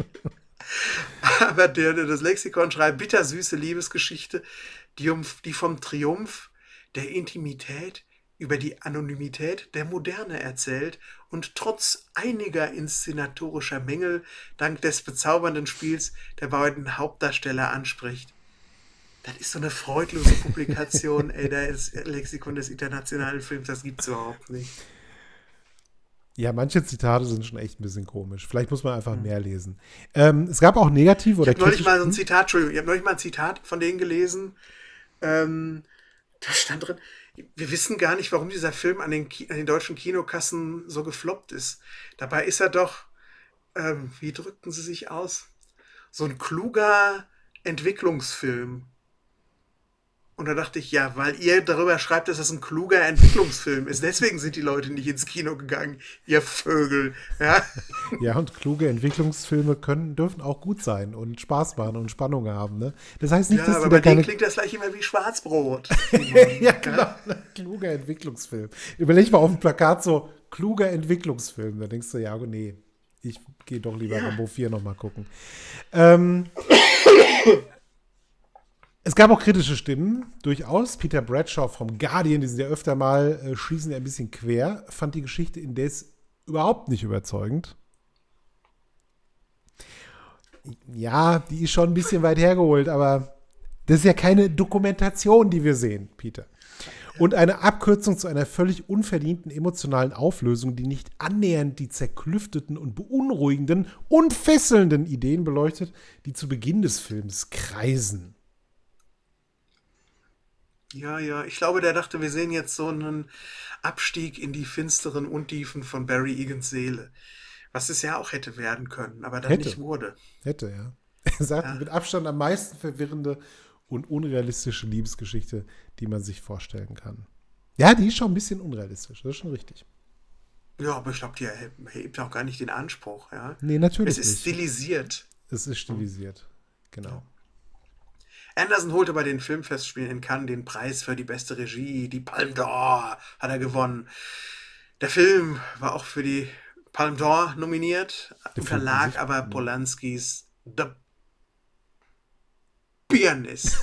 Aber das Lexikon schreibt bittersüße Liebesgeschichte, die vom Triumph der Intimität über die Anonymität der Moderne erzählt und trotz einiger inszenatorischer Mängel dank des bezaubernden Spiels der beiden Hauptdarsteller anspricht. Das ist so eine freudlose Publikation, ey, das Lexikon des internationalen Films, das gibt's überhaupt nicht. Ja, manche Zitate sind schon echt ein bisschen komisch. Vielleicht muss man einfach mehr lesen. Es gab auch negative oder Ich habe neulich mal ein Zitat von denen gelesen. Da stand drin, wir wissen gar nicht, warum dieser Film an den deutschen Kinokassen so gefloppt ist. Dabei ist er doch, wie drückten sie sich aus? So ein kluger Entwicklungsfilm. Und da dachte ich, ja, weil ihr darüber schreibt, dass das ein kluger Entwicklungsfilm ist. Deswegen sind die Leute nicht ins Kino gegangen, ihr Vögel. Ja, ja, und kluge Entwicklungsfilme dürfen auch gut sein und Spaß machen und Spannung haben. Ne? Das heißt nicht, ja, dass aber bei denen klingt das gleich immer wie Schwarzbrot. Ja, genau. Kluger Entwicklungsfilm. Überleg mal auf dem Plakat so, kluger Entwicklungsfilm. Da denkst du, ja, nee, ich gehe doch lieber Rambo 4 nochmal gucken. Es gab auch kritische Stimmen, durchaus. Peter Bradshaw vom Guardian, die sind ja öfter mal, schießen ja ein bisschen quer, fand die Geschichte indes überhaupt nicht überzeugend. Ja, die ist schon ein bisschen weit hergeholt, aber Das ist ja keine Dokumentation, die wir sehen, Peter. Und eine Abkürzung zu einer völlig unverdienten emotionalen Auflösung, die nicht annähernd die zerklüfteten und beunruhigenden und fesselnden Ideen beleuchtet, die zu Beginn des Films kreisen. Ja, ich glaube, der dachte, wir sehen jetzt so einen Abstieg in die finsteren Untiefen von Barry Egans Seele. Was es ja auch hätte werden können, aber dann nicht wurde. Hätte, ja. Er sagt, mit Abstand am meisten verwirrende und unrealistische Liebesgeschichte, die man sich vorstellen kann. Ja, die ist schon ein bisschen unrealistisch, das ist schon richtig. Ja, aber ich glaube, die erhebt auch gar nicht den Anspruch. Ja? Nee, natürlich nicht. Es ist nicht. stilisiert. Es ist stilisiert, genau. Anderson holte bei den Filmfestspielen in Cannes den Preis für die beste Regie. Die Palme d'Or hat er gewonnen. Der Film war auch für die Palme d'Or nominiert, unterlag aber Polanskis The Pianist.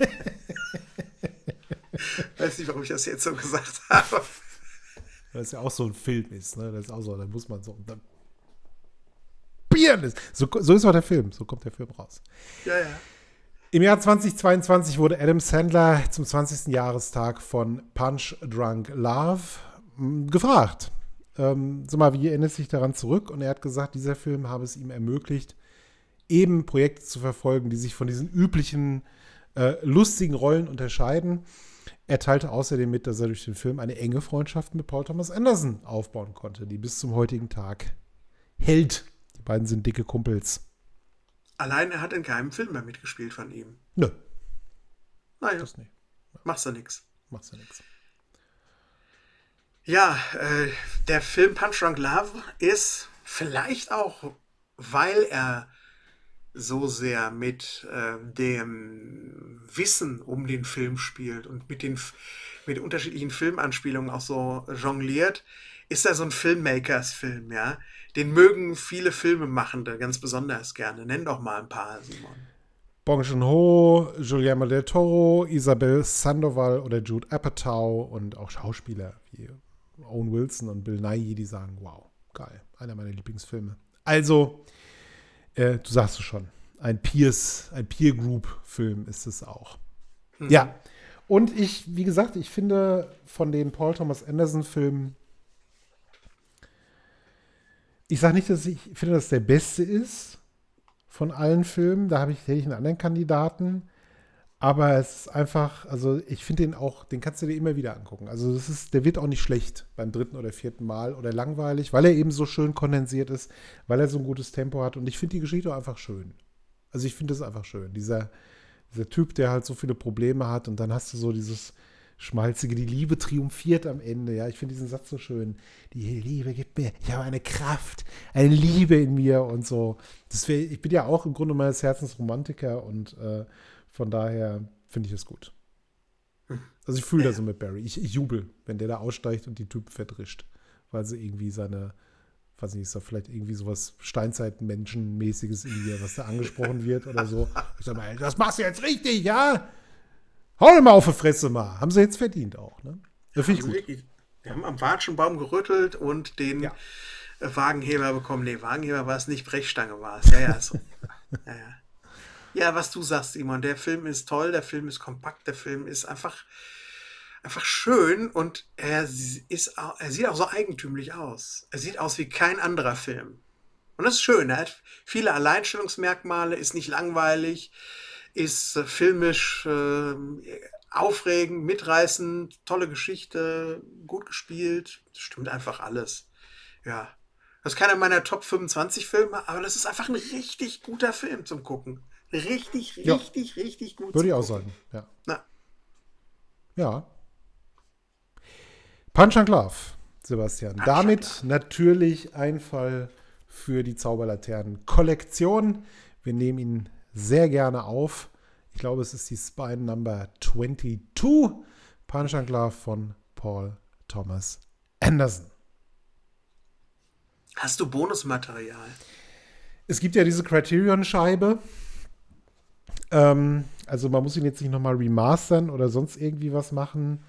Weiß nicht, warum ich das jetzt so gesagt habe. Weil es ja auch so ein Film ist, ne? Das ist auch so, da muss man so The Pianist. So ist auch der Film, so kommt der Film raus. Ja. Im Jahr 2022 wurde Adam Sandler zum 20. Jahrestag von Punch Drunk Love gefragt. Sag mal, wie erinnert sich daran zurück? Und er hat gesagt, dieser Film habe es ihm ermöglicht, eben Projekte zu verfolgen, die sich von diesen üblichen lustigen Rollen unterscheiden. Er teilte außerdem mit, dass er durch den Film eine enge Freundschaft mit Paul Thomas Anderson aufbauen konnte, die bis zum heutigen Tag hält. Die beiden sind dicke Kumpels. Allein er hat in keinem Film mehr mitgespielt von ihm. Nö. Naja, das nicht. Machst du nix. Ja, der Film Punch Drunk Love ist vielleicht auch, weil er so sehr mit dem Wissen um den Film spielt und mit unterschiedlichen Filmanspielungen auch so jongliert, ist er so ein Filmmakers-Film, ja. Den mögen viele Filmemachende ganz besonders gerne. Nenn doch mal ein paar, Simon. Bong Joon-ho, Guillermo del Toro, Isabel Sandoval oder Jude Apatow und auch Schauspieler wie Owen Wilson und Bill Nighy, die sagen, wow, geil, einer meiner Lieblingsfilme. Also, du sagst es schon, ein Peer-Group-Film ist es auch. Mhm. Ja, und wie gesagt, ich finde von den Paul Thomas Anderson-Filmen, ich sage nicht, dass ich finde, dass der beste ist von allen Filmen. Da hätte ich einen anderen Kandidaten. Aber es ist einfach, also ich finde den kannst du dir immer wieder angucken. Also der wird auch nicht schlecht beim 3. oder 4. Mal oder langweilig, weil er eben so schön kondensiert ist, weil er so ein gutes Tempo hat. Und ich finde die Geschichte auch einfach schön. Also ich finde es einfach schön. Dieser Typ, der halt so viele Probleme hat und dann hast du so dieses Schmalzige, die Liebe triumphiert am Ende. Ja, ich finde diesen Satz so schön. Die Liebe gibt mir, ich habe eine Kraft, eine Liebe in mir und so. Ich bin ja auch im Grunde meines Herzens Romantiker und von daher finde ich es gut. Also ich fühle das so mit Barry. Ich jubel, wenn der da aussteigt und die Typen verdrischt, weil sie irgendwie weiß nicht, ist da vielleicht irgendwie sowas Steinzeitmenschenmäßiges in ihr, was da angesprochen wird oder so. Ich sag mal, das machst du jetzt richtig, ja? Hau dir mal auf die Fresse mal. Haben sie jetzt verdient auch, ne? Das finde ich gut. Wirklich, wir haben am Watschenbaum gerüttelt und den Wagenheber bekommen. Nee, Wagenheber war es nicht, Brechstange war es. Ja, so. Ja, was du sagst, Simon, der Film ist toll, der Film ist kompakt, der Film ist einfach schön und er sieht auch so eigentümlich aus. Er sieht aus wie kein anderer Film. Und das ist schön, er hat viele Alleinstellungsmerkmale, ist nicht langweilig, ist filmisch aufregend, mitreißend, tolle Geschichte, gut gespielt, stimmt einfach alles. Ja, das ist keiner meiner Top 25 Filme, aber das ist einfach ein richtig guter Film zum Gucken. Richtig gut. Würde ich auch sagen, ja. Na. Ja. Punch Drunk Love, Sebastian. Damit natürlich ein Fall für die Zauberlaternen-Kollektion. Wir nehmen ihn sehr gerne auf. Ich glaube, es ist die Spine Number 22. Punch Drunk Love von Paul Thomas Anderson. Hast du Bonusmaterial? Es gibt ja diese Criterion-Scheibe. Also man muss ihn jetzt nicht nochmal remastern oder sonst irgendwie was machen.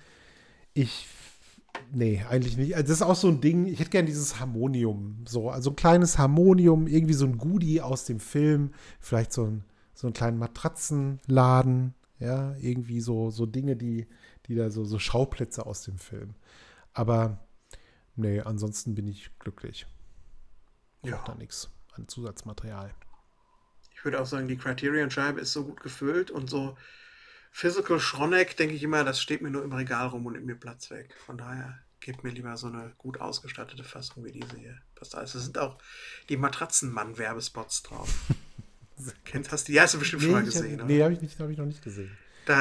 Nee, eigentlich nicht. Also das ist auch so ein Ding, ich hätte gerne dieses Harmonium. Also ein kleines Harmonium, irgendwie so ein Goodie aus dem Film. Vielleicht so einen kleinen Matratzenladen. Ja, irgendwie so Dinge, die da so Schauplätze aus dem Film. Aber nee, ansonsten bin ich glücklich. Ich brauche da nichts an Zusatzmaterial. Ich würde auch sagen, die Criterion-Scheibe ist so gut gefüllt und so Physical Schronek, denke ich immer, das steht mir nur im Regal rum und nimmt mir Platz weg. Von daher gebt mir lieber so eine gut ausgestattete Fassung wie diese hier. Passt alles. Es sind auch die Matratzenmann-Werbespots drauf. Hast du bestimmt schon mal gesehen, oder? Nee, habe ich noch nicht gesehen. Da,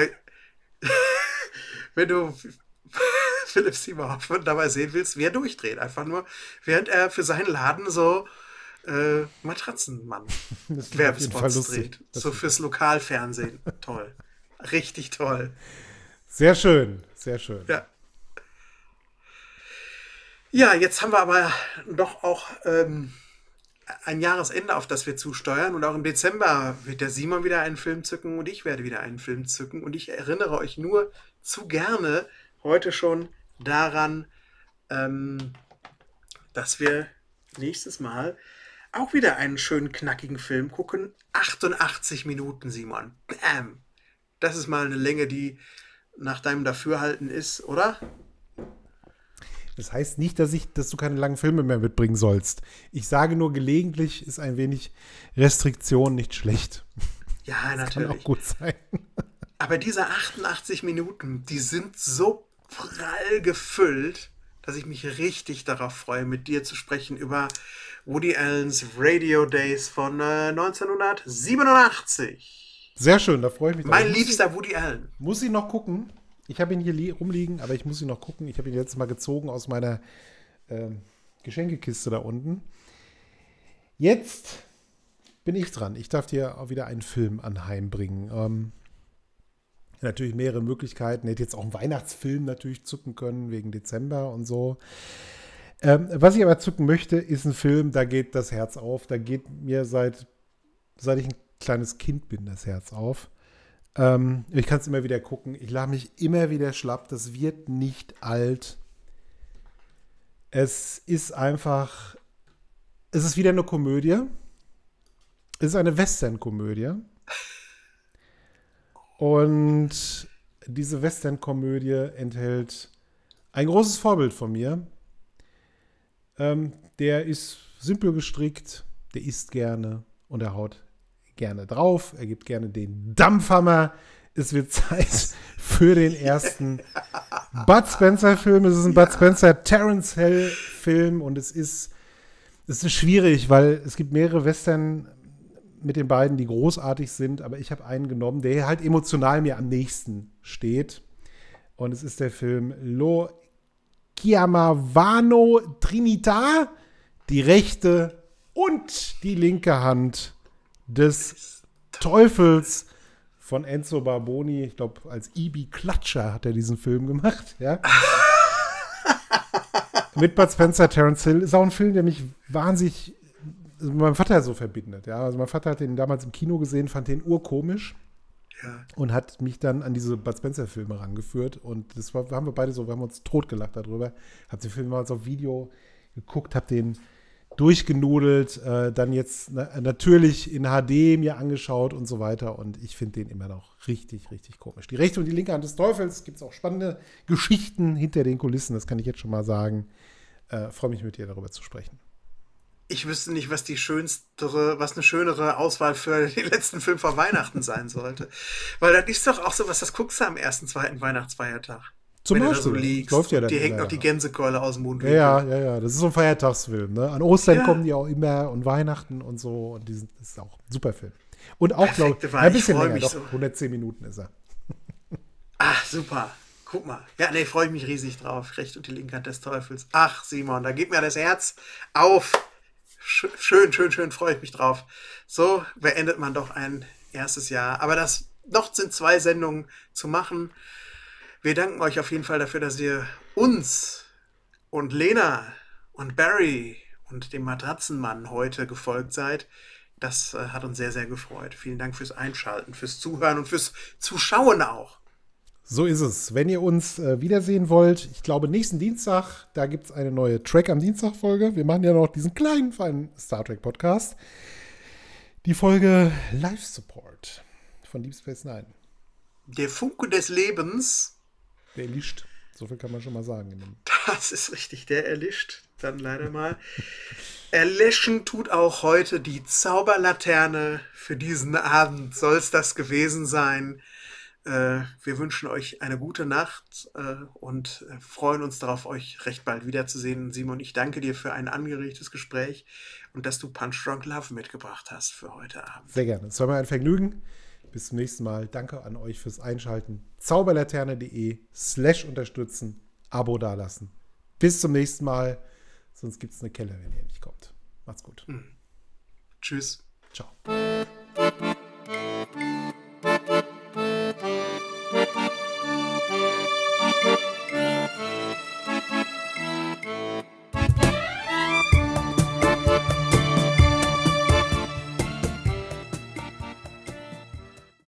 wenn du Philipp Seymour Hoffman dabei sehen willst, wie er durchdreht. Einfach nur, während er für seinen Laden so Matratzenmann-Werbespots dreht. So fürs Lokalfernsehen. Toll. Richtig toll. Sehr schön, sehr schön. Ja, jetzt haben wir aber doch auch ein Jahresende, auf das wir zusteuern. Und auch im Dezember wird der Simon wieder einen Film zücken und ich werde wieder einen Film zücken. Und ich erinnere euch nur zu gerne heute schon daran, dass wir nächstes Mal auch wieder einen schönen, knackigen Film gucken. 88 Minuten, Simon. Bam! Das ist mal eine Länge, die nach deinem Dafürhalten ist, oder? Das heißt nicht, dass du keine langen Filme mehr mitbringen sollst. Ich sage nur, gelegentlich ist ein wenig Restriktion nicht schlecht. Ja, das natürlich. Kann auch gut sein. Aber diese 88 Minuten, die sind so prall gefüllt, dass ich mich richtig darauf freue, mit dir zu sprechen über Woody Allens Radio Days von 1987. Sehr schön, da freue ich mich drauf. Mein liebster Woody Allen. Muss ich noch gucken. Ich habe ihn hier rumliegen, aber ich muss ihn noch gucken. Ich habe ihn letztes Mal gezogen aus meiner Geschenkekiste da unten. Jetzt bin ich dran. Ich darf dir auch wieder einen Film anheimbringen. Natürlich mehrere Möglichkeiten. Hätte jetzt auch einen Weihnachtsfilm natürlich zücken können, wegen Dezember und so. Was ich aber zücken möchte, ist ein Film, da geht das Herz auf. Da geht mir seit ich ein kleines Kind bin, das Herz auf. Ich kann es immer wieder gucken. Ich lache mich immer wieder schlapp. Das wird nicht alt. Es ist wieder eine Komödie. Es ist eine Western-Komödie. Und diese Western-Komödie enthält ein großes Vorbild von mir. Der ist simpel gestrickt, der isst gerne und er haut gerne drauf. Er gibt gerne den Dampfhammer. Es wird Zeit für den ersten Bud Spencer-Film. Es ist ein Bud Spencer-Terence Hill-Film und es ist schwierig, weil es gibt mehrere Western mit den beiden, die großartig sind, aber ich habe einen genommen, der halt emotional mir am nächsten steht. Und es ist der Film Lo Chiamavano Trinità, die rechte und die linke Hand des Teufels von Enzo Barboni. Ich glaube, als Ibi Klatscher hat er diesen Film gemacht. Ja. Mit Bud Spencer, Terence Hill. Ist auch ein Film, der mich wahnsinnig mit meinem Vater so verbindet. Ja. Also mein Vater hat den damals im Kino gesehen, fand den urkomisch. Ja. Und hat mich dann an diese Bud Spencer-Filme rangeführt. Und das haben wir beide wir haben uns totgelacht darüber. Hab den Film mal auf Video geguckt, hab den durchgenudelt, dann jetzt natürlich in HD mir angeschaut und so weiter. Und ich finde den immer noch richtig, richtig komisch. Die rechte und die linke Hand des Teufels, gibt es auch spannende Geschichten hinter den Kulissen, das kann ich jetzt schon mal sagen. Freue mich mit dir darüber zu sprechen. Ich wüsste nicht, was eine schönere Auswahl für den letzten Film vor Weihnachten sein sollte. Weil das ist doch auch so was, das guckst du am ersten, zweiten Weihnachtsfeiertag. Zum Wenn Beispiel. du da so liegst, läuft ja dann dir hängt immer, noch die Gänsekeule aus dem Mund. Ja. Das ist so ein Feiertagsfilm. Ne? An Ostern kommen die auch immer und Weihnachten und so. Und das ist auch ein super Film. Und auch, glaube ich, ein bisschen länger. Doch, 110 Minuten ist er. Ach, super. Guck mal. Ja, nee, freue ich mich riesig drauf. Recht und die linke Hand des Teufels. Ach, Simon, da geht mir das Herz auf. Schön, freue ich mich drauf. So beendet man doch ein erstes Jahr. Aber noch sind 2 Sendungen zu machen. Wir danken euch auf jeden Fall dafür, dass ihr uns und Lena und Barry und dem Matratzenmann heute gefolgt seid. Das hat uns sehr, sehr gefreut. Vielen Dank fürs Einschalten, fürs Zuhören und fürs Zuschauen auch. So ist es. Wenn ihr uns wiedersehen wollt, ich glaube nächsten Dienstag, da gibt es eine neue Track am Dienstag-Folge. Wir machen ja noch diesen kleinen, feinen Star Trek-Podcast. Die Folge Life Support von Deep Space Nine. Der Funke des Lebens, Der erlischt. So viel kann man schon mal sagen. das ist richtig, der erlischt dann leider mal. Erlöschen tut auch heute die Zauberlaterne. Für diesen Abend soll es das gewesen sein. Wir wünschen euch eine gute Nacht und freuen uns darauf, euch recht bald wiederzusehen. Simon, ich danke dir für ein angeregtes Gespräch und dass du Punch Drunk Love mitgebracht hast für heute Abend. Sehr gerne. Es war mir ein Vergnügen. Bis zum nächsten Mal. Danke an euch fürs Einschalten. Zauberlaterne.de/unterstützen. Abo dalassen. Bis zum nächsten Mal. Sonst gibt es eine Kelle, wenn ihr nicht kommt. Macht's gut. Tschüss. Ciao.